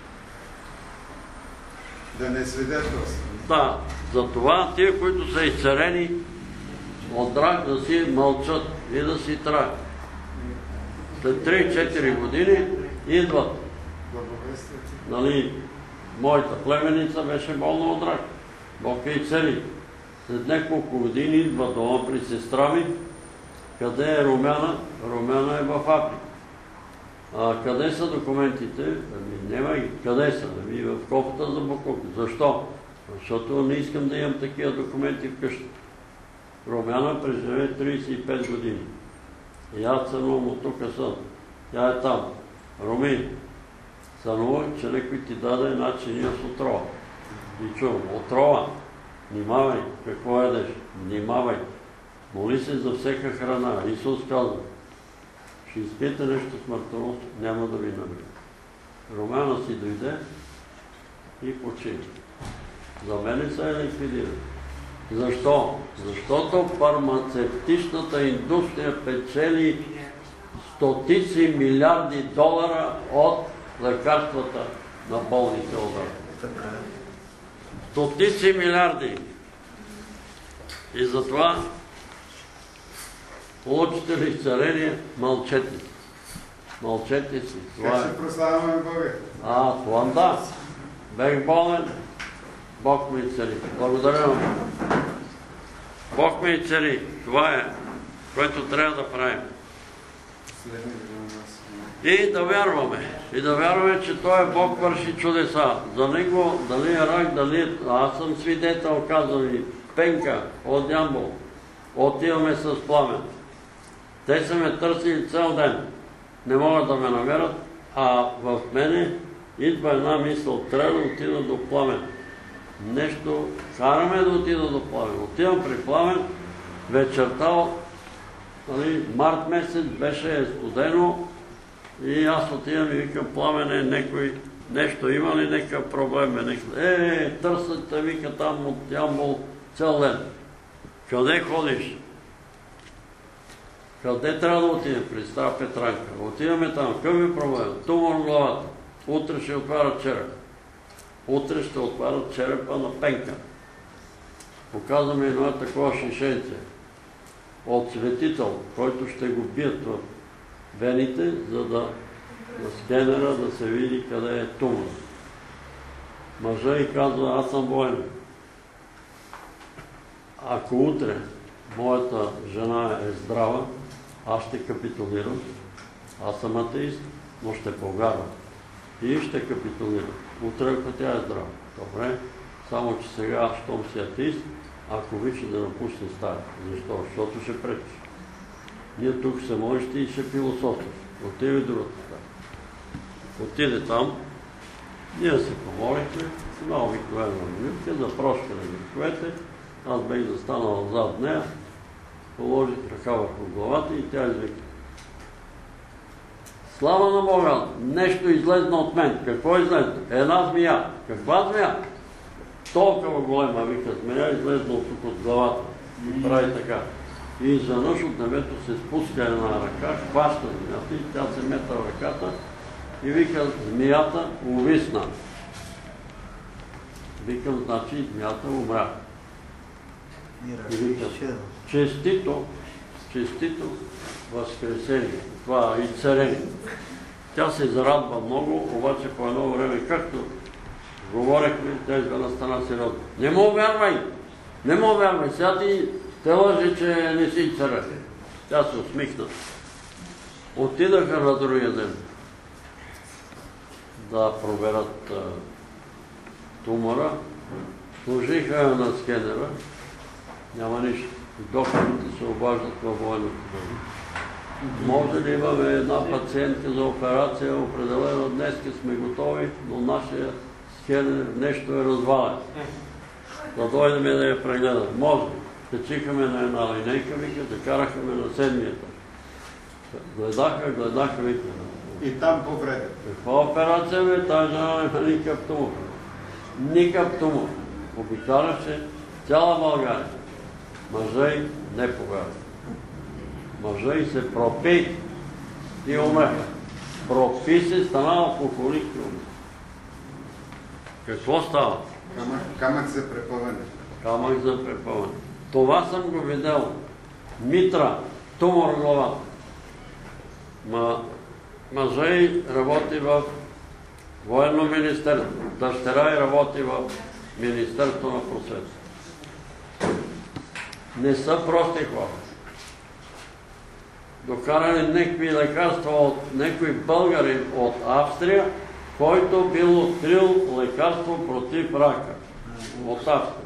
Да не свидетелстват. Да. Затова тия, които са изцарени от рак, да си мълчат и да си траят. След 3-4 години идват. Нали, моята племеница беше болна от рак. Бог и цели. След няколко години идва дома при сестра ми. Къде е Румяна? Румяна е в Африка. Къде са документите? Няма ги. Къде са? В кофата за буклук. Защо? Защото не искам да имам такива документи вкъщи. Румяна преживе 35 години. И аз сънувам от тук съм. Тя е там. Руми, сънувах, че някой ти даде една чиния с отрова. И чувам, отрова, внимавай, какво едеш, внимавай. Моли се за всяка храна. Исус казва, ще изпиете нещо смъртоносно, няма да ви намери. Румяна си дойде и почина. За мене се е ликвидиран. Защо? Защото фармацевтичната индустрия печели стотици милиарди долара от лекарствата на болните от рак. Стотици милиарди. И затова получите ли изцеление, мълчете си. Мълчете си. Как ще прославяме Бога? Това да. Бех болен, Бог ме изцели. Благодаря вам. Бог ме изцели. Това е, което трябва да правим. И да вярваме. И да вярваме, че Той Бог върши чудеса. За Него, дали е рак, дали е... Аз съм свидетел, казвам ви, Пенка от Ямбол. Отиваме с Пламен. Те са ме търсили цял ден. Не могат да ме намерят, а в мене идва една мисъл. Трябва да отида до Пламен. Нещо, караме да отида до Пламен. Отивам при Пламен, вечерта, март месец, беше студено и аз отивам и викам, Пламене, некой нещо има ли, някакъв проблем? Търсят те, вика там от Ямбол цял ден. Къде ходиш? Къде трябва да отидем? При Стара Петранка. Отиваме там. Какъв е проблем? Тумор в главата. Утре ще отварят череп. Утре ще отварят черепа на Пенка. Показваме едно такова шишенце. от светител, който ще го бият в вените, за да на скенера да се види къде е тумор. Мъжа и казва, аз съм военен. Ако утре моята жена е здрава, аз ще капитулирам. Аз съм атеист, но ще повярвам. И ще капитулирам. Утре, ако тя е здрава. Добре, само че сега, щом си атеист, ако обича да напусне стая. Защо? Защото ще пречиш. Ние тук се молиш и ще философиш. Отиде другата стая. Отиде там, ние се помолихме, една обикновена минутка, за прошка на греховете. Аз бех застанал зад нея, положих ръка върху главата и тя извика. Слава на Бога, нещо излезна от мен. Какво излезна? Една змия. Каква змия? Толкова голема, вика, змия излезна от тук от главата. И прави така. И изведнъж от небето се спуска една ръка, хваща змията и тя се мета в ръката и вика, змията увисна. Викам, значи змията умря. И викам, честито възкресение, това и царение. Тя се зарадва много, обаче по едно време, както говорехме, тя изведнъж стана сериозна. Не му вярвай! Не му вярвай! Сега ти те лъжи, че не си царя. Тя се усмихна. Отидаха на другия ден да проверят тумора, сложиха на скенера, няма нищо. Докторите се обаждат във военното база. Може ли имаме една пациентка за операция, определено днеска сме готови, но нашия скенер нещо е развален. Да дойдем да я прегледаме. Може. Качихаме на една линейка, вика, да карахме на 7-ми етаж. Гледаха, вика. И там повреда. Каква операция бе? Тази жена няма никакъв тумор. Никакъв тумор. Обикаляше цяла България. Мъжа й не повярва. Мъжа й се пропи и умреха. Пропи се, стана алкохолик и умре. Какво става? Камък за препъване. Камък за препъване. Това съм го видел. Митра, тумор в главата. Мъжа й работи в военно министерство. Дъщеря й работи в Министерство на просвета. Не са прости хора. Докарали някакви лекарства от някой българин от Австрия, който бил открил лекарство против рака. От Австрия.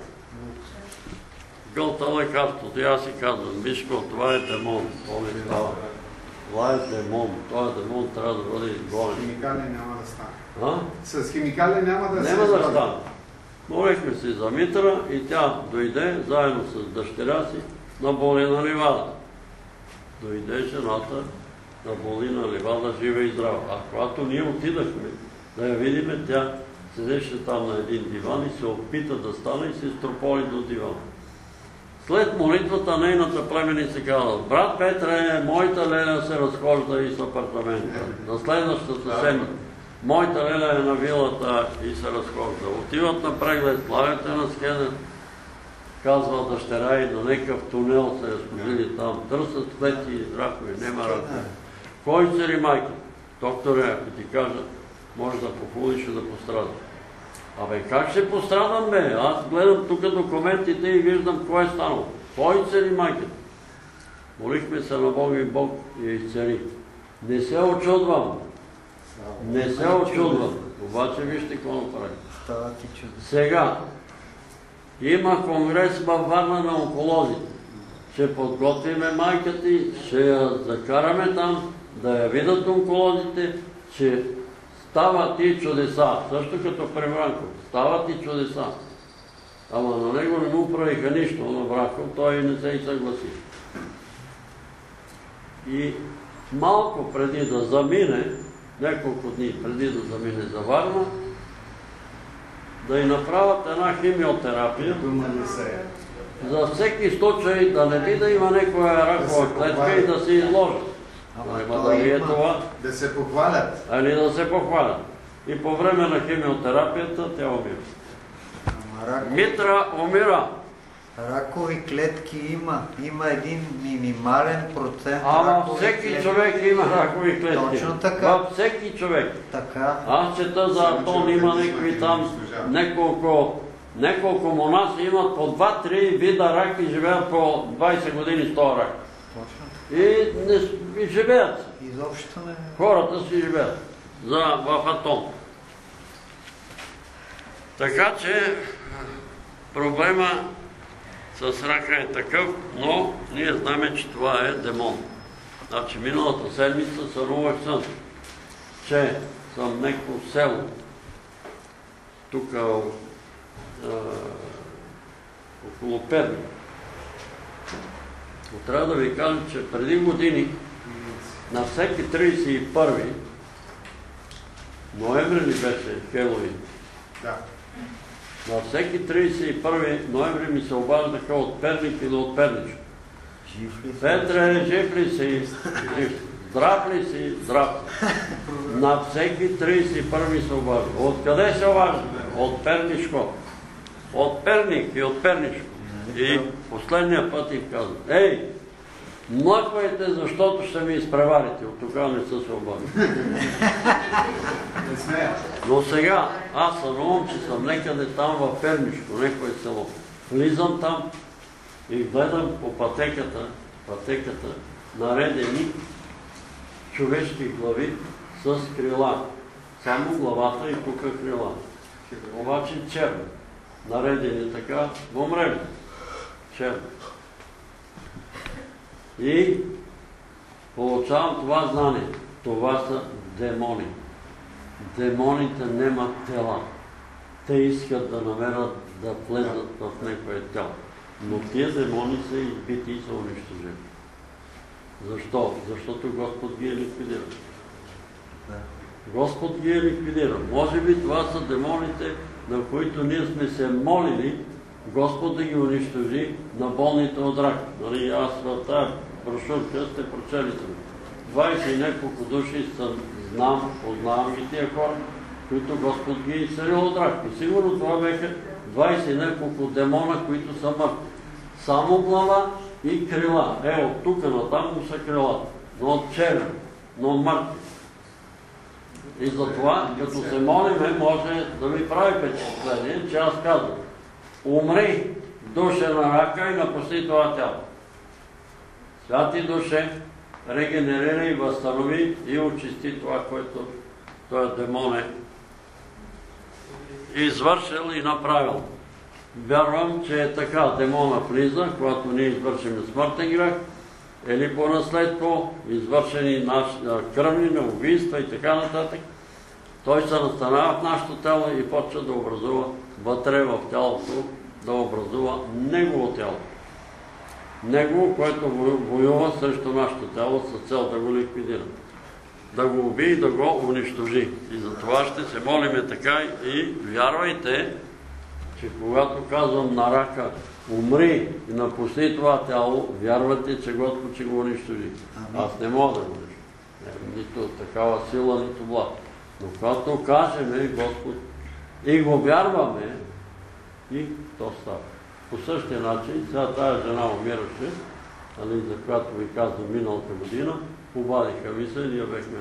Гълта лекарството. И аз си казвам, Мишко, това е демон. Това е демон. Това е демон, трябва да бъде изгонен. С химикали няма да стане. А? С химикали няма да се Няма да стане. Молихме се за Митра и тя дойде заедно с дъщеря си на Болина ливада. Дойде жената на Болина ливада жива и здрава. А когато ние отидахме да я видиме, тя седеше там на един диван и се опита да стане и се строполи до дивана. След молитвата нейната племеница казала: брат Петре, моята Леля се разхожда из апартамента. На следващата седмица моята Леля е на вилата и се разхожда. Отиват на преглед, слагате на скенер, казва дъщеря и на някакъв тунел се разхожили там. Търсят клети, ракови, нема ракови. Кой цари майка? Докторе, ако ти кажа, може да похудиш и да пострадаш. Абе, как ще пострадам, бе? Аз гледам тук документите и виждам кой е станал. Кой цари майката? Молихме се на Бога и Бог я изцели. Не се очудвам. Не се очудвам. Обаче вижте какво направи. Сега има конгрес във Варна на онколозите. Ще подготвиме майката ти, ще я закараме там, да я видят онколозите, че стават и чудеса. Също като при Вранков. Стават и чудеса. Ама на него не му правиха нищо на Вранков, той не се и съгласи. И малко преди да замине, няколко дни преди да замине за Варна, да й направят една химиотерапия, за всеки случай да не би да има някоя ракова клетка и да се изложат. Да се похвалят. Или да се похвалят. И по време на химиотерапията тя умира. Митра умира. Ракови клетки има. Има един минимален процент Ама ракови всеки клетки. човек има ракови клетки. Точно така. Във всеки човек. Така. Аз чета за Антон, има някакви там, няколко монаси имат по 2-3 вида рак и живеят по 20 години с този рак. Точно. И живеят. Изобщо не. Хората си живеят в Атон. Така че проблема с рака е такъв, но ние знаем, че това е демон. Значи миналата седмица сънувах сън, че съм в някакво село, тук около Перник. Трябва да ви кажа, че преди години на всеки 31 ноември ли беше Хелоуин? Да. На всеки 31 ноември ми се обаждаха от Перник или от Перничко. Жив ли си? Петре, жив ли си? Жив. Здрав ли си? Здрав. На всеки 31 ми се обажда. Откъде се обажда? От Перничко. От Перник и от Перничко. И последния път им казвам: ей, млъквайте, защото ще ми изпреварите. От тогава не са се обадили. Не смея. Но сега, аз сънувам, че съм некъде там в Перничко, некое село. Влизам там и гледам по пътеката, наредени човешки глави с крила. Само главата и тук крила. Обаче черни. Наредени така, умрели. Черни. И получавам това знание. Това са демони. Демоните нямат тела. Те искат да намерят да влезат в някое тяло. Но тия демони са избити и са унищожени. Защо? Защото Господ ги е ликвидирал. Господ ги е ликвидирал. Може би това са демоните, на които ние сме се молили Господ да ги унищожи на болните от рак. Нали, аз в тази брошурка сте прочели съм. 20 и няколко души познавам ги тия хора, които Господ ги е изцелил от рак. И сигурно това бяха 20 и няколко демона, които са мъртви. Само глава и крила. От тук натам му са крилата. Но от черни, но мъртви. И затова, като се молиме, може да ми прави впечатление, че аз казвам: умри, душе на рака, и напусти това тяло. Святи душе, регенерирай, възстанови и очисти това, което този демон е извършил и направил. Вярвам, че е така. Демона влиза, когато ние извършим смъртен грех, или по наследство, извършени кръвни убийства и така нататък. Той се настанава в нашето тяло и почва да образува вътре в тялото, да образува негово тяло. Негово, което воюва срещу нашето тяло с цел да го ликвидира. Да го убие и да го унищожи. И за това ще се молиме така и вярвайте, че когато казвам на рака: умри и напусти това тяло, вярвате, че Господ ще го унищожи. Аз не мога да го унищожи. Нито такава сила, нито власт. Но когато кажем Господ и го вярваме, и то става. По същия начин, сега тази жена умираше, за която ви казвам миналата година, обадиха ми се, ние бехме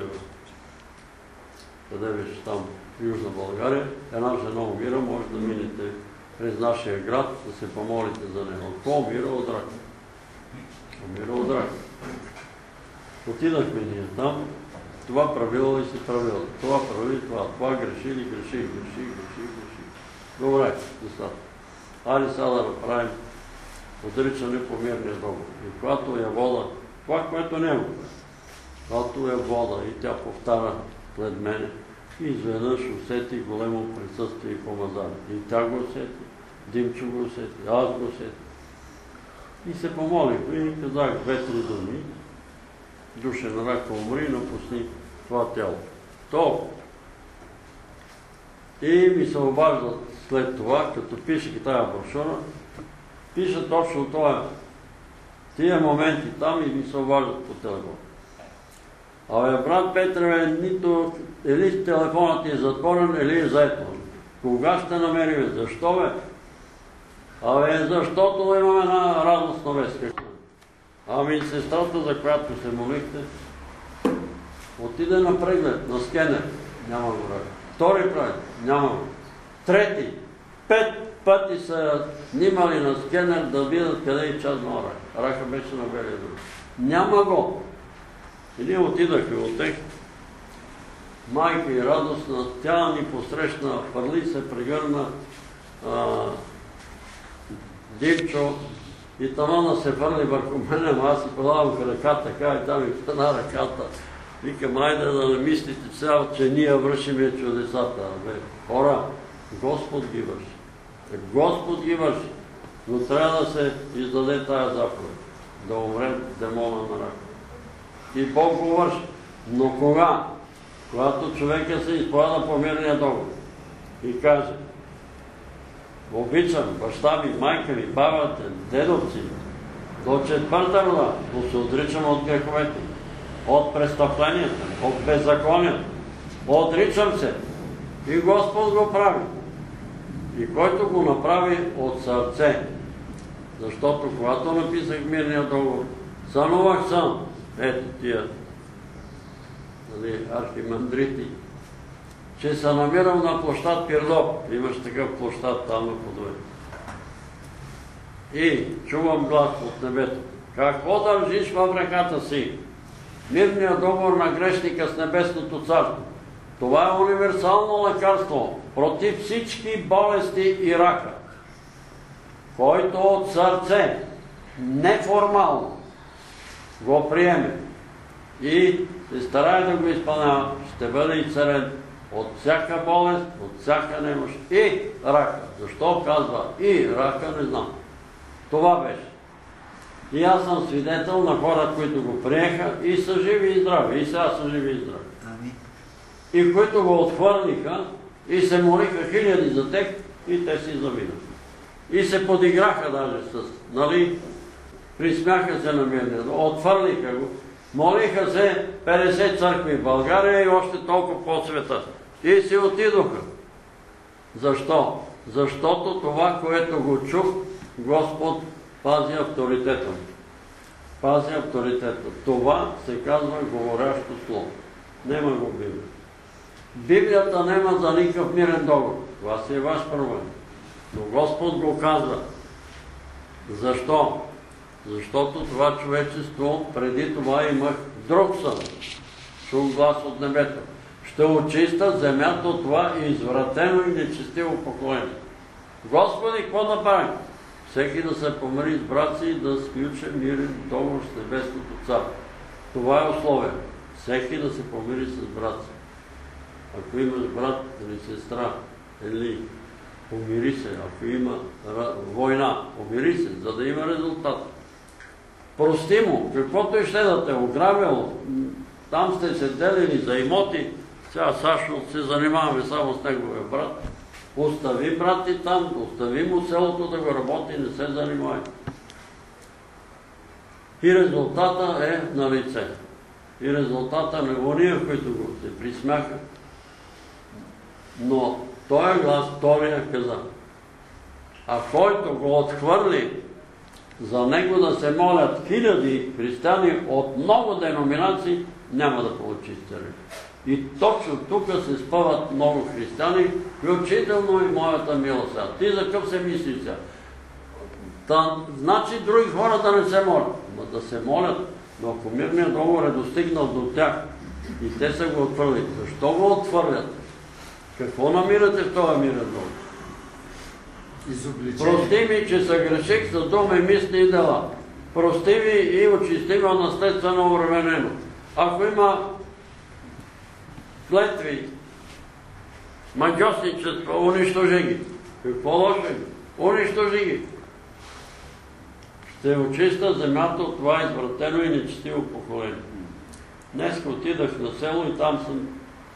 къде беше там, в Южна България. Една жена умира, може да минете през нашия град, да се помолите за него. Какво умира от рак? Умира от рак. Отидахме ние там, това правило и се правило. Това прави, това греши ли, греши. Добре, достатъчно. Айде сега да направим отричане по мирния договор. И когато е вода, това, което не е вода, когато е вода и тя повтаря след мене, и изведнъж усети големо присъствие и помазание. И тя го усети, Димчо го усети, аз го усети. И се помолихме и казах 2-3 думи: душен рак, умри, напусни това тяло. Толкова. И ми се обаждат след това, като пишех тази брошура, пиша точно това. Тия моменти там и ми се обаждат по телефон. Брат Петре, нито или телефонът ти е затворен, или е заедно. Кога ще намерим? Защо, бе? Защото имаме една радостна вест. Ами сестрата, за която се молихте, отиде на преглед, на скенер, няма го рак. Втори преглед, няма го. Трети, 5 пъти са снимали на скенер да видят къде е чаднал рак. Рака беше на белия дроб. Няма го. И ние отидахме от тях. Майка и радостна, тя ни посрещна, фърли се, прегърна Димчо и тамана се фърли върху мене, но аз си подавах ръката, така и там и хвана ръката. Викам, айде да не мислите сега, че ние вършиме чудесата. Хора, Господ ги върши. Господ ги върши. Но трябва да се издаде тая заповед. Да умре демона на рака. И Бог го върши. Но кога? Когато човека се изповяда по мирния договор и каже: обичам баща ми, майка ми, бабата, дедовци, до 4-та рода, но се отричам от греховете, от престъпленията, от беззаконията. Отричам се. И Господ го прави. И който го направи от сърце. Защото когато написах мирния договор, сънувах сън. Ето тия архимандрити, че се намирам на площад Пирдоп. Имаш такъв площад там на подове. И чувам глас от небето. Какво държиш в ръката си? Мирният договор на грешника с небесното царство. Това е универсално лекарство против всички болести и рака, който от сърце, неформално, го приеме и се старае да го изпълнява, ще бъде изцелен от всяка болест, от всяка немощ и рака. Защо казва и рака, не знам. Това беше. И аз съм свидетел на хора, които го приеха и са живи и здрави. И сега са живи и здрави. И които го отхвърлиха и се молиха хиляди за тях и те си завинаха. И се подиграха даже с, нали, присмяха се на мирния, отхвърлиха го. Молиха се 50 църкви в България и още толкова по света. И си отидоха. Защо? Защото това, което го чух, Господ пази авторитета. Пази авторитета. Това се казва говорящо слово. Нема го Библия. Библията нема за никакъв мирен договор. Това си е ваш проблем. Но Господ го казва. Защо? Защото това човечество, преди това имах друг сън. Чух глас от небето. Ще очиста земята от това извратено и нечестиво поколение. Господи, какво направи? Всеки да се помири с брат си и да сключи мирен договор с небесното царство. Това е условие. Всеки да се помири с брат си. Ако имаш брат или сестра, или помири се. Ако има война, помири се, за да има резултат. Прости му, каквото и ще да те ограбил, там сте се делили за имоти, сега Сашо се занимаваме само с неговия брат. Остави брат ти там, остави му селото да го работи, не се занимай. И резултата е на лице. И резултата на ония, които го се присмяха. Но този глас, втория каза: а който го отхвърли, за него да се молят хиляди християни от много деноминации, няма да получи изцеление. И точно тук се спъват много християни, включително и моята милост. Ти за къв се мислиш сега? Значи други хора да не се молят. Но да се молят, но ако мирният договор е достигнал до тях и те са го отхвърли, защо го отхвърлят? Какво намирате в този мирен договор? Прости ми, че съгреших за думи, мисли и дела. Прости ми и очисти ме от наследствено обременено. Ако има клетви, магиосничество, унищожи ги. Какво лошо ги? Унищожи ги. Ще очиста земята от това извратено и нечестиво поколение. Днес отидах на село и там съм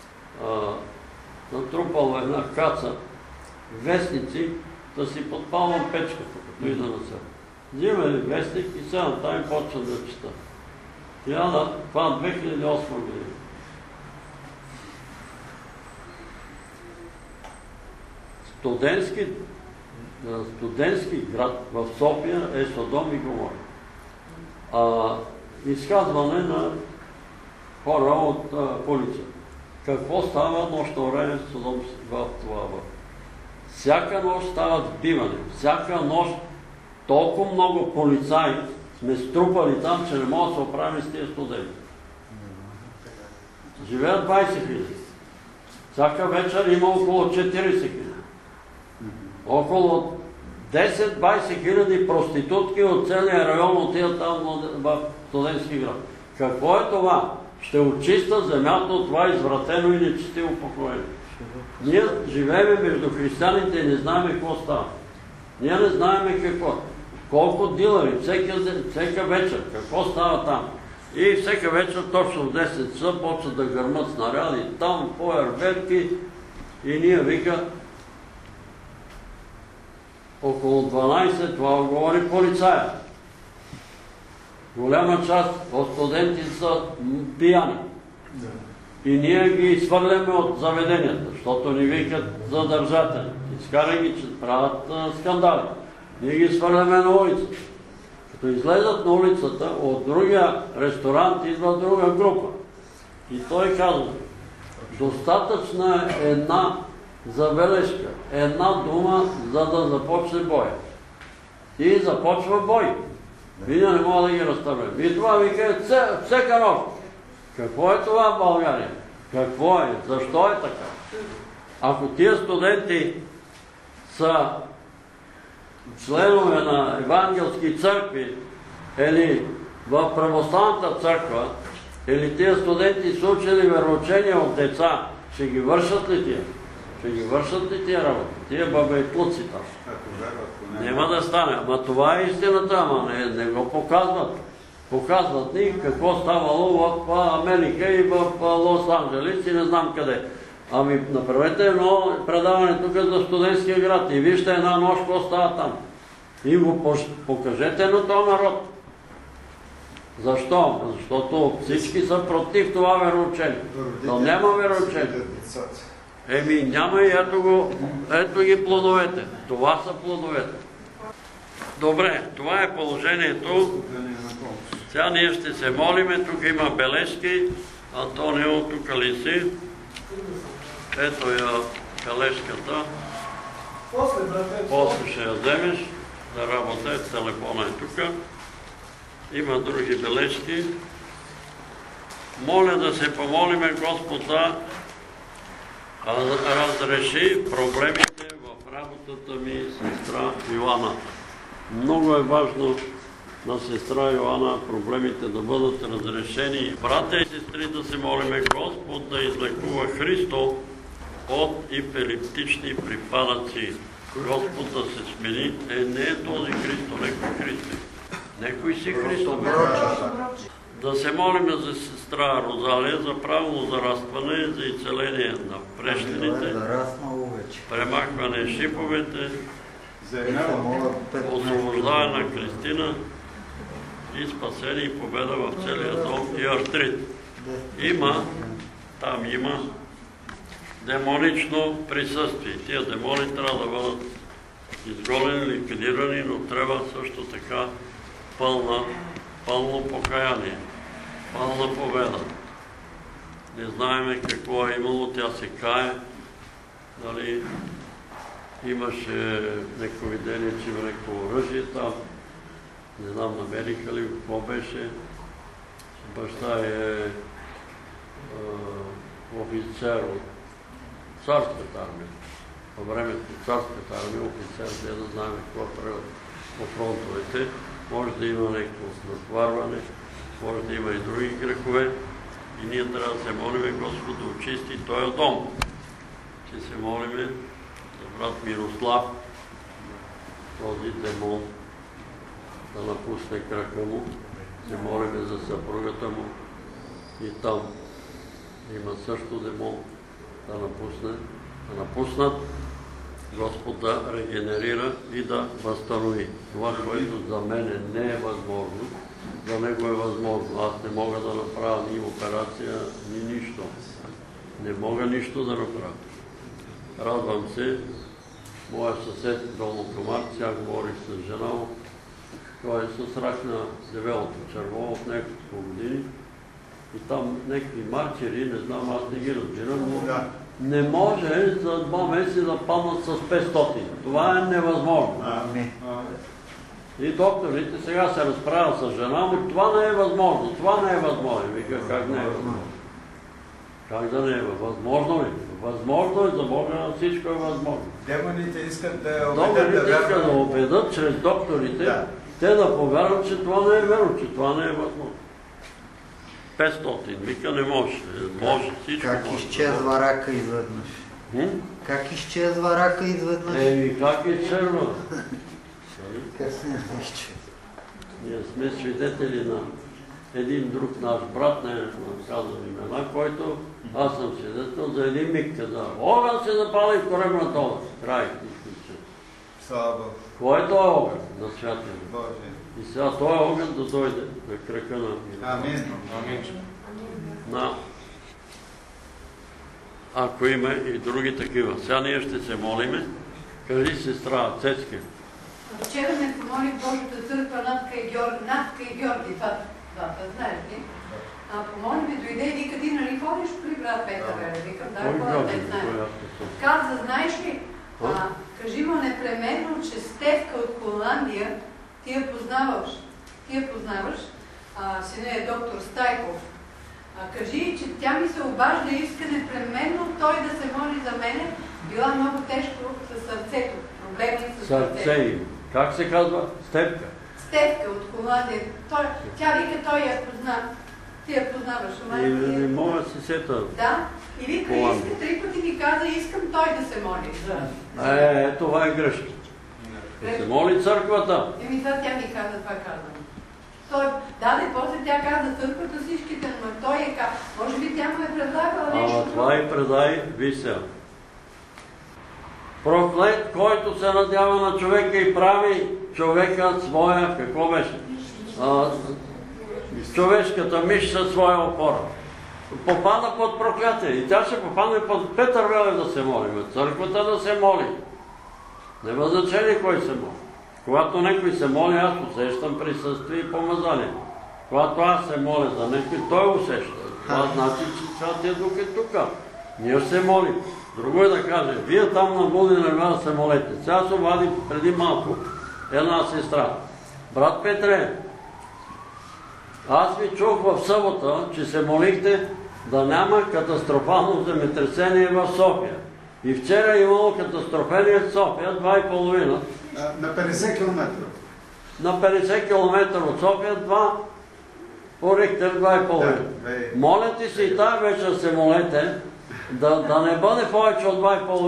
натрупал една каца вестници, да си подпалвам печката, като ида на село. Взима ли вестник и сега там и почва да чета. Това 2008 година. Студентски студентски град в София е Содом и Гомора. Изказване на хора от полиция. Какво става нощно време в Содом в това? Всяка нощ става сбиване. Всяка нощ толкова много полицаи сме струпали там, че не могат да се оправим с тия студенти. Живеят 20 000. Всяка вечер има около 40 000. Около 10-20 хиляди проститутки от целия район отиват там в студентски град. Какво е това? Ще очиста земята от това извратено и нечестиво поколение. Ние живеем между християните и не знаем какво става. Ние не знаем какво. Колко дилъри, всека вечер, какво става там. И всека вечер точно в 10 часа почват да гърмат снаряди, там фойерверки и ние вика около 12, това говори полицая. Голяма част от студенти са пияни. И ние ги свърляме от заведенията, защото ни викат задържатели. Изкарай ги, че правят скандали. Ние ги свърляме на улицата. Като излезат на улицата, от другия ресторант идва друга група. И той казва, достатъчна е една забележка, една дума, за да започне боя. И започва бой. Вие не мога да ги разтървем. И това вика всека нощ. Какво е това в България? Какво е? Защо е така? Ако тия студенти са членове на евангелски църкви или в православната църква, или тия студенти са учили вероучения от деца, ще ги вършат ли тия? Ще ги вършат ли тия работи? Тия бабайтлуци там. Няма да стане. Ама това е истината, ама не го показват. Показват ни какво ставало в Америка и в Лос-Анджелес и не знам къде. Ами направете едно предаване тук за студентския град и вижте една нощ, какво става там. И го покажете на този народ. Защо? Защото всички са против това вероучение. Но няма вероучение. Еми няма и ето ги плодовете. Това са плодовете. Добре, това е положението. Сега ние ще се молиме. Тук има бележки. Антонио, тук ли си? Ето я бележката. После ще я вземеш да работя. Телефона е тук. Има други бележки. Моля да се помолиме Господа разреши проблемите в работата ми, сестра Йоана. Много е важно на сестра Йоана проблемите да бъдат разрешени. Братя и сестри, да се молиме Господ да излекува Христо от епилептични припадъци. Господ да се смени. Не е този Христо, некой Христо. Некой си Христо. Да се молиме за сестра Розалия за правилно зарастване, за изцеление на прещените, премахване шиповете, освобождаване на Кристина и спасение и победа в целия дом и артрит. Там има демонично присъствие. Тия демони трябва да бъдат изгонени, ликвидирани, но трябва също така пълно покаяние, пълна победа. Не знаеме какво е имало, тя се кае. Дали имаше неко видение, че има неко оръжие там. Не знам, намериха ли какво беше. Баща е офицер от царската армия. По времето царската армия офицер, не да знаем какво правят по фронтовете. Може да има някакво натварване, може да има и други грехове. И ние трябва да се молиме Господ да очисти този дом. Ще се молиме за брат Мирослав, този демон, да напусне крака му. Се молиме за съпругата му. И там има също демон да напуснат. Господ да регенерира и да възстанови. Това, което за мене не е възможно, за него е възможно. Аз не мога да направя ни операция, ни нищо. Не мога нищо да направя. Радвам се моя съсед Долно Комарци, аз говорих с жена му. Той е с рак на дебелото черво от няколко години. И там някакви марчери, не знам, аз не ги разбирам, но не може за 2 месеца да паднат с 500. Това е невъзможно. И докторите сега се разправят с жена му, това не е възможно, това не е възможно. Вика, как не е възможно? Как да не е възможно ли? Възможно е, за Бога всичко е възможно. Демоните искат да Докторите да убедят чрез докторите, те да повярват, че това не е верно, че това не е възможно. 500, вика, не може. Може всичко. Как изчезва рака изведнъж? Как изчезва рака изведнъж? Как изчезва? Как се изчезва? Ние сме свидетели на един друг наш брат, не казвам имена, който аз съм свидетел за един миг каза: огън се запали в корабната област. Край. Слава Богу. Кой е този огън на святия? Боже. И сега този огън да дойде на крака на Амин. Ако има и други такива. Сега ние ще се молиме. Кажи, сестра Цецки. Вчера ме помоли Божията църква Натка и Георги, това знаеш ли? Помоли ме, дойде и вика, ти нали ходиш при брат Петър? Викам, да, ходя, не знае. Каза, знаеш ли, кажи му непременно, че Стевка от Холандия, ти я познаваш, сина е доктор Стайков. Кажи, че тя ми се обажда и иска непременно той да се моли за мене. Била много тежко със сърцето. Проблеми с сърцето. Как се казва? Стевка? Стевка от Холандия. Тя вика, той я позна. Ти я познаваш. Не мога да се сета. Да. И вика, иска 3 пъти ми каза, искам той да се моли. Това е грешка. Да се моли църквата. Това тя ми каза, това казвам. После тя каза църквата всичките, но той е каза. Може би тя му е предлагала нещо. Това и предай, ви сега. Проклет, който се надява на човека и прави човека своя, какво беше? Човешката мишца своя опора. Попада под проклятие. И тя ще попадне под Петър Велев да се моли. Църквата да се моли. Няма значение кой се моли. Когато някой се моли, аз усещам присъствие и помазание. Когато аз се моля за някой, той усеща. Това значи, че Святия Дух е тук. Ние ще се молим. Друго е да каже, вие там на Будина да се молете. Сега се обади преди малко една сестра. Брат Петре, аз ви чух в събота, че се молихте да няма катастрофално земетресение в София. И вчера имало катастрофение в София, 2,5. На 50 км. На 50 км от София, 2 по Рихтер, 2,5. Молете се и тази вечер се молете, да не бъде повече от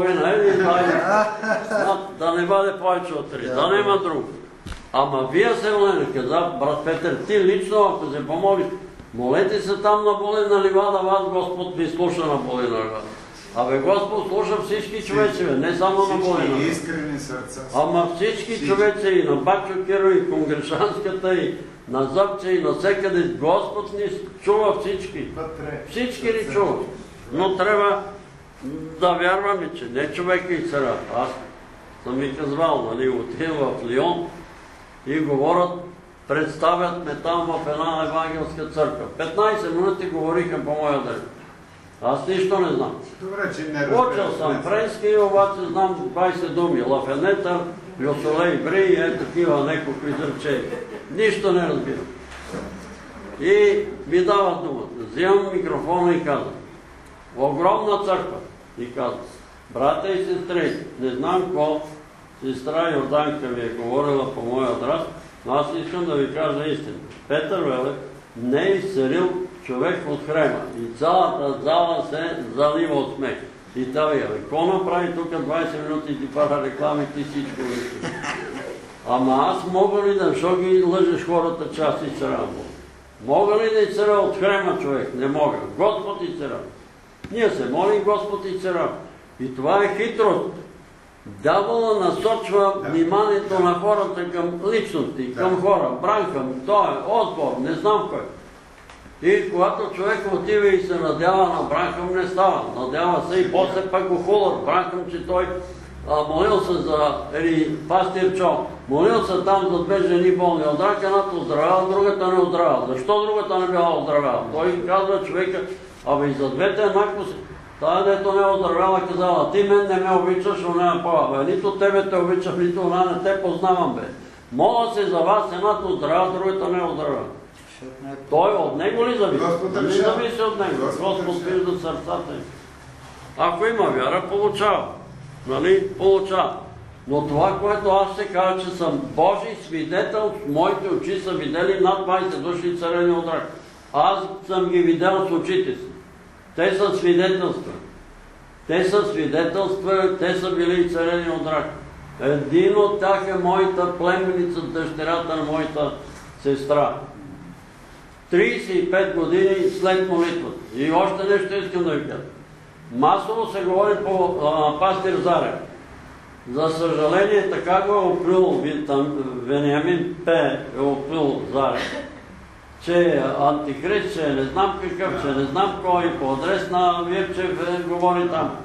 2,5, да не бъде повече от 3, да няма друго. Ама вие се молете, каза брат Петър, ти лично, ако се помолиш, молете се там на Болина ливада, вас Господ ви слуша на Болина ливада. Абе Господ слуша всички човеци, не само на Болина. Всички искрени сърца. Ама всички човеци, и на Бачо Киро, и Конгрешанската, и на Зъбче, и на всекъде. Господ ни чува всички. Всички ни чува. Но трябва да вярваме, че не човека и цара. Аз съм ви казвал, отивам в Лион и говорят, представят ме там в една евангелска църква. 15 минути говориха по моя ден. Аз нищо не знам. Добре, че не разбирам. Учил съм френски, обаче знам 20 думи. Лафенета, Люсолей, Брей, такива неколко изречения. Нищо не разбирам. И ми дават думата. Взимам микрофона и казвам. Огромна църква. И казвам. Брата и сестри, не знам какво сестра Йорданка ми е говорила по моя адрес, но аз искам да ви кажа истина. Петър Велев не е изцелил човек от хрема. И цялата зала се залива от смех. И тя ви какво направи тук 20 минути и ти пара реклами, ти всичко виждаш. Ама аз мога ли да, защо ги лъжеш хората, че аз изцелявам? Мога ли да изцеля от хрема човек? Не мога. Господ изцелява. Ние се молим, Господ изцелява. И това е хитрост. Дявола насочва вниманието на хората към личности, към хора. Бранкъм, той е, Осбор, не знам кой. И когато човек отива и се надява на Бранкъм, не става. Надява се и после пък го хулят Бранкъм, че той молил се за пастирчо, молил се там за две жени болни от рак, едната оздравява, другата не оздравява. Защо другата не била оздравява? Той казва човека, и за двете еднакво си. Тая, дето не оздравява, казала, ти мен не ме обичаш, но не по. Нито тебе те обичам, нито она не те познавам, бе. Моля се за вас, едната оздравява, другата не оздравява. Той от него ли зависи? Не зависи от него. Господ вижда сърцата им. Ако има вяра, получава. Нали? Получава. Но това, което аз ще кажа, че съм Божий свидетел, моите очи са видели над 20 души царени от рак. Аз съм ги видял с очите си. Те са свидетелства. Те са били царени от рак. Един от тях е моята племеница, дъщерята на моята сестра. 35 години след молитвата. И още нещо искам да ви кажа. Масово се говори по пастир Зарев. За съжаление, така го е оплюл Вениамин П. е оплюл Зарев, че е антихрист, че не знам какъв, че не знам кой, по адрес на Вирчев говори там.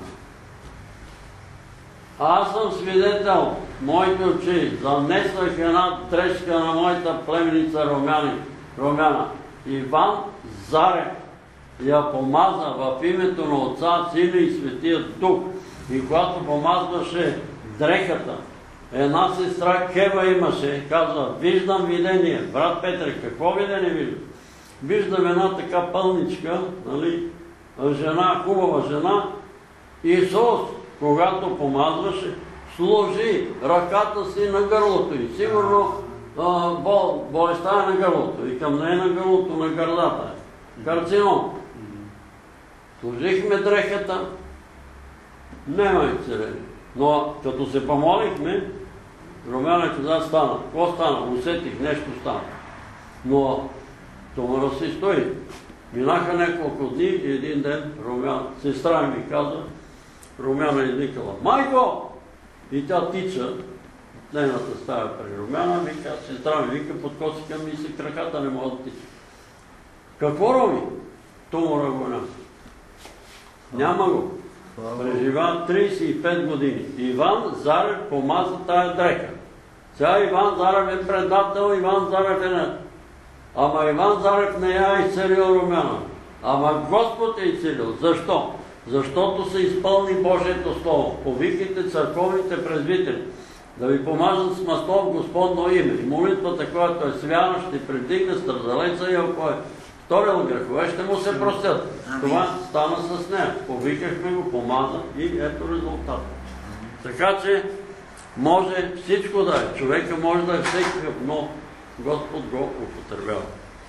Аз съм свидетел, моите очи, занесах една трешка на моята племеница Румяна. Иван Зарев я помаза в името на Отца, Сина и Светия Дух. И когато помазваше дрехата, една сестра Кева имаше, казва, виждам видение. Брат Петре, какво видение виждам? Виждам една така пълничка, нали, жена, хубава жена. Исус, когато помазваше, сложи ръката си на гърлото и сигурно болестта е на гърлото. И към нея на гърлото, на гърдата е. Карцином. Сложихме дрехата, няма изцеление. Но като се помолихме, Румяна каза, стана. Какво стана? Усетих, нещо стана. Но това си стои. Минаха няколко дни и един ден сестра ми каза, Румяна извикала, майко! И тя тича, нейната стая при Румяна, вика, сестра ми вика, под косика ми си краката не могат да тича. Какво роби? Тумора го няма. Няма го. Прежива 35 години. Иван Зарев помаза тая дреха. Сега Иван Зарев е предател, Иван Зарев е не. Ама Иван Зарев не я изцелил Румяна. Ама Господ е изцелил. Защо? Защото се изпълни Божието Слово. Повикайте църковните презвитери да ви помажат с масло в Господно име. И молитвата, която е свяна, ще предигне страдалеца и ако е вторил грехове, ще му се простят. Това стана с нея. Повикахме го, помаза и ето резултат. Така че може всичко да е. Човека може да е всекакъв, но Господ го употребява.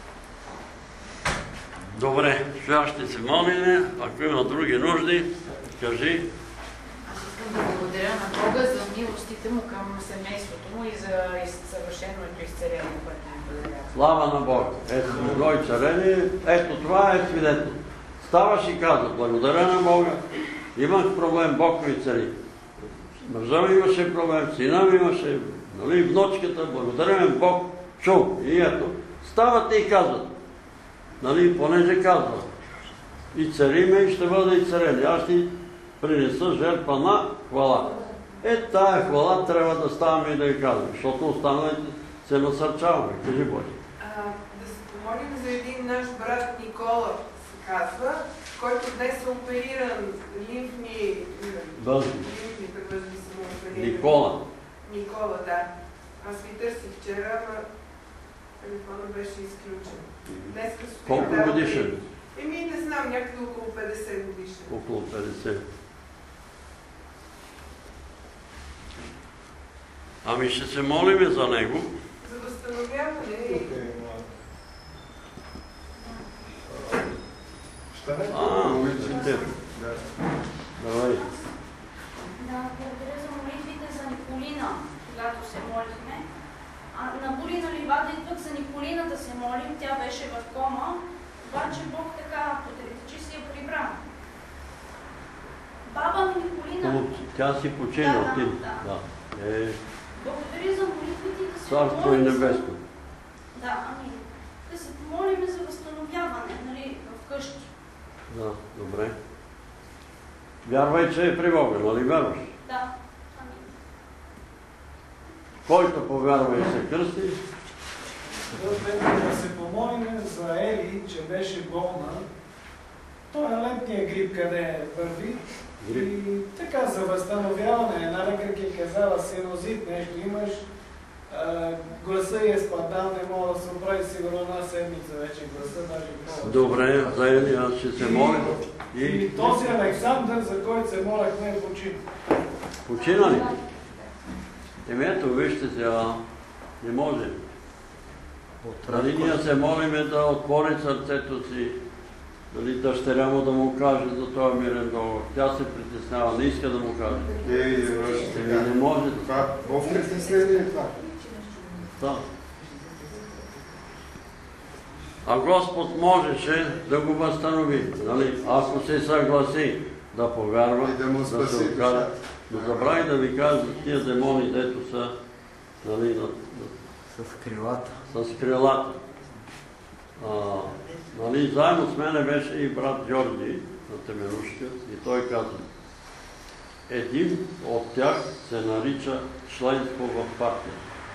Добре, сега ще се молим. Ако има други нужди, кажи. Аз искам да благодаря на Бога за милостите му към семейството му и за съвършеното изцеление, което ми подарява. Слава на Бога. Ето добро изцеление. Ето това е свидетел. Ставаш и казва, благодаря на Бога. Имах проблем, Бог ми цели. Мъжа ми имаше проблем, сина ми имаше, нали, внучката, благодаря ми Бог, чул. И ето, ставате и казват. Нали, понеже казва, и цариме и ще бъде и царени. Аз ще принеса жертва на хвала. Тая хвала трябва да ставаме и да я казваме, защото останалите се насърчаваме. Кажи, Боже. Да се помолим за един наш брат Никола, се казва, който днес е опериран лимфни възли са му оперирани. Никола, да. Аз ви търсих вчера, но телефона беше изключен. Колко годишен? Не знам, някъде около 50 годишен. Около 50. Ами ще се молиме за него. За възстановяване. Давай. Да, благодаря за молитвите за Николина, когато се молихме. На Булина ливада и пък за Николина да се молим, тя беше в кома, обаче Бог така потребичи си я прибра. Баба ми Николина... Тя си почина, ти. Да. Благодаря за молитвите и да се Царство и небеско. Да, да се помолим за възстановяване, нали, вкъщи. Да, добре. Вярвай, че е при Бога, нали вярваш? Да. който повярва и се кръсти. Да се помолим за Ели, че беше болна. Той е лентния грип, къде върви. И така, за възстановяване, една лекарка е казала синозит, нещо имаш, гласа е спадал, не мога да се оправи сигурно една седмица вече гласа, даже повече. Добре, за Ели, аз ще се моля. И този Александър, за който се молахме, е почина. Почина ли? Ето, вижте сега, не може. Нали ние се молиме да отвори сърцето си, нали дъщеря му да му каже за този мирен договор. Тя се притеснява, не иска да му каже. Не може да. Това в притеснение е това. Да. А Господ можеше да го възстанови, нали? Ако се съгласи да повярва, да се окаже. Но забрави да ви кажа за тия демони, дето са, нали, с крилата. С крилата. Нали, заедно с мене беше и брат Георги на Теменушка и той каза, един от тях се нарича членство в партия.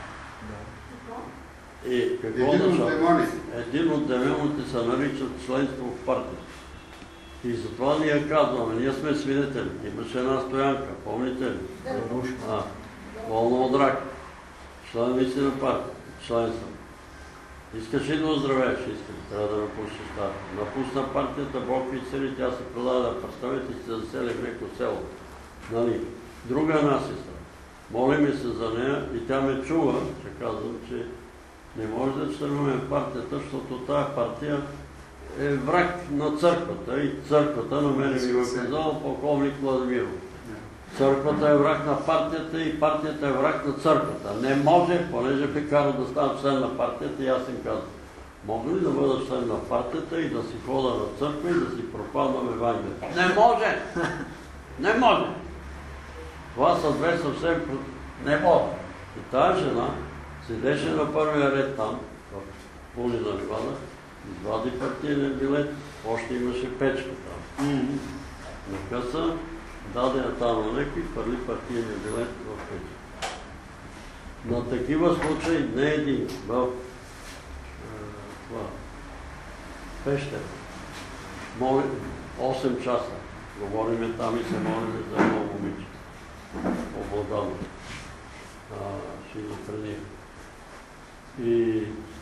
И какво един от демоните се нарича членство в партия. И затова ние казваме, ние сме свидетели. Имаше една стоянка, помните ли? Волна от рак. Член си на партия. Член съм. Искаш ли да оздравееш? Искам. Трябва да напуснеш партия. Напусна партията, Бог ви цели, тя се продаде. Представете си да засели в неко село. Нали? Друга една сестра. Молиме се за нея и тя ме чува, че казвам, че не може да членуваме партията, защото тая партия е враг на църквата и църквата на мене ми го е казал полковник Владимиров. Църквата е враг на партията и партията е враг на църквата. Не може, понеже ме кара да стана член на партията и аз им казвам, мога ли да бъда член на партията и да си хода на църква и да си пропадвам Евангелието? Не може! Не може! Това са две съвсем... Не може! И тая жена седеше на първия ред там, в Пулина Ливада, извади партийния билет, още имаше печка там. На къса даде я там на някой и хвърли партийния билет в печка. На такива случаи не един в Пещера. 8 часа. Говориме там и се молиме за едно момиче. Обладано. Шизофрения. И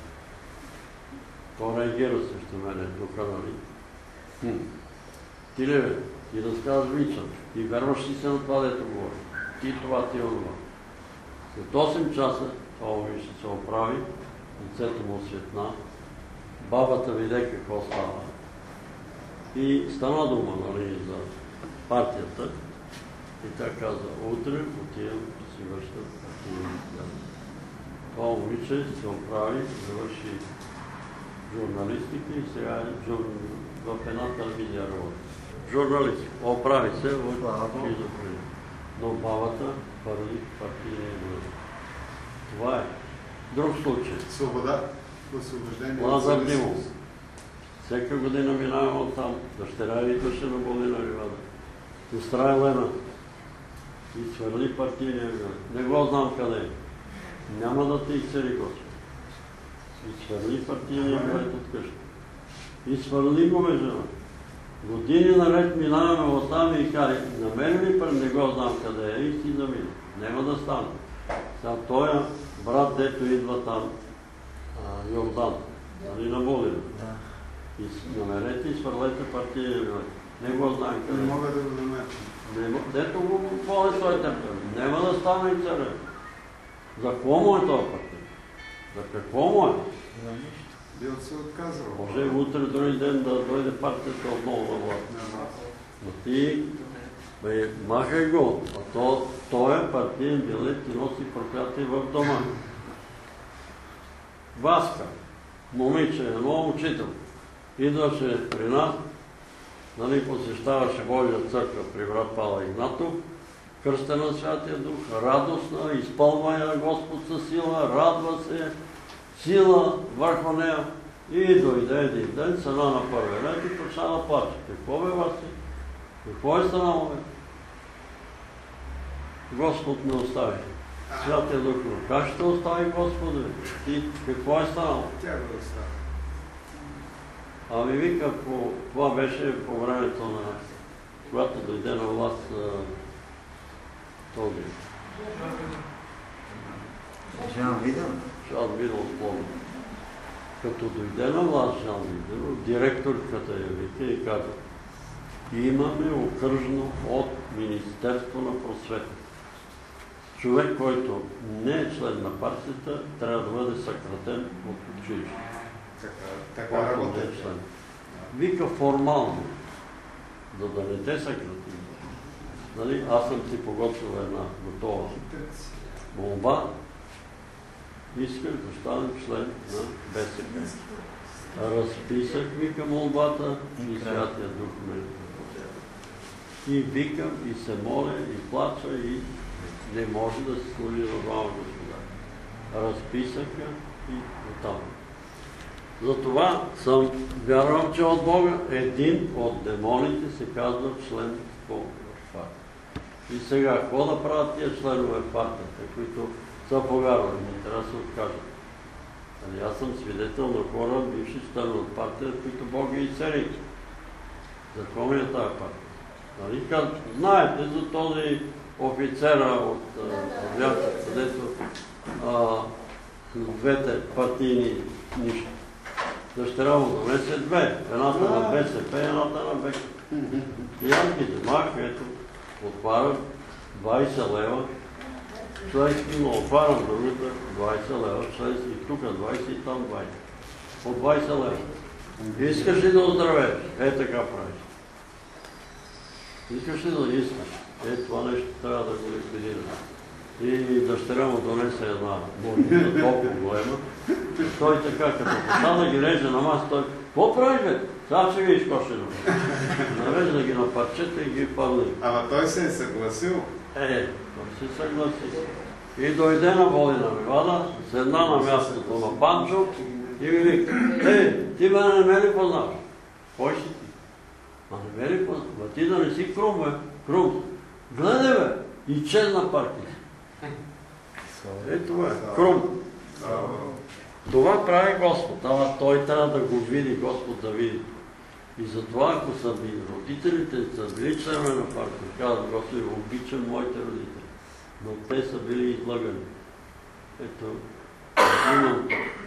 то реагира срещу мене, духа, нали? Ти ли бе? Ти разказваш вичам. Ти вярваш ли се на това, дето говори? Ти това, ти онова. След 8 часа това момиче се оправи, лицето му светна, бабата виде какво става. И стана дума, нали, за партията. И тя каза, утре отивам да си вършам партийния билет. Това момиче се оправи, завърши журналистика и сега е в една телевизия работи. Журналист. Оправи се от шизофрения. Но бабата хвърли партийния билет. Това е. Друг случай. Свобода, освобождение. Лазар Димов. Всека година минаваме оттам. Дъщеря идваше на Пулина Ливада. Сестра Елена. И свърли партийния билет. Не го знам къде е. Няма да те изцели Господ. И свърли партийния билет от къща. И свърли го ме жена. Години наред минаваме оттам и каже, намери ли не го знам къде е и си замина. Няма да стане. Сега той брат, дето идва там, Йордан, нали на Булина. И намерете и свърлете партийния билет. Не го знаем къде. Не мога да го намеря. Дето го воли той темпер. Няма да стане и царя. За какво му е този партия? За какво му е? Бил се отказал. Може утре други ден да дойде партията отново на власт. Но ти махай го. А той е партиен билет и носи проклятие в дома. Васка, момиче, едно учител, идваше при нас, нали, посещаваше Божия църква при брат Павел Игнатов, кръстена на Святия Дух, радостна, изпълва я Господ със сила, радва се, сила върху нея и дойде един ден, сена на първия ред и почна да плаче. Какво бе, Васи? Какво е станало, бе? Господ ме остави. Святия Дух, как ще остави Господи? Ти какво е станало? Тя го остави. Ами вика, това беше по времето на когато дойде на власт този Жан Виден? Жан Виден спомня. Като дойде на власт Жан Виден, директорката я вика и каза: имаме окръжно от Министерство на просвета. Човек, който не е член на партията, трябва да бъде съкратен от училище. Така работи. Вика формално, за да не те съкратим. Нали? Аз съм си подготвил една готова молба. Исках да станем член на БСП. Разписах, вика, молбата и Святия Дух ме подпомага. И викам, и се моля, и плача, и не може да се служи на двама господа. Разписаха и оттам. Затова съм вярвам, че от Бога един от демоните се казва член по партия. И сега, какво да правят тия членове в партията, които са повярвали, не трябва да се откажат? Аз съм свидетел на хора, бивши членове от партията, които Бог ги изцели. За какво ми е тази партия? Знаете за този офицера от авиацията, където двете партийни нища. Дъщеря му донесе две. Едната на БСП, едната на БК. И аз ги вземах, ето, отварям 20 лева. Членски, но отварям другата 20 лева. Членски и тук 20 и там 20. По 20 лева. Искаш ли да оздравееш? Така правиш. Искаш ли да искаш? Това нещо трябва да го ликвидираме. И дъщеря му донесе една бургина, толкова голема. Той така, като почна да ги реже на маса, той: какво правиш, бе? Сега ще видиш какво ще направи. Нарежда ги на парчета и ги падли. Ама той се е съгласил. Той се съгласи. И дойде на Волина Ливада, седна на мястото на Панчо и ми вика: ти мене не ме ли познаваш? Кой си ти? Не ме ли познаваш? Ти да не си Крум, бе? Крум. Гледай, бе! И чезна партия. Това е. Крум. Това прави Господ. Ама той трябва да го види, Господ да види. И затова, ако са били родителите, са били членове на партия, казват: Господи, обичам моите родители. Но те са били излагани. Ето, имам.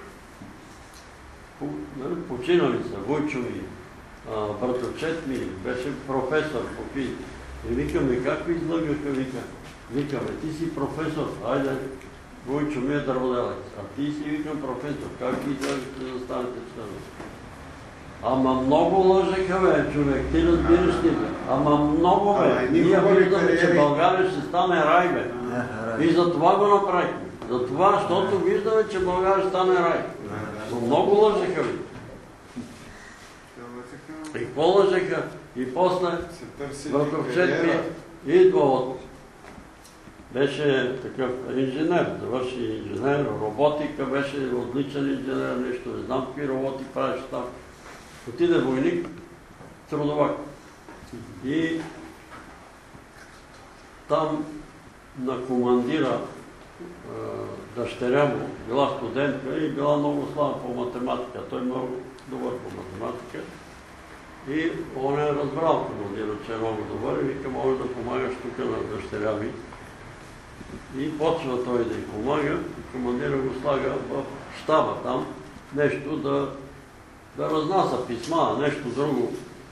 Починали са Войчо ми, братовчет ми, беше професор по физика. И викаме: как ви излагаха? Викаме: ти си професор, айде, Войчо ми е дърводелец. А ти си, викам, професор, как ви излагахте да станете членове? Ама много лъжеха, бе, човек, ти разбираш ли, бе? Ама много, бе. Ние виждаме, че България ще стане рай, бе. И за това го направихме. За това, защото виждаме, че България ще стане рай. Но много лъжеха, бе. И какво лъжеха? И после братовчет ми идва от... Беше такъв инженер, завърши инженер, роботика, беше отличен инженер, нещо, не знам какви роботи правиш там. Отиде войник, трудовак. И там на командира дъщеря му, била студентка и била много слаба по математика. Той много добър по математика. И он е разбрал командира, че е много добър и вика: може да помагаш тук на дъщеря ми. И почва той да й помага и командира го слага в щаба там, нещо да разнася писма, нещо друго.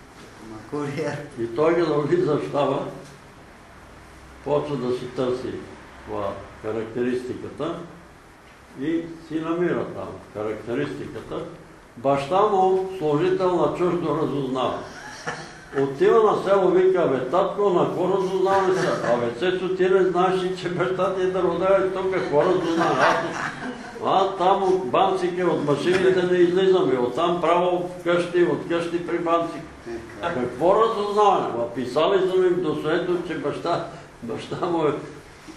И той да влиза в щаба, почва да си търси това характеристиката и си намира там характеристиката. Баща му служител на чуждо разузнаване. Отива на село, вика: бе, татко, на какво разузнаване са? Абе, Цецо, ти не знаеш ли, че баща ти е дърводелец тук, какво разузнаване? Там от банците, от машините не излизаме, оттам право вкъщи, от къщи при банците. Какво разузнаване? Писали са ми в досието, че баща му е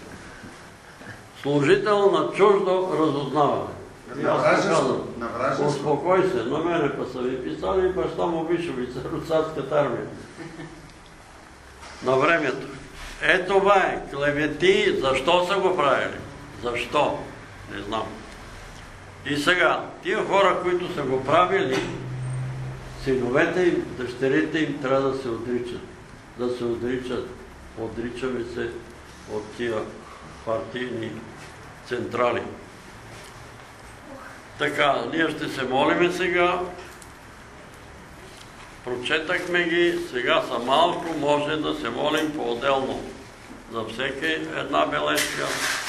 служител на чуждо разузнаване. И аз казвам: успокой се, на мене па са ви писали и баща му виж офицер от царската армия. На времето. Това е. Клевети, защо са го правили? Защо? Не знам. И сега, тия хора, които са го правили, синовете им, дъщерите им трябва да се отричат. Да се отричат. Отричаме се от тия партийни централи. Така, ние ще се молиме сега. Прочетахме ги, сега са малко, може да се молим по-отделно. За всеки една бележка.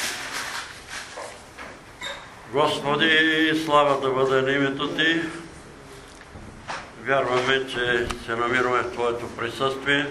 Господи, слава да бъде на името Ти. Вярваме, че се намираме в Твоето присъствие.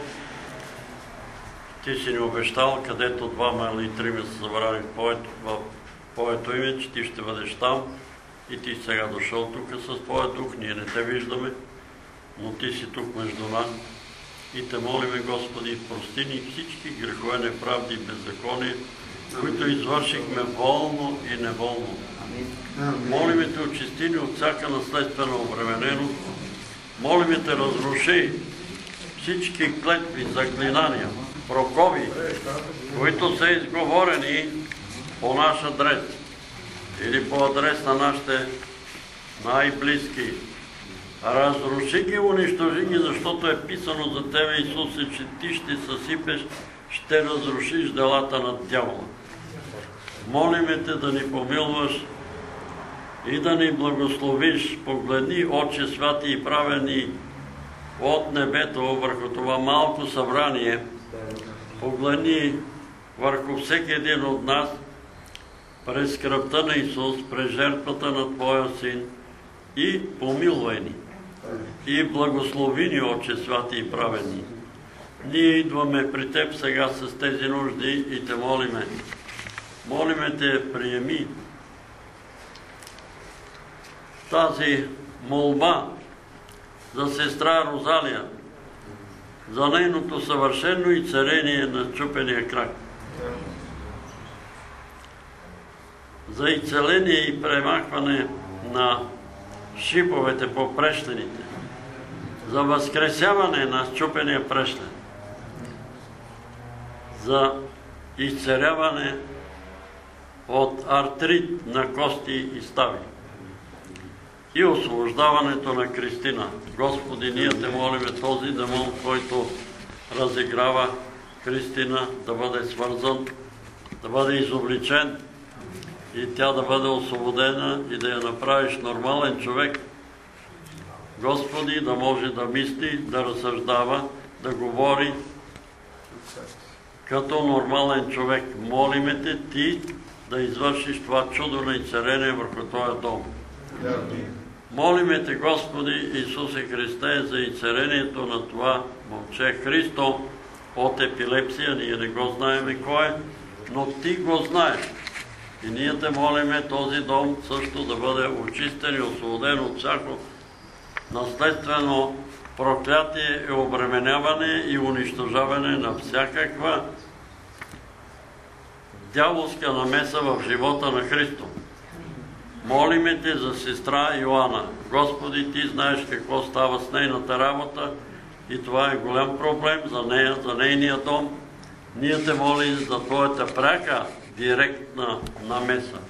Ти си ни обещал, където двама или трима са събрани в Твоето име, че Ти ще бъдеш там. И Ти сега дошъл тук с Твоя дух, ние не Те виждаме, но Ти си тук между нас. И Те молиме, Господи, прости ни всички грехове, неправди и беззакония, които извършихме волно и неволно. Молиме Те, очисти ни от всяка наследствена обремененост. Молиме Те, разруши всички клетви, заклинания, прокови, които са изговорени по наш адрес или по адрес на нашите най-близки. Разруши ги, унищожи ги, защото е писано за Тебе, Исусе, че Ти ще съсипеш, ще разрушиш делата на дявола. Молиме Те да ни помилваш и да ни благословиш. Погледни, Отче святи и праведни, от небето върху това малко събрание. Погледни върху всеки един от нас през кръвта на Исус, през жертвата на Твоя Син и помилвай ни. И благослови ни, Отче святи и праведни. Ние идваме при Теб сега с тези нужди и Те молиме. Молиме Те, приеми тази молба за сестра Розалия, за нейното съвършено изцеление на чупения крак, за изцеление и премахване на шиповете по прещените, за възкресяване на счупения прешлен, за изцеляване от артрит на кости и стави и освобождаването на Кристина. Господи, ние Те молиме този демон, който разиграва Кристина, да бъде свързан, да бъде изобличен и тя да бъде освободена и да я направиш нормален човек. Господи, да може да мисли, да разсъждава, да говори като нормален човек. Молиме Те Ти да извършиш това чудо на изцеление върху този дом. Молиме Те, Господи Исусе Христе, за изцелението на това момче Христо от епилепсия. Ние не го знаеме кой е, но Ти го знаеш. И ние Те молиме този дом също да бъде очистен и освободен от всяко наследствено проклятие и обременяване и унищожаване на всякаква дяволска намеса в живота на Христо. Молиме Те за сестра Йоана. Господи, Ти знаеш какво става с нейната работа и това е голям проблем за нея, за нейния дом. Ние Те молим за Твоята пряка, директна намеса.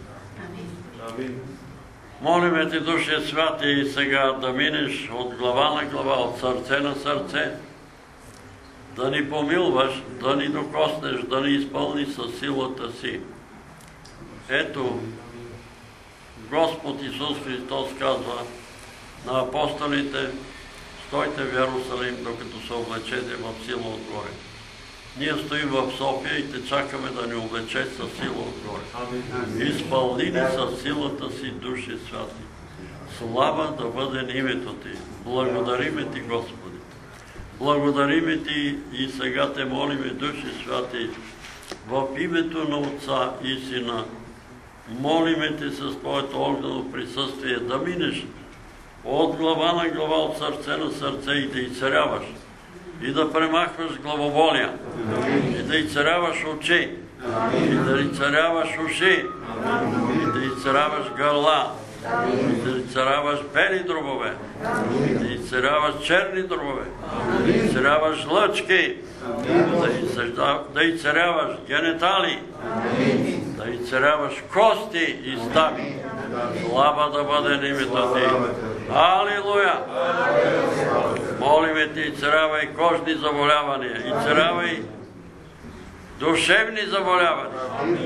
Молиме Те, Душе Святи, и сега да минеш от глава на глава, от сърце на сърце, да ни помилваш, да ни докоснеш, да ни изпълни със силата Си. Ето, Господ Исус Христос казва на апостолите: стойте в Йерусалим, докато се облечете в сила отгоре. Ние стоим в София и Те чакаме да ни облече със сила отгоре. Изпълни ни със силата Си, Душе Святи. Слава да бъде на името Ти. Благодариме Ти, Господи. Благодариме Ти и сега Те молиме, Душе Святи, в името на Отца и Сина. Молиме Те с Твоето огнено присъствие да минеш от глава на глава, от сърце на сърце и да изцеляваш, и да премахваш главоболия, и да изцеляваш очи, и да изцеляваш уши, и да изцеляваш гърла, и да изцеляваш бели дробове, и да изцеляваш черни дробове, да изцеляваш лъчки, да изцеляваш генитали, да да изцеляваш кости и стави. Слава да бъде името Ти. Алилуя! Молиме Ти, изцелявай кожни заболявания, изцелявай душевни заболявания.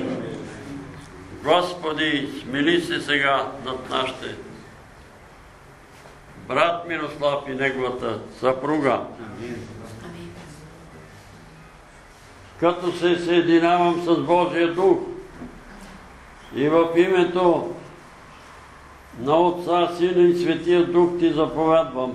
Господи, смили се сега над нашите брат Мирослав и неговата съпруга. Като се съединявам с Божия Дух и в името на Отца, Сина и Светия Дух Ти заповядвам,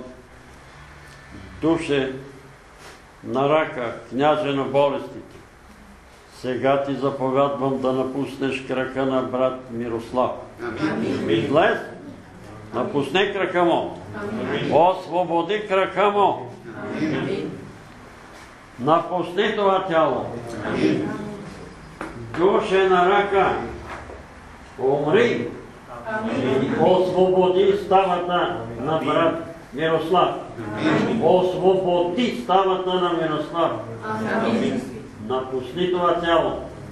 душе на рака, княже на болестите, сега Ти заповядвам да напуснеш крака на брат Мирослав. Излез, напусне крака му, освободи крака му, напусни това тяло. Душе на рака, умри и освободи ставата на брат Мирослав. Освободи ставата на Мирослав. Напусни това тяло.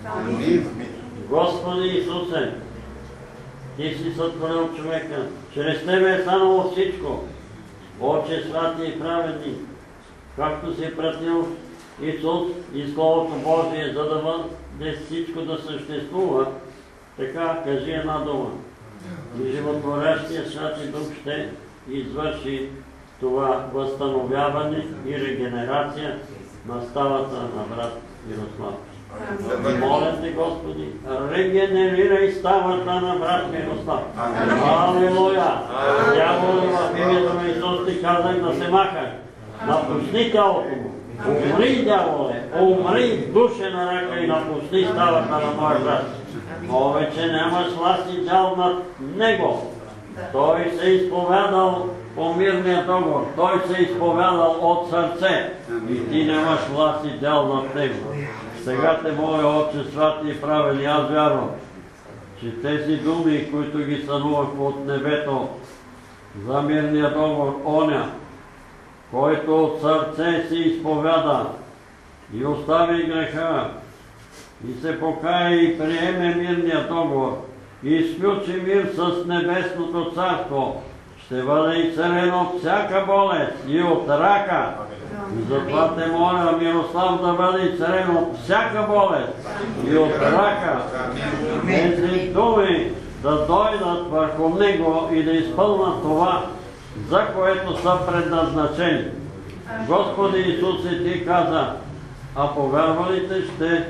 Господи Исусе, Ти си сътворил човека. Чрез Тебе е станало всичко. Отче святи и праведни, както си пратил Исус и Словото Божие, за да бъде всичко да съществува, така кажи една дума. И животворящия Святи Дух ще извърши това възстановяване и регенерация на ставата на брат Мирослав. Моля Те, Господи, регенерирай ставата на брат Мирослав. Алилуя! Дяволе, в името на Исус Ти казах да се махай. Напусни тялото му. Умри, дяволе, умри, душе на рака и напусни ставата на моя брат. Повече нямаш власт и дял над него. Той се изповядал по мирния договор. Той се изповядал от сърце. И ти нямаш власт и дял над него. Сега Те моля, Отче святи и праведни, аз вярвам, че тези думи, които ги сънувах от небето за мирния договор, оня, който от сърце си изповяда и остави греха, и се покая и приеме мирния договор, и сключи мир с небесното царство, ще бъде изцелен от всяка болест и от рака. И затова Те моля, Мирослав да бъде изцелен от всяка болест и от рака. Тези думи да дойдат върху него и да изпълнат това, за което са предназначени. Господи Исусе, Ти каза, а повярвалите ще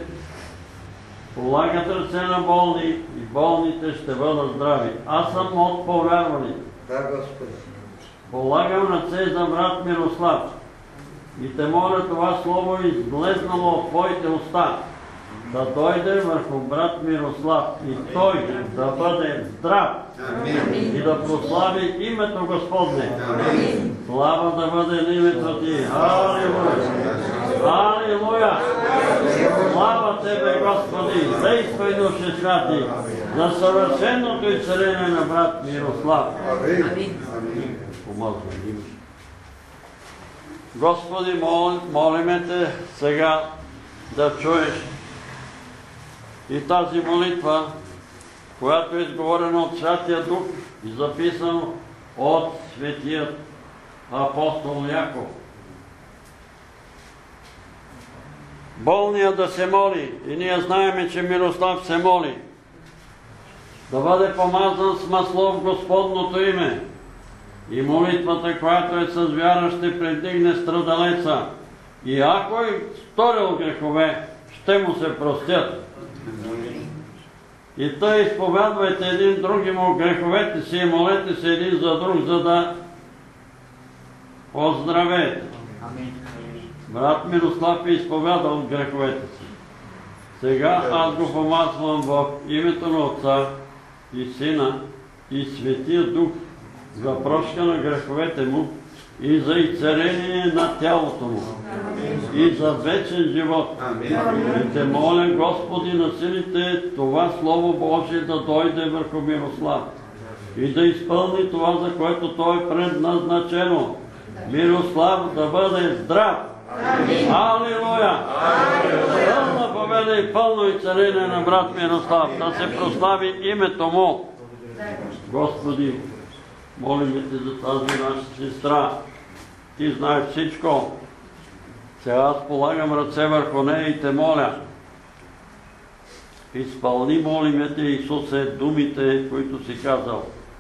полагат ръце на болни и болните ще бъдат здрави. Аз съм от повярвалите. Да, Господи. Полагам ръце за брат Мирослав и Те моля това слово изблезнало от Твоите уста да дойде върху брат Мирослав и той да бъде здрав и да прослави името Господне. Слава да бъде на името Ти. Алилуя! Алилуя! Слава Тебе, Господи! Действай, Душе Святи, за съвършеното изцеление на брат Мирослав. Помозвай им. Господи, молиме Те сега да чуеш и тази молитва, която е изговорена от Святия Дух и записано от Светият апостол Яков. Болният да се моли, и ние знаем, че Мирослав се моли, да бъде помазан с масло в Господното име. И молитвата, която е с вяра, ще предигне страдалеца. И ако е сторил грехове, ще му се простят. И тъй изповядвайте един другиму греховете си и молете се един за друг, за да оздравеете. Брат Мирослав е изповядал греховете си. Сега аз го помазвам в името на Отца и Сина и Светия Дух за прошка на греховете му и за изцеление на тялото му и за вечен живот. И Те моля, Господи, на силите това Слово Божие да дойде върху Мирослав и да изпълни това, за което той е предназначено. Мирослав да бъде здрав Алилуя! Пълна победа и пълно и царение на брат Мирослав. Да се прослави името му. Господи, молим Те за тази наша сестра. Ти знаеш всичко. Сега аз полагам ръце върху нея и Те моля. Изпълни, молим Те, Исусе, думите, които си казал.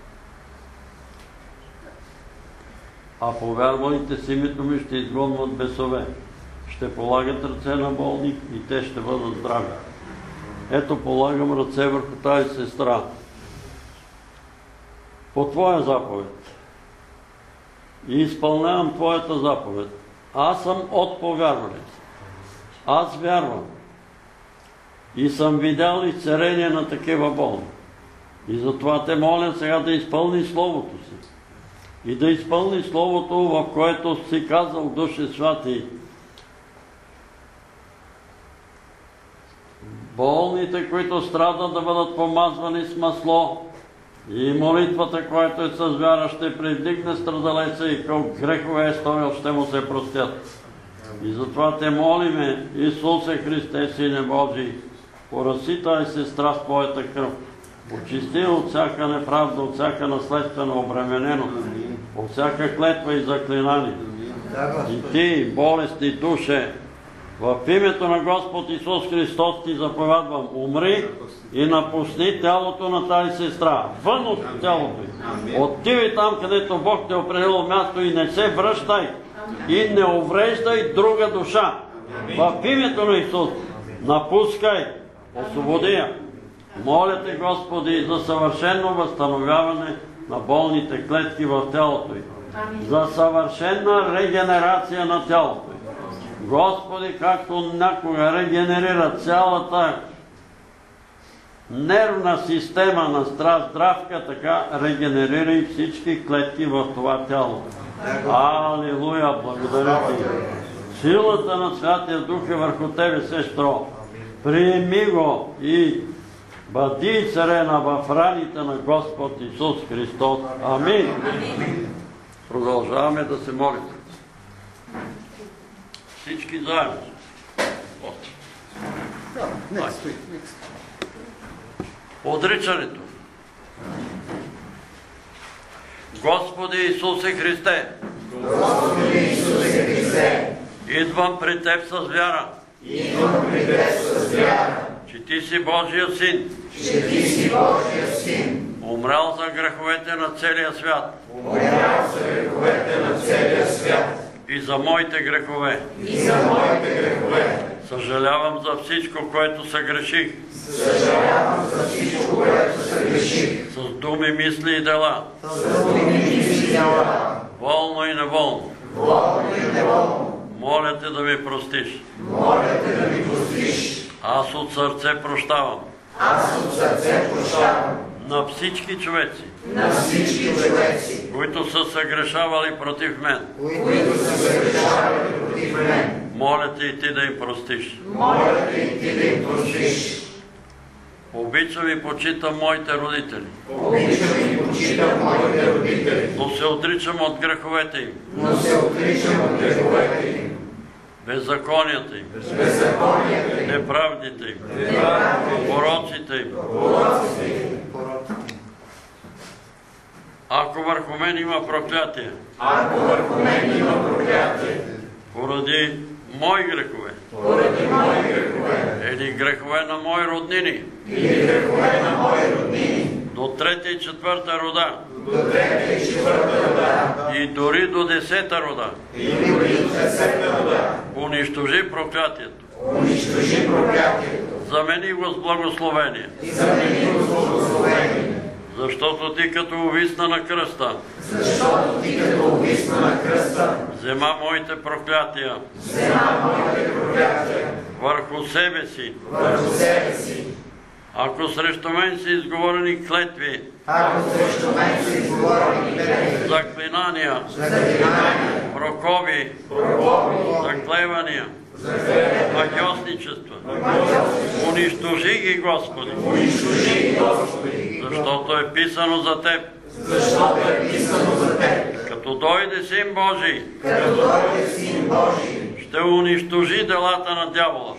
А повярвалите с името ми ще изгонват бесове. Ще полагат ръце на болни и те ще бъдат здрави. Ето полагам ръце върху тази сестра. По Твоя заповед. И изпълнявам Твоята заповед. Аз съм от повярвалите. Аз вярвам. И съм видял изцеление на такива болни. И затова Те моля сега да изпълни Словото си. И да изпълни Словото, в което си казал, Душе Святи, болните, които страдат, да бъдат помазвани с масло, и молитвата, която е с вяра, ще привдигне страдалеца и колко грехове е сторил, ще му се простят. И затова Те молиме, Исусе Христе, Сине Божий, пораси тази сестра с Твоята кръв. Очисти от всяка неправда, от всяка наследствена обремененост, от всяка клетва и заклинание. И Ти, болести душе, в името на Господ Исус Христос Ти заповядвам, умри и напусни тялото на тази сестра. Вън от тялото й. Отивай там, където Бог Те е определил място и не се връщай и не увреждай друга душа. В името на Исус напускай, освободи я. Моля Те, Господи, за съвършено възстановяване на болните клетки в тялото й. За съвършена регенерация на тялото й. Господи, както някога регенерира цялата нервна система на здравка, така регенерира и всички клетки в това тяло. Алилуя, благодаря Ти. Силата на Святия Дух е върху Тебе, сестро. Приеми го и бъди царена в раните на Господ Исус Христос. Амин. Продължаваме да се молим. Всички заедно. Отричането. Господи Исусе Христе, идвам при Теб с вяра, че Ти си Божия Син, умрял за греховете на целия свят, и за моите грехове. Съжалявам за всичко, което съгреших. С думи, мисли и дела. Волно и неволно. Моля Те да ми простиш. Аз от сърце прощавам. На всички човеци, които са съгрешавали против мен. Моля Те и Ти да им простиш. Обичам и почитам моите родители. Но се отричам от греховете им. Беззаконията им. Неправдите им. Пороците им. Ако върху мен има проклятие, поради мои грехове, или грехове на мои роднини, до трета и четвърта рода, и дори до 10-та рода, унищожи проклятието, замени го с благословение. Защото Ти като увисна на кръста, взема моите проклятия върху себе си. Ако срещу мен са изговорени клетви, заклинания, прокови, заклевания, магиосничества, унищожи ги, Господи, защото е писано за Теб. Като дойде Син Божий, ще унищожи делата на дявола.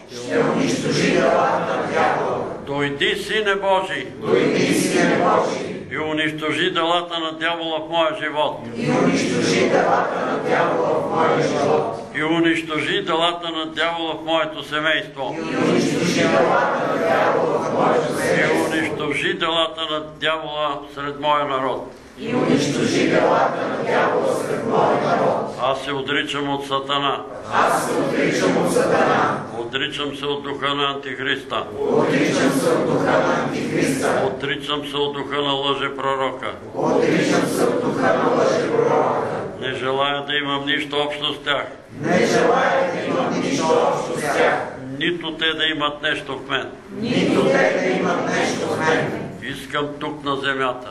Дойди, Сине Божий, и унищожи делата на дявола в моя живот. И унищожи делата на дявола в моето семейство. И унищожи делата на дявола сред моя народ. Аз се отричам от Сатана. Отричам се от духа на Антихриста. Отричам се от духа на лъжепророка. Не желая да имам нищо общо с тях. Нито те да имат нещо в мен. Искам тук на земята.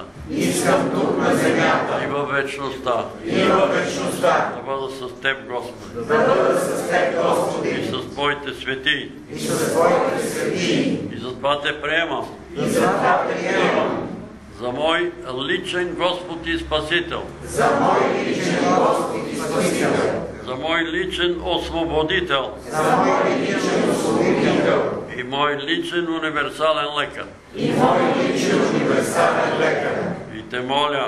И във вечността. Да бъда с Теб, Господи. И с Твоите светии. И затова Те приемам. За мой личен Господ и Спасител. За мой личен освободител. И мой личен универсален лекар. И те моля,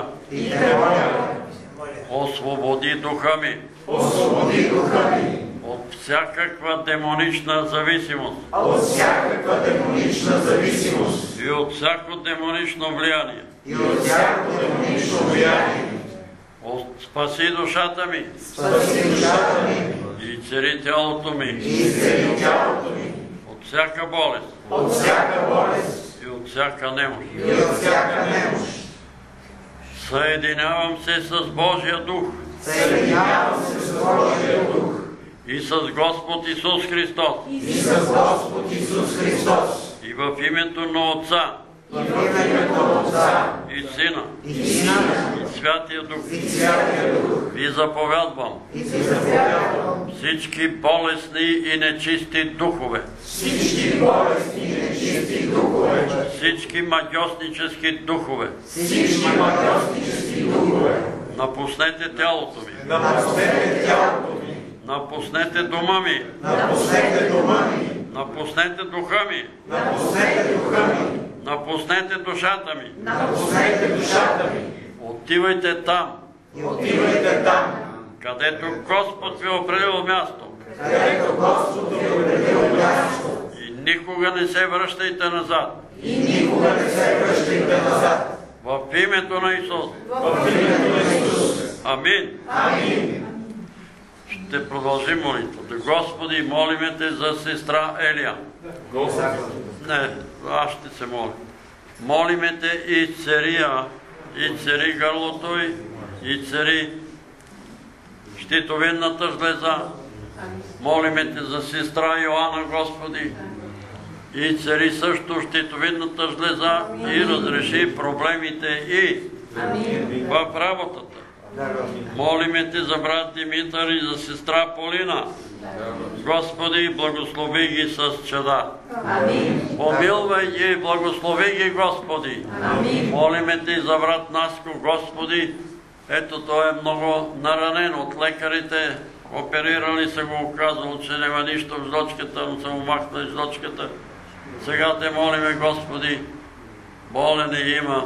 освободи духа ми от всякаква демонична зависимост и от всяко демонично влияние. Спаси душата ми и цари тялото ми от всяка болест и от всяка немощ. Съединявам се с Божия дух и с Господ Исус Христос и в името на Отца и Сина и Святия Дух ви заповядвам всички болесни и нечисти духове, всички магьоснически духове, напуснете тялото ми, напуснете дома ми, напуснете духа ми, напуснете душата ми. Отивайте там, където Господ ви е определил място. И никога не се връщайте назад. В името на Исус. Амин. Ще продължим молитвата. Господи, молиме Те за сестра Елия. Не, аз ще се моля. Молиме Те и цари гърлото и цари щитовидната жлеза. Молиме Те за сестра Йоанна, Господи, и цари също щитовидната жлеза и разреши проблемите и в работата. Молиме Те за брат Димитър и за сестра Полина. Господи, благослови ги с чада. Помилвай ги и благослови ги, Господи. Молиме Те за брат Наско, Господи. Ето той е много наранен от лекарите. Оперирали са го, оказало, че няма нищо в жлъчката, но са му махнали жлъчката. Сега Те молиме, Господи, болен има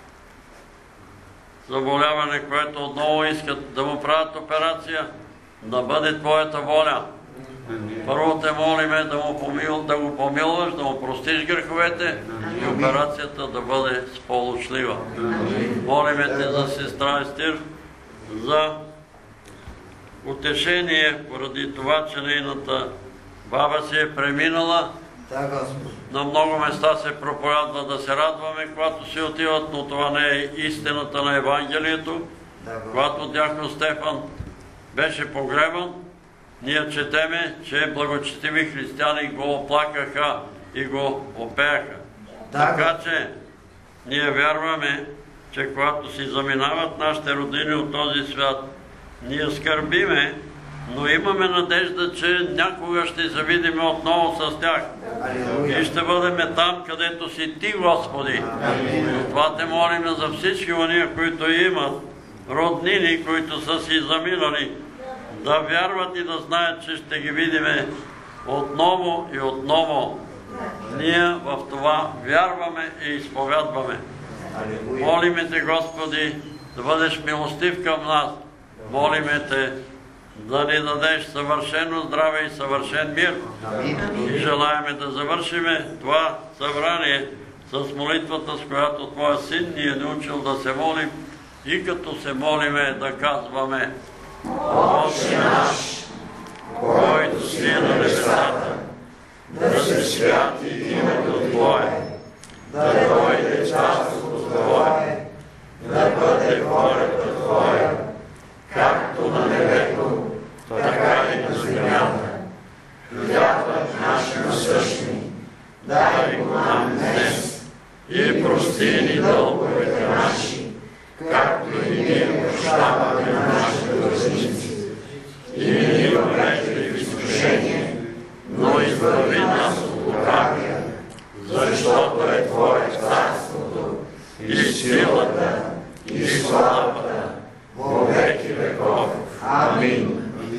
заболяване, което отново искат да му правят операция, да бъде Твоята воля. Първо Те молиме да го помилваш, да му простиш греховете и операцията да бъде сполучлива. Молиме Те за сестра Естир, за утешение поради това, че нейната баба си е преминала. На много места се проповядва да се радваме, когато си отиват, но това не е истината на Евангелието. Когато дякон Стефан беше погребан, ние четеме, че благочестиви християни го оплакаха и го опеяха. Така че ние вярваме, че когато си заминават нашите родини от този свят, ние скърбиме, но имаме надежда, че някога ще се видим отново с тях. И ще бъдем там, където си Ти, Господи. Това Те молим за всички ония, които имат роднини, които са си заминали. да вярват и да знаят, че ще ги видиме отново и отново. Ние в това вярваме и изповядваме. Молиме Те, Господи, да бъдеш милостив към нас. Молиме Те да ни дадеш съвършено здраве и съвършен мир. И желаеме да завършиме това събрание с молитвата, с която Твоя Син ни е научил да се молим и като се молиме да казваме: Отче наш, който си на небесата, да се святи името Твое, да дойде царството Твое, да бъде волята Твоя, както на небето, така и на земята. Хлябът наш насъщни, дай го нам днес и прости ни дълговете наши, както и ние прощаваме на нашите длъжници. И не ни въвеждай в изкушение, но избави нас от лукавия, защото е Твое царството и силата и славата во веки веков. Амин.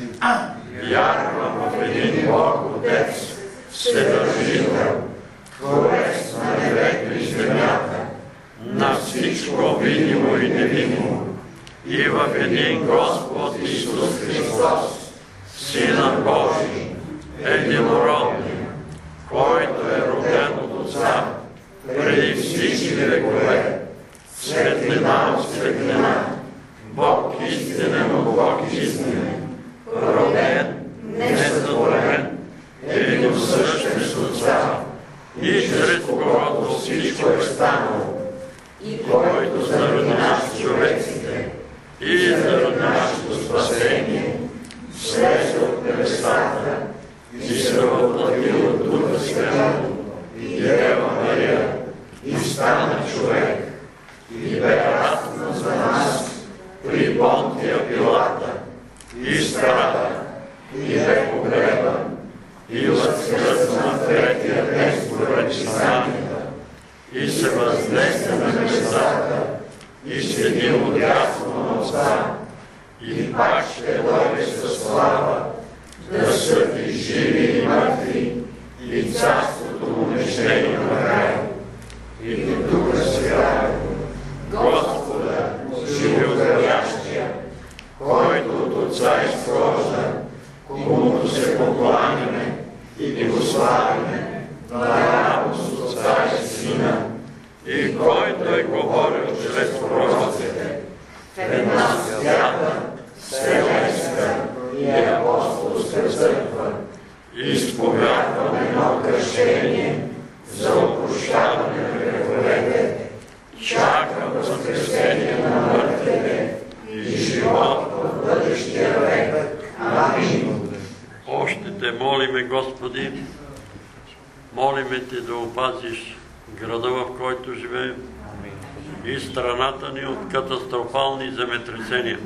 Вярвам в един Бог Отец, Вседържител, Творец на небето и земята, на всичко видимо и невидимо, и в един Господ Исус Христос, Сина Божий, единороден, който е роден от Отца преди всички векове, светлина от светлина, Бог истинен от Бог истинен, роден, несътворен, единосъщен с Отца, и чрез когото всичко е станало, който заради нас човеците и заради нашето спасение слезе от небесата и се въплатил от Духа Святого и Дева Мария и стана човек и бе разнат за нас при Понтия Пилата и страда и бе погребан и възкръсна на третия ден според Писанията и се възнесе на небесата и седи отдясно на Отца и пак ще дойде със слава да съди живи и мъртви и царството му не ще има край. И до Духа Святого, Господа, животворящия, който от Отца изхожда, комуто се покланяме и го славиме, наравно с Отца и Сина, и който е говорил чрез пророците, в една свята, вселенска и апостолска църква, изповядваме едно кръщение за опрощаване на греховете, чакам възкресение на мъртвите и живот в бъдещия век. Амин. Още Те молиме, Господи, молиме Те да опазиш града, в който живеем, и страната ни от катастрофални земетресения,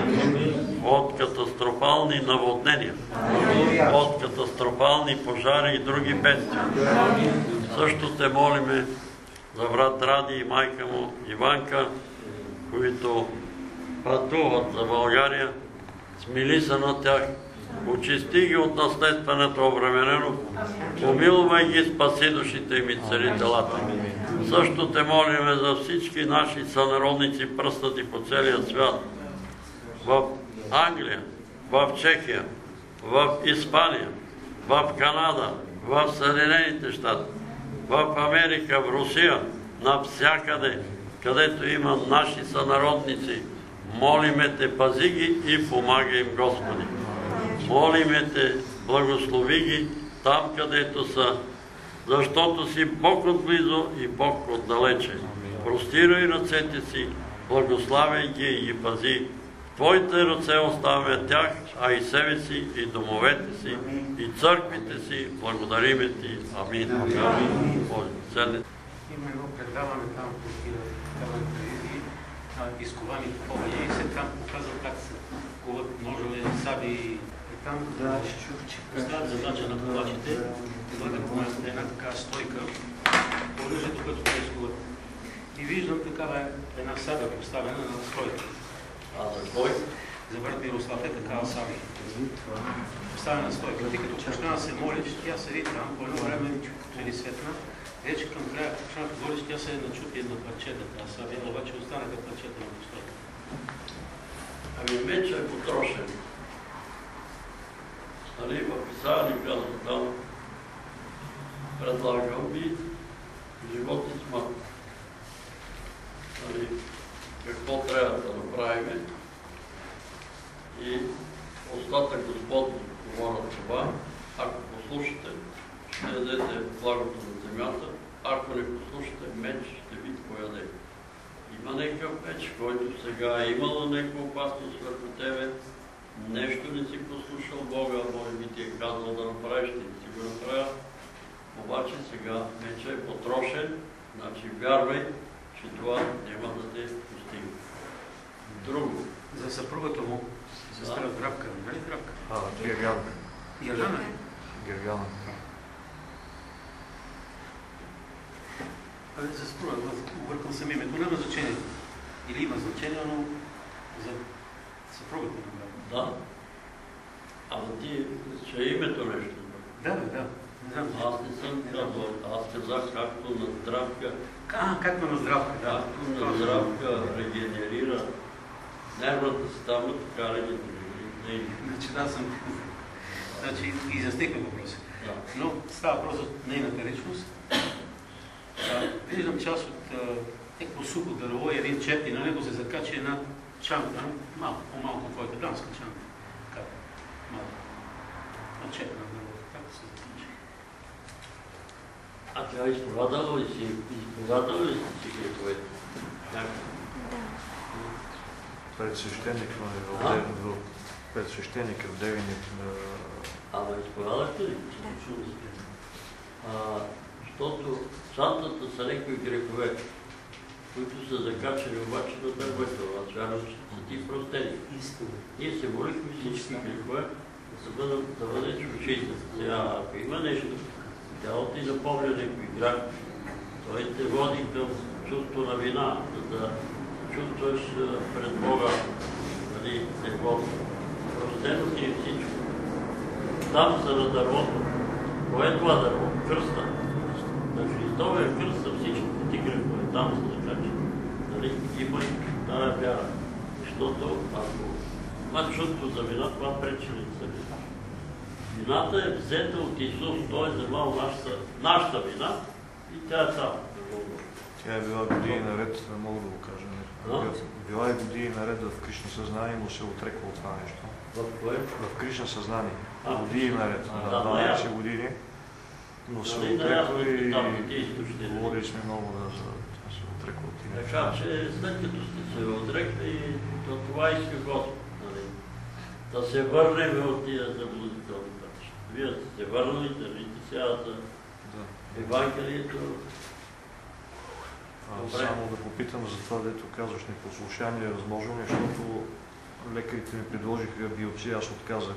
от катастрофални наводнения, от катастрофални пожари и други бедствия. Също Те молиме за брат Ради и майка му Иванка, които пътуват за България. Смили се на тях, очисти ги от наследствената обремененост, помилвай ги, спаси душите им и цари телата. Също Те молиме за всички наши сънародници, пръснати по целия свят, в Англия, в Чехия, в Испания, в Канада, в Съединените щати, в Америка, в Русия, навсякъде, където има наши сънародници. Молиме Те, пази ги и помагай им, Господи. Молиме Те, благослови ги там, където са, защото си Бог отблизо и Бог отдалече. Простирай ръцете си, благославяй ги и ги пази. В Твоите ръце оставяме тях, а и себе си, и домовете си, и църквите си. Благодариме Ти. Амин. Има едно предаване там по телевизии, изковани попълни, и се там показва как се куват ножове, саби и там стават задача на ковачите да бъде по една така стойка оръжието, което те изкуват. И виждам такава една саба поставена на стойка. А за кой? за брат Мирослав е такава Сави. Поставена стойка. Ти като почна да се молиш, тя седи там, по едно време преди светна. Вече към края почна да молиш, тя се начупи една парчета, тази Сави, обаче останаха парчета на стойка. Ами меча е потрошен. Нали, в писание казва там, предлагам ви живот и смърт. Нали, какво трябва да направим и остатък Господ говорят това. Ако послушате, ще ядете благото на земята, ако не послушате, меч ще ви пояде. Има някакъв меч, който сега е имало някаква опасност върху тебе, нещо не си послушал Бога, може би ти е казал да направиш, ти не си го направил. Обаче сега меча е потрошен, значи вярвай, че това няма да те постигне. Друго. За съпругата му, сестра Здравка, нали Здравка? Гергана. Гергана? Гергана. За съпруга, объркал съм името, няма значение. Или има значение, но за съпругата му. Да. Ама ти, че е името нещо. Да. Аз не съм казал. Аз казах както на Здравка. Както на Здравка, да. Както на Здравка регенерира нервната система, така регенерира. Значи да съм. Значи изяснихме въпроса. Да. Но става въпрос за нейната личност. Виждам част от някакво сухо дърво и един чеп и на него се закача една чанта, малко по-малко от твоята дамска чанта. Така, малко. На чеп на дървото, така се закача. А тя изповядала ли си греховете? Да. Предсвещеник в Девиник. Ама изповядахте ли? Защото чантата са някои грехове, които са закачани обаче на дървето. Аз вярвам, че са ти простени. Ние се молихме всички грехове да бъдеш в очите. Сега, ако има нещо, тялото ти запомня някой грях, той те води към чувство на вина, за да чувстваш пред Бога, нали, теглото. Простено ти е всичко. Там са на дървото. Кое е това дърво? Кръста. На Христовия кръст са всичките ти грехове. Там са закачани. Нали? Има и тая вяра. Защото ако има чувство за вина, това пречи ли да се вина? Вината е взета от Исус. Той е вземал нашата вина и тя е там. Тя е била години наред, мога да го кажа. Била е години наред в Кришна съзнание, но се отрекла от това нещо. В кое? В Кришна съзнание. Години наред. На 12 години. Но се Нали, отрекла и и говорили сме много да се отрекла от тия. Така че след като сте се отрекли, то това иска Господ. Нали? Да се върнем от тия заблудителни пътища. Вие сте се върнали, държите сега за Евангелието. Само да попитам за това, дето казваш непослушание, възможно ли, защото лекарите ми предложиха биопсия, аз отказах.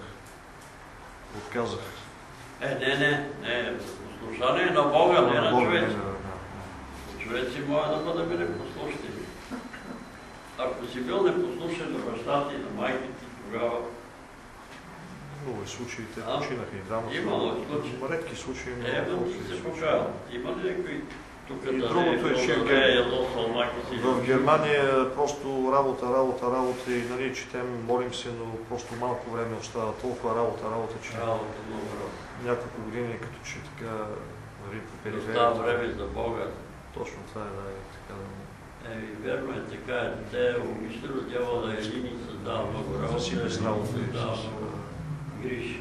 Не. Послушание на Бога, не на човеци. Човеци могат да бъдат непослушни. Ако си бил непослушен на баща ти, на майка ти, тогава... Много е случаите, починаха и двамата. Имало е случаи. Редки случаи. се покаял. Има ли някой тук и другото е, че в Германия просто работа и нали, четем, молим се, но просто малко време остава. Толкова работа, че няколко години като че така нали, по периферията. Остава време за Бога. Точно това е, да, така да. Верно е така. Те обичали дявола да един и създава много работа. Засипе с работа и с грижи.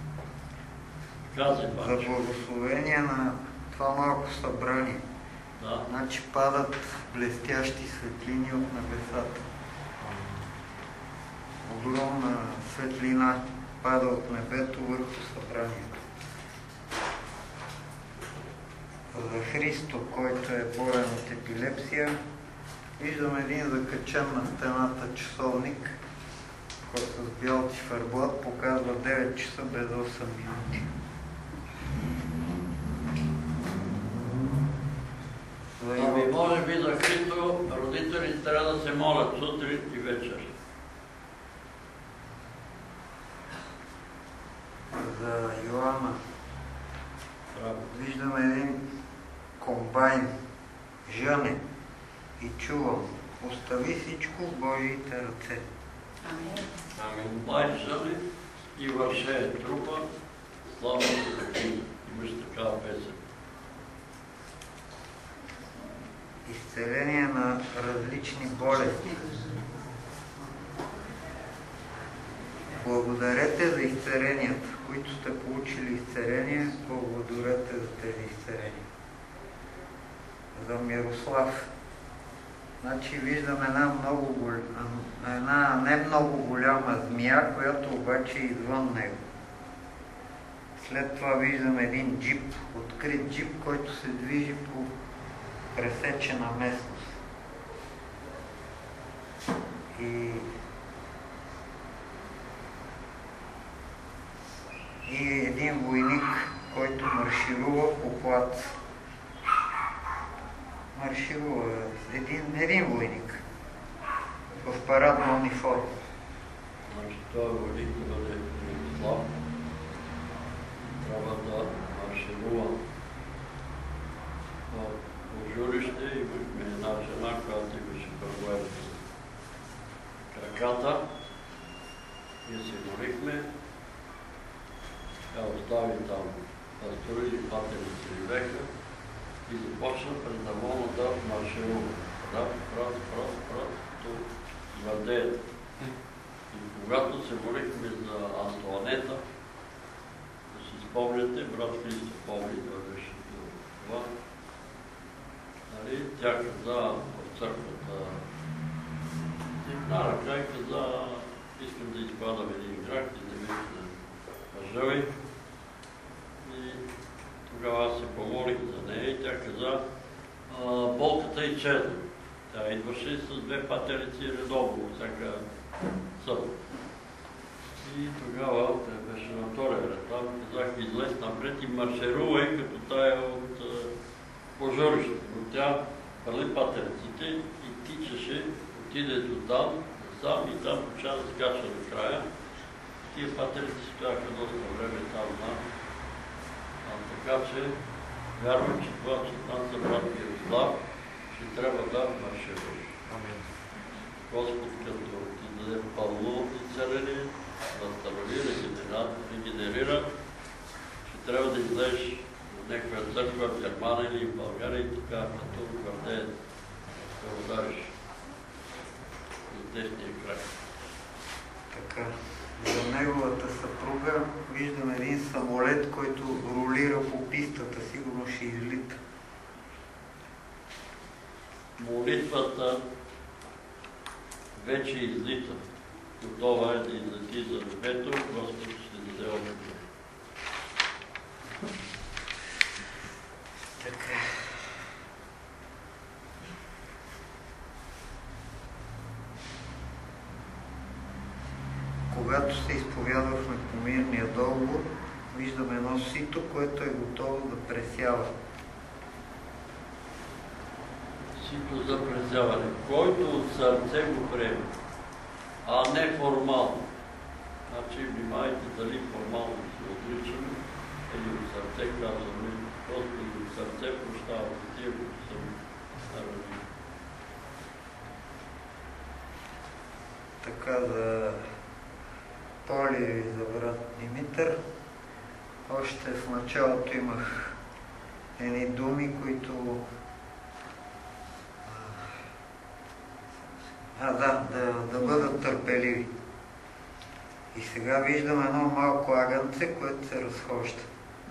За благословение на това малко събрание. Да. Значи падат блестящи светлини от небесата. Огромна светлина пада от небето върху събранието. За Христо, който е болен от епилепсия, виждам един закачен на стената часовник, който с бял циферблат показва 9 часа без 8 минути. Ами може би за Христо родителите трябва да се молят сутрин и вечер. за Йоанна. Виждам един комбайн, жъне и чувам. Остави всичко в Божиите ръце. Амин. Комбайн, жъне и върше трупа, слава за Бога. Имаш такава песен. Изцеление на различни болести. Благодарете за изцеленията, които сте получили изцеление, благодарете за тези изцеления. За Мирослав. Значи виждам една не много голяма змия, която обаче е извън него. След това виждам един джип, открит джип, който се движи по пресечена местност. И един войник, който марширува по плац. Марширува един войник в парадна униформа. Значи това войник да бъде Мирослав. Трябва да марширува в жилище и имахме една жена, която имаше проблем с краката. И се молихме. Тя остави там пастори и патерици Ривека и започна пред Амона да марширува. Прат, то владеят. И когато се молихме за Антуанета, да си спомняте, брат Христо помни да беше това. Тя каза в църквата, на ръка и каза, искам да изпадам един грях и да ме мъжави. И тогава се помолих за нея и тя каза, болката е черна. Тя идваше с две патерици редовно, всяка събота. И тогава, тя беше на втория ред, там казах, излез напред и марширувай като тая от пожарището. Но тя хвърли патериците и тичаше, отиде до там, сам и там почва да скача до края. Тия патерици стояха доста време там. Така че вярвам, че това, че там за брат Мирослав, ще трябва да маршируваш. Господ като ти даде пълно изцеление, възстанови, регенерира, ще трябва да излезеш в някаква църква в Германия или в България и така, като твърде да удариш с десния край. Така. За неговата съпруга виждам един самолет, който ролира по пистата, сигурно ще излита. Молитвата вече излита. Готова е да излети за небето, Господ ще даде отговор. Така. Когато се изповядвахме по мирния договор, виждаме едно сито, което е готово да пресява. Сито за пресяване. Който от сърце го приема, а не формално. Значи, внимайте дали формално се отричаме или от сърце казваме, Господи, от сърце прощавам тия, които съм наранил. Така за Поли и за брат Димитър. Още в началото имах едни думи, които да бъдат търпеливи. И сега виждам едно малко агънце, което се разхожда.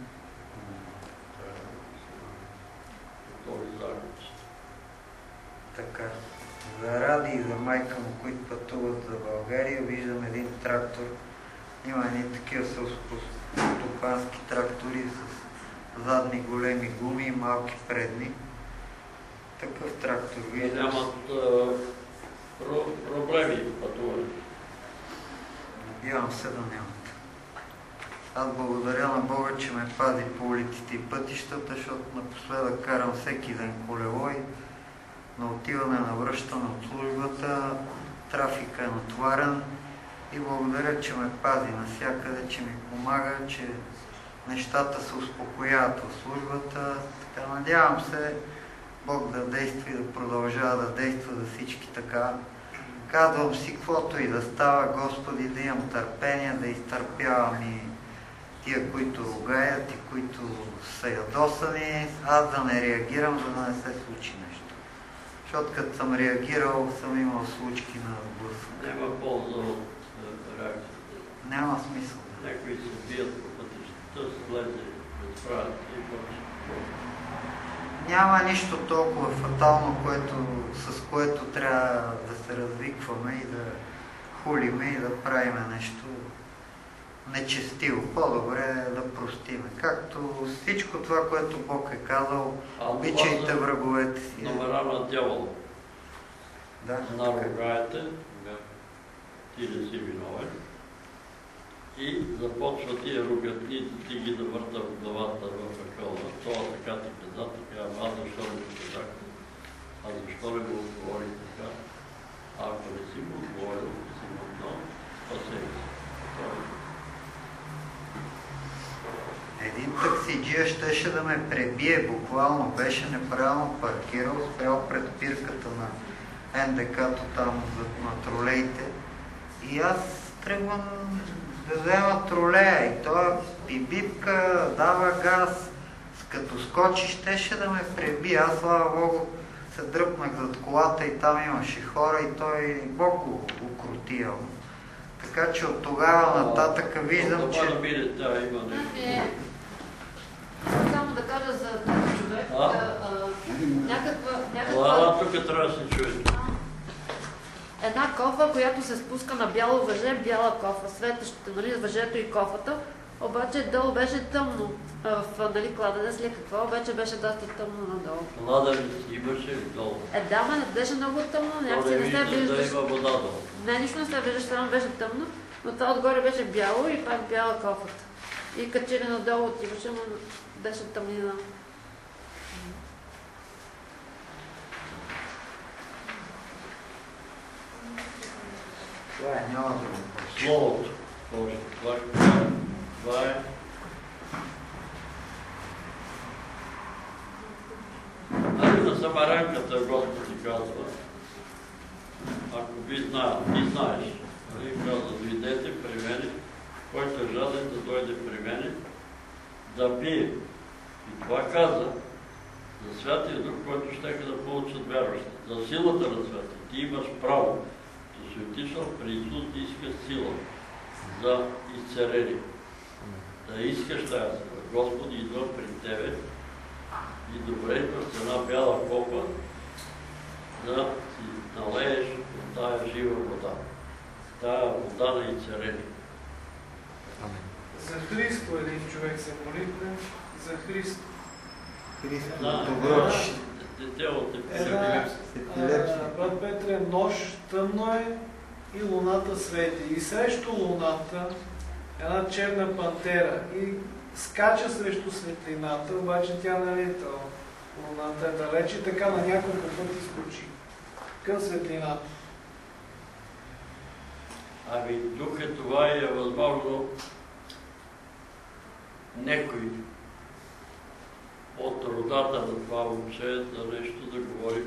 Така. За Ради и за майка му, които пътуват за България, виждам един трактор. Има едни такива селскостопански трактори с задни големи гуми и малки предни. Такъв трактор виждам. Нямат проблеми в пътуване. Надявам се да нямат. Аз благодаря на Бога, че ме пази по улиците и пътищата, защото напоследък карам всеки ден колело и на отиване на връщане от службата, трафика е натоварен и благодаря, че ме пази навсякъде, че ми помага, че нещата се успокояват в службата. Така, надявам се Бог да действа и да продължава да действа за всички така. Казвам си, каквото и да става, Господи, да имам търпение, да изтърпявам и тия, които ругаят и които са ядосани, аз да не реагирам, за да не се случи нещо. Защото като съм реагирал, съм имал случки на сблъсък. Няма полза от реакцията. Няма смисъл. Някои се бият по пътищата, слезе, разправят и почва. Няма нищо толкова фатално, с което трябва да се развикваме и да хулиме и да правиме нещо нечестиво. По-добре е да простиме. Както всичко това, което Бог е казал, обичайте враговете си. Номера на дявола. Да. Наругаете, ти не си виновен. И започва тия ругатни, ти ги да върта в главата в акълна. Това така ти каза, така, аз защо не го казах? Аз защо не го отговори така? Ако не си го отговорил, не си го отнал, спасей си. Един таксиджия щеше да ме пребие, буквално беше неправилно паркирал, спрял пред пирката на НДК-то там на тролеите. И аз тръгвам да взема тролея и той бибипка, дава газ, като скочи щеше да ме пребие. Аз, слава Богу, се дръпнах зад колата и там имаше хора и той Бог го укротил. Така че от тогава нататък виждам, че... Само да кажа за този човек, някаква... Тук трябва да се чуе. Една кофа, която се спуска на бяло въже, бяла кофа, светещата, нали, въжето и кофата, обаче долу беше тъмно. В кладенец ли какво, обаче беше доста тъмно надолу. Кладенец имаше долу. Да, ма не беше много тъмно, някакси не се виждаш. Да има вода долу. Не, нищо не се виждаш, само беше тъмно, но това отгоре беше бяло и пак бяла кофата. И като че ли надолу отиваше, но беше тъмнина. Това е, няма да го Словото. Това е. Али на самаранката Господи казва, ако ви знаят, ти знаеш, казва, дойдете при мене, който е жаден да дойде при мене, да пие. И това каза за Святия Дух, който ще да получат вярващи. За силата на Святия. Ти имаш право. Да си отишъл при Исус да искаш сила за изцеление. Да искаш тази сила. Господи идва при тебе и добре с една бяла копа да си налееш от тая жива вода. Тая вода на изцеление. За Христо един човек се молитне, за Христо. Христо, добро. Брат Петре, нощ тъмно е и луната свети. И срещу луната една черна пантера и скача срещу светлината, обаче тя не е това. Луната е далеч и така на няколко пъти скочи към светлината. Ами тук е това и е възможно някой от родата на това момче за нещо да говори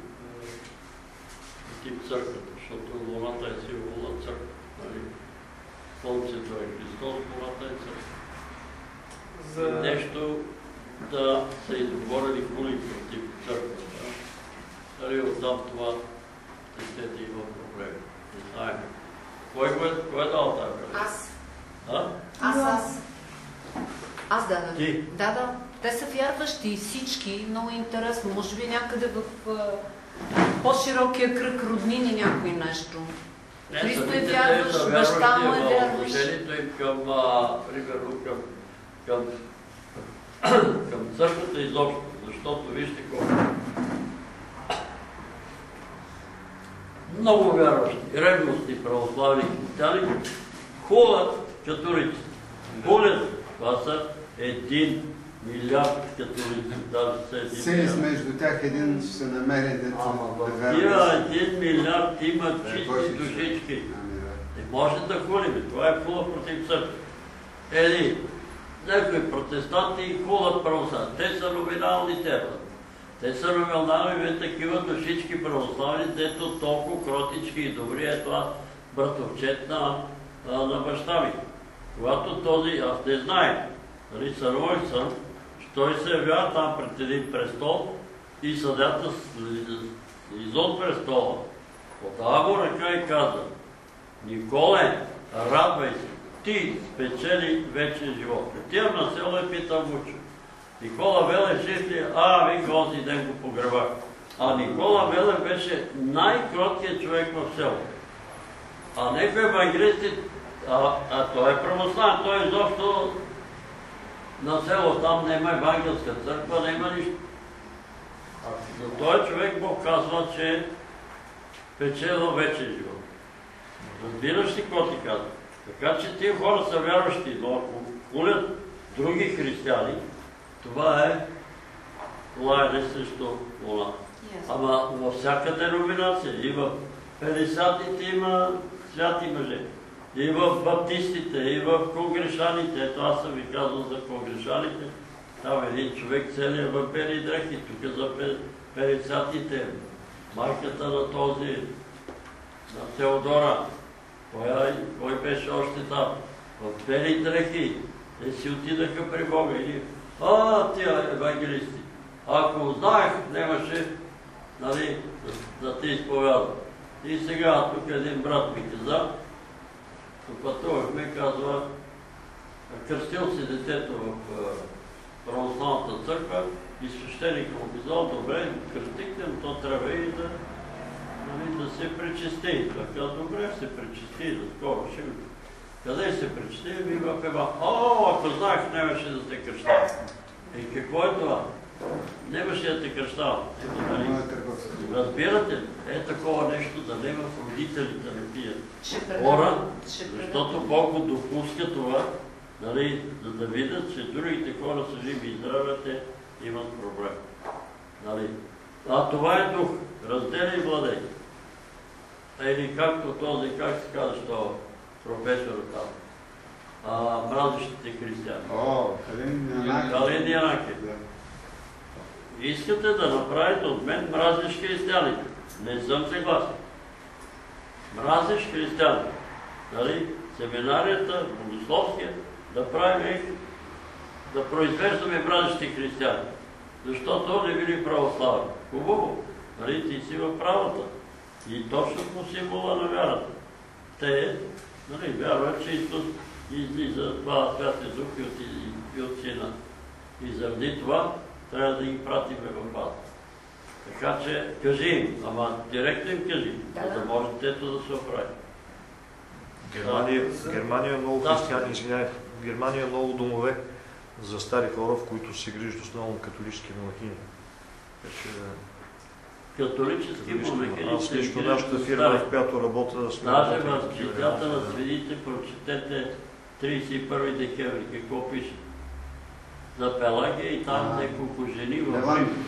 против църквата, защото луната е символ на църквата. Слънцето е Христос, луната е църква. Нещо да са изговорили хули против църквата. Дали оттам това тестете има проблеми. Не знаем. Кой е дал тази? Аз. А? Аз дадам. Ти? Да. Те са вярващи всички, много интересно. Може би някъде в по-широкия кръг роднини някой нещо. Христо е вярващ, баща му е вярващ. Отношението им към, примерно, към църквата изобщо, защото вижте колко. Много вярващи, ревностни православни християни хулят католици. Това са 1 милиард католици, даже Сеис между тях един ще се намери да вярва. Тия 1 милиард имат чисти душички. може да хулиме. Това е хула против църква. Някои протестанти хулат православни. Те са номинални тема. Те са номинални такива душички православни, дето толкова кротички и добри е това братовчет на баща ми. Когато този, аз не знаех, сънувах съм, че той се явява там пред един престол и съдята изот престола. Подава му ръка и каза: Николе, радвай се, ти спечели вечен живот. Отивам на село и питам Вучо: Никола Велев жив ли? Ви онзи ден го погребах. А Никола Велев беше най-кроткият човек в село. А некои евангелисти, той е православен, той изобщо на село, там няма евангелска църква, няма нищо. За този човек Бог казва, че печелил вече живот. Разбираш ли какво ти казва? Така че тия хора са вярващи, но ако хулят други християни, това е лаяне срещу вола. Ама във всяка деноминация, и в 50-тите има святи мъже, и в баптистите, и в конгрешаните. Ето аз съм ви казал за конгрешаните. Там един човек целият в бели дрехи, тук за 50-тите. Майката на този, на Теодора, кой беше още там? В бели дрехи. Те си отидаха при Бога и тия евангелисти. Ако знаех, нямаше, да те изповядам. И сега тук един брат ми каза, пътувахме, казва, кръстил си детето в православната църква и свещеникът му казал: добре, кръстихте, но то трябва и да се пречисти. Той каза: добре, се пречисти, да скоро ще ми. Къде се пречисти? И в Ева: ако знаех, нямаше да те кръщава. И какво е това? Нямаше да те кръщава. Разбирате ли? Такова нещо да няма в родителите на тия хора, защото Бог го допуска това, за да видят, че другите хора са живи и здрави, те имат проблем. Това е дух. Разделяй и владей. Или както този, как се казва, що професор там, мразещите християни. Калин Янакев. Искате да направите от мен мразещ християните. Не съм съгласен. Мразещ християни. Семинарията, богословския, да правим, да произвеждаме мразещи християни. Защото не били православни. Хубаво. Ти си в правата. И точно по символа на вярата. Те вярват, че Исус излиза това Святия Дух и от Сина. И заради това трябва да ги пратиме в ада. Така че кажи им, ама директно им кажи, за да може тето да се оправи. Германия е много християни, извинявайте. Германия е много домове за стари хора, в които се грижат основно католически монахини. Католически монахини. Аз лично нашата фирма, в която работя, сме... Даже в Четята на свидите прочетете 31 декември. Какво пише? За Пелагия и там няколко жени в Рим.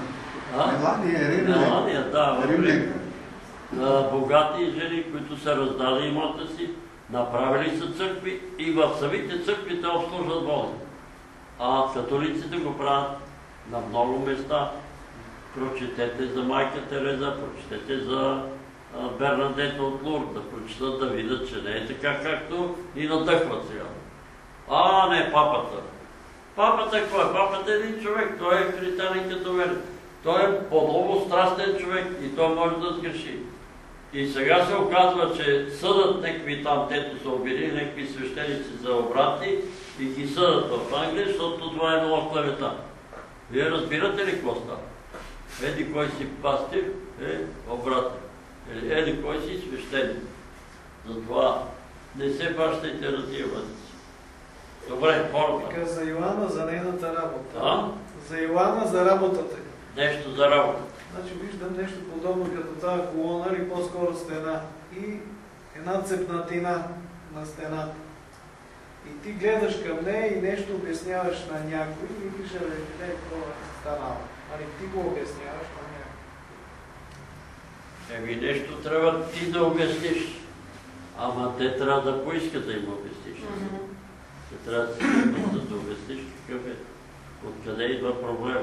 Мелания, да, в Рим. Богати жени, които са раздали имота си, направили са църкви и в самите църкви те обслужват болни. А католиците го правят на много места. Прочетете за майка Тереза, прочетете за Бернадета от Лурд, да прочетат, да видят, че не е така, както и надъхват сега. Не папата. Папата какво е? Папата е един човек, той е християнин като мен. Той е по-много страстен човек и той може да сгреши. И сега се оказва, че съдат някакви там, тето са обвинили, някакви свещеници за обратни и ги съдат в Англия, защото това е било клевета. Вие разбирате ли какво става? Еди кой си пастир е обратен. Еди кой си свещеник. Затова не се бащайте на тия въздици. Добре, хората. Така за Йоанна, за нейната работа. За Йоанна, за работата. Нещо за работа. Значи виждам нещо подобно като тази колона или по-скоро стена. И една цепнатина на стената. И ти гледаш към нея и нещо обясняваш на някой и викаш: какво е станало. Ти го обясняваш на някой. Нещо трябва ти да обясниш. Ама те трябва да поискат да им обясниш. Те трябва да се имат да обясниш какъв е, откъде идва проблем.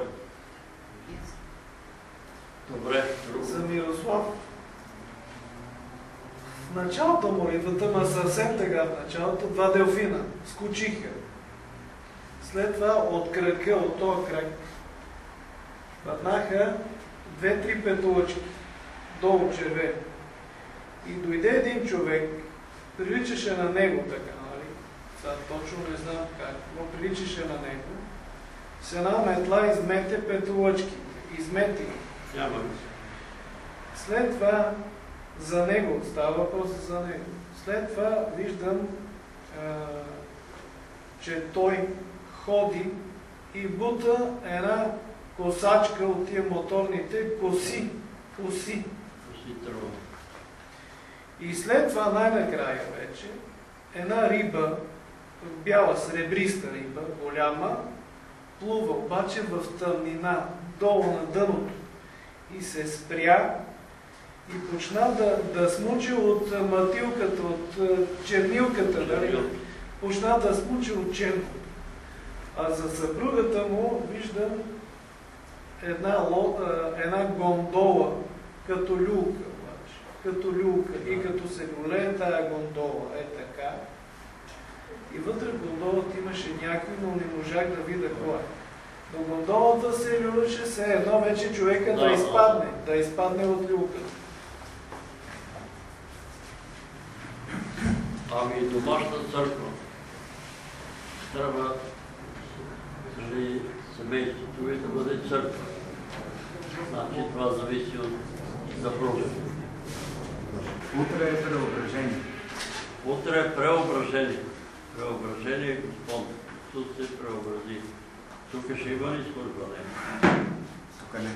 Добре, друго. За Мирослав. В началото молитвата, ма съвсем така в началото, два делфина скочиха. След това от кръка, от този кръг, паднаха 2-3 петолъчки, долу червени. И дойде един човек, приличаше на него така, нали? Сега точно не знам как, но приличаше на него. С една метла измете петолъчки. Измети. Няма. След това за него, става въпрос за него. След това виждам, че той ходи и бута една косачка от тия моторните коси. И след това най-накрая вече една риба, бяла сребриста риба, голяма, плува обаче в тъмнина, долу на дъното. И се спря и почна да смучи от матилката, от чернилката, дали? Почна да смучи от черното. А за съпругата му виждам една гондола, като люлка, като люлка. И като се голее тая гондола, е така. И вътре в гондолата имаше някой, но не можах да видя кой. Но гондолата се люлеше се едно вече човека да изпадне от люлката. Ами и домашна църква. Трябва семейството ви да бъде църква. Значи това зависи от съпруга. Утре е преображение. Утре е преображение. Преображение е Господ. Исус се преобрази. Тук ще има ли служба? Тук не.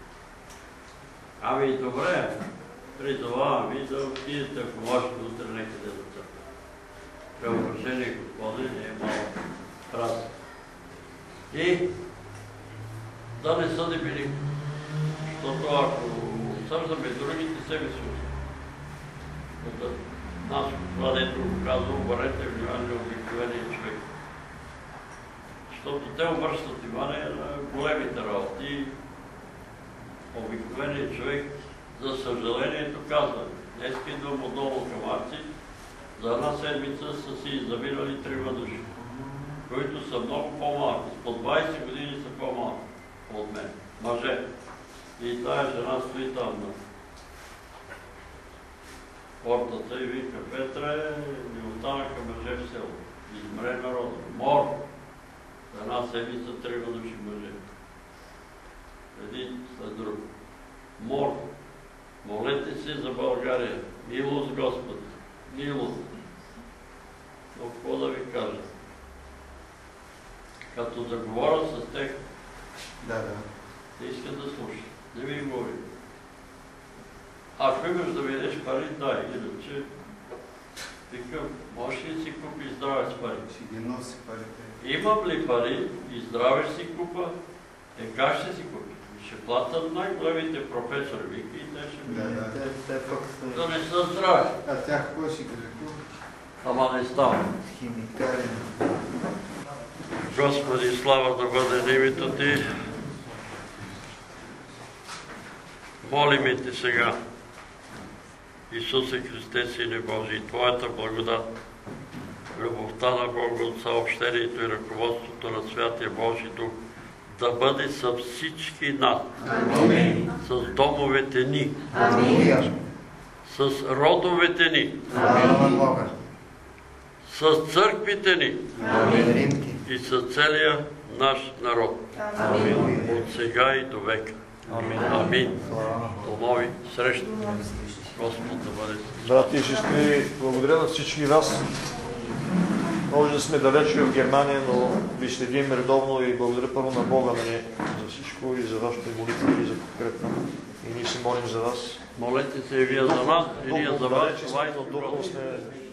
Ами добре. Призовавам ви да отидете, ако можете утре някъде за църква. Преображение Господи не е малко празно. И да не съдим никой. Защото ако съждаме другите, себе си от нас, това дето го казва, обърнете внимание на обикновения човек. Защото те обръщат внимание на големите работи. Обикновеният човек, за съжалението, казва, днес идвам отдолу към Арци, за една седмица са си заминали 3 души, които са много по-малки, по 20 години са по-малки от мен, мъже. И тая жена стои там на портата и вика, Петре, не останаха мъже в село. Измре народа. Мор. За една седмица 3 души мъже. Един след друг. Мор. Молете се за България. Милост Господи. Милост. Но какво да ви кажа? Като заговоря с тях, не искат да слушат. Не ви говори. Ако имаш да видиш пари, дай. Иначе, викам, можеш ли си купи здраве с пари? Ще ги носи парите. Имам ли пари и здраве ще си купа? Как ще си купи? Ще платят най-големите професори, вики, и те ще ми... Да не са здрави. А тях кой ще ги лекува? Ама не става. Химикали. Господи, слава да бъде името Ти. Молиме Те сега, Исусе Христе, Сине Божий, и Твоята благодат, любовта на Бога от съобщението и ръководството на Святия Божий Дух да бъде с всички нас, с домовете ни, с родовете ни, с църквите ни и с целия наш народ. От сега и до века. Амин. До нови срещи. Господ да бъде. Брати и сестри, благодаря на всички вас. Може да сме далече в Германия, но ви следим редовно и благодаря първо на Бога за всичко и за вашите молитви и за конкретно. И ние се молим за вас. Молете се и вие за нас, и ние за вас. Духовно сме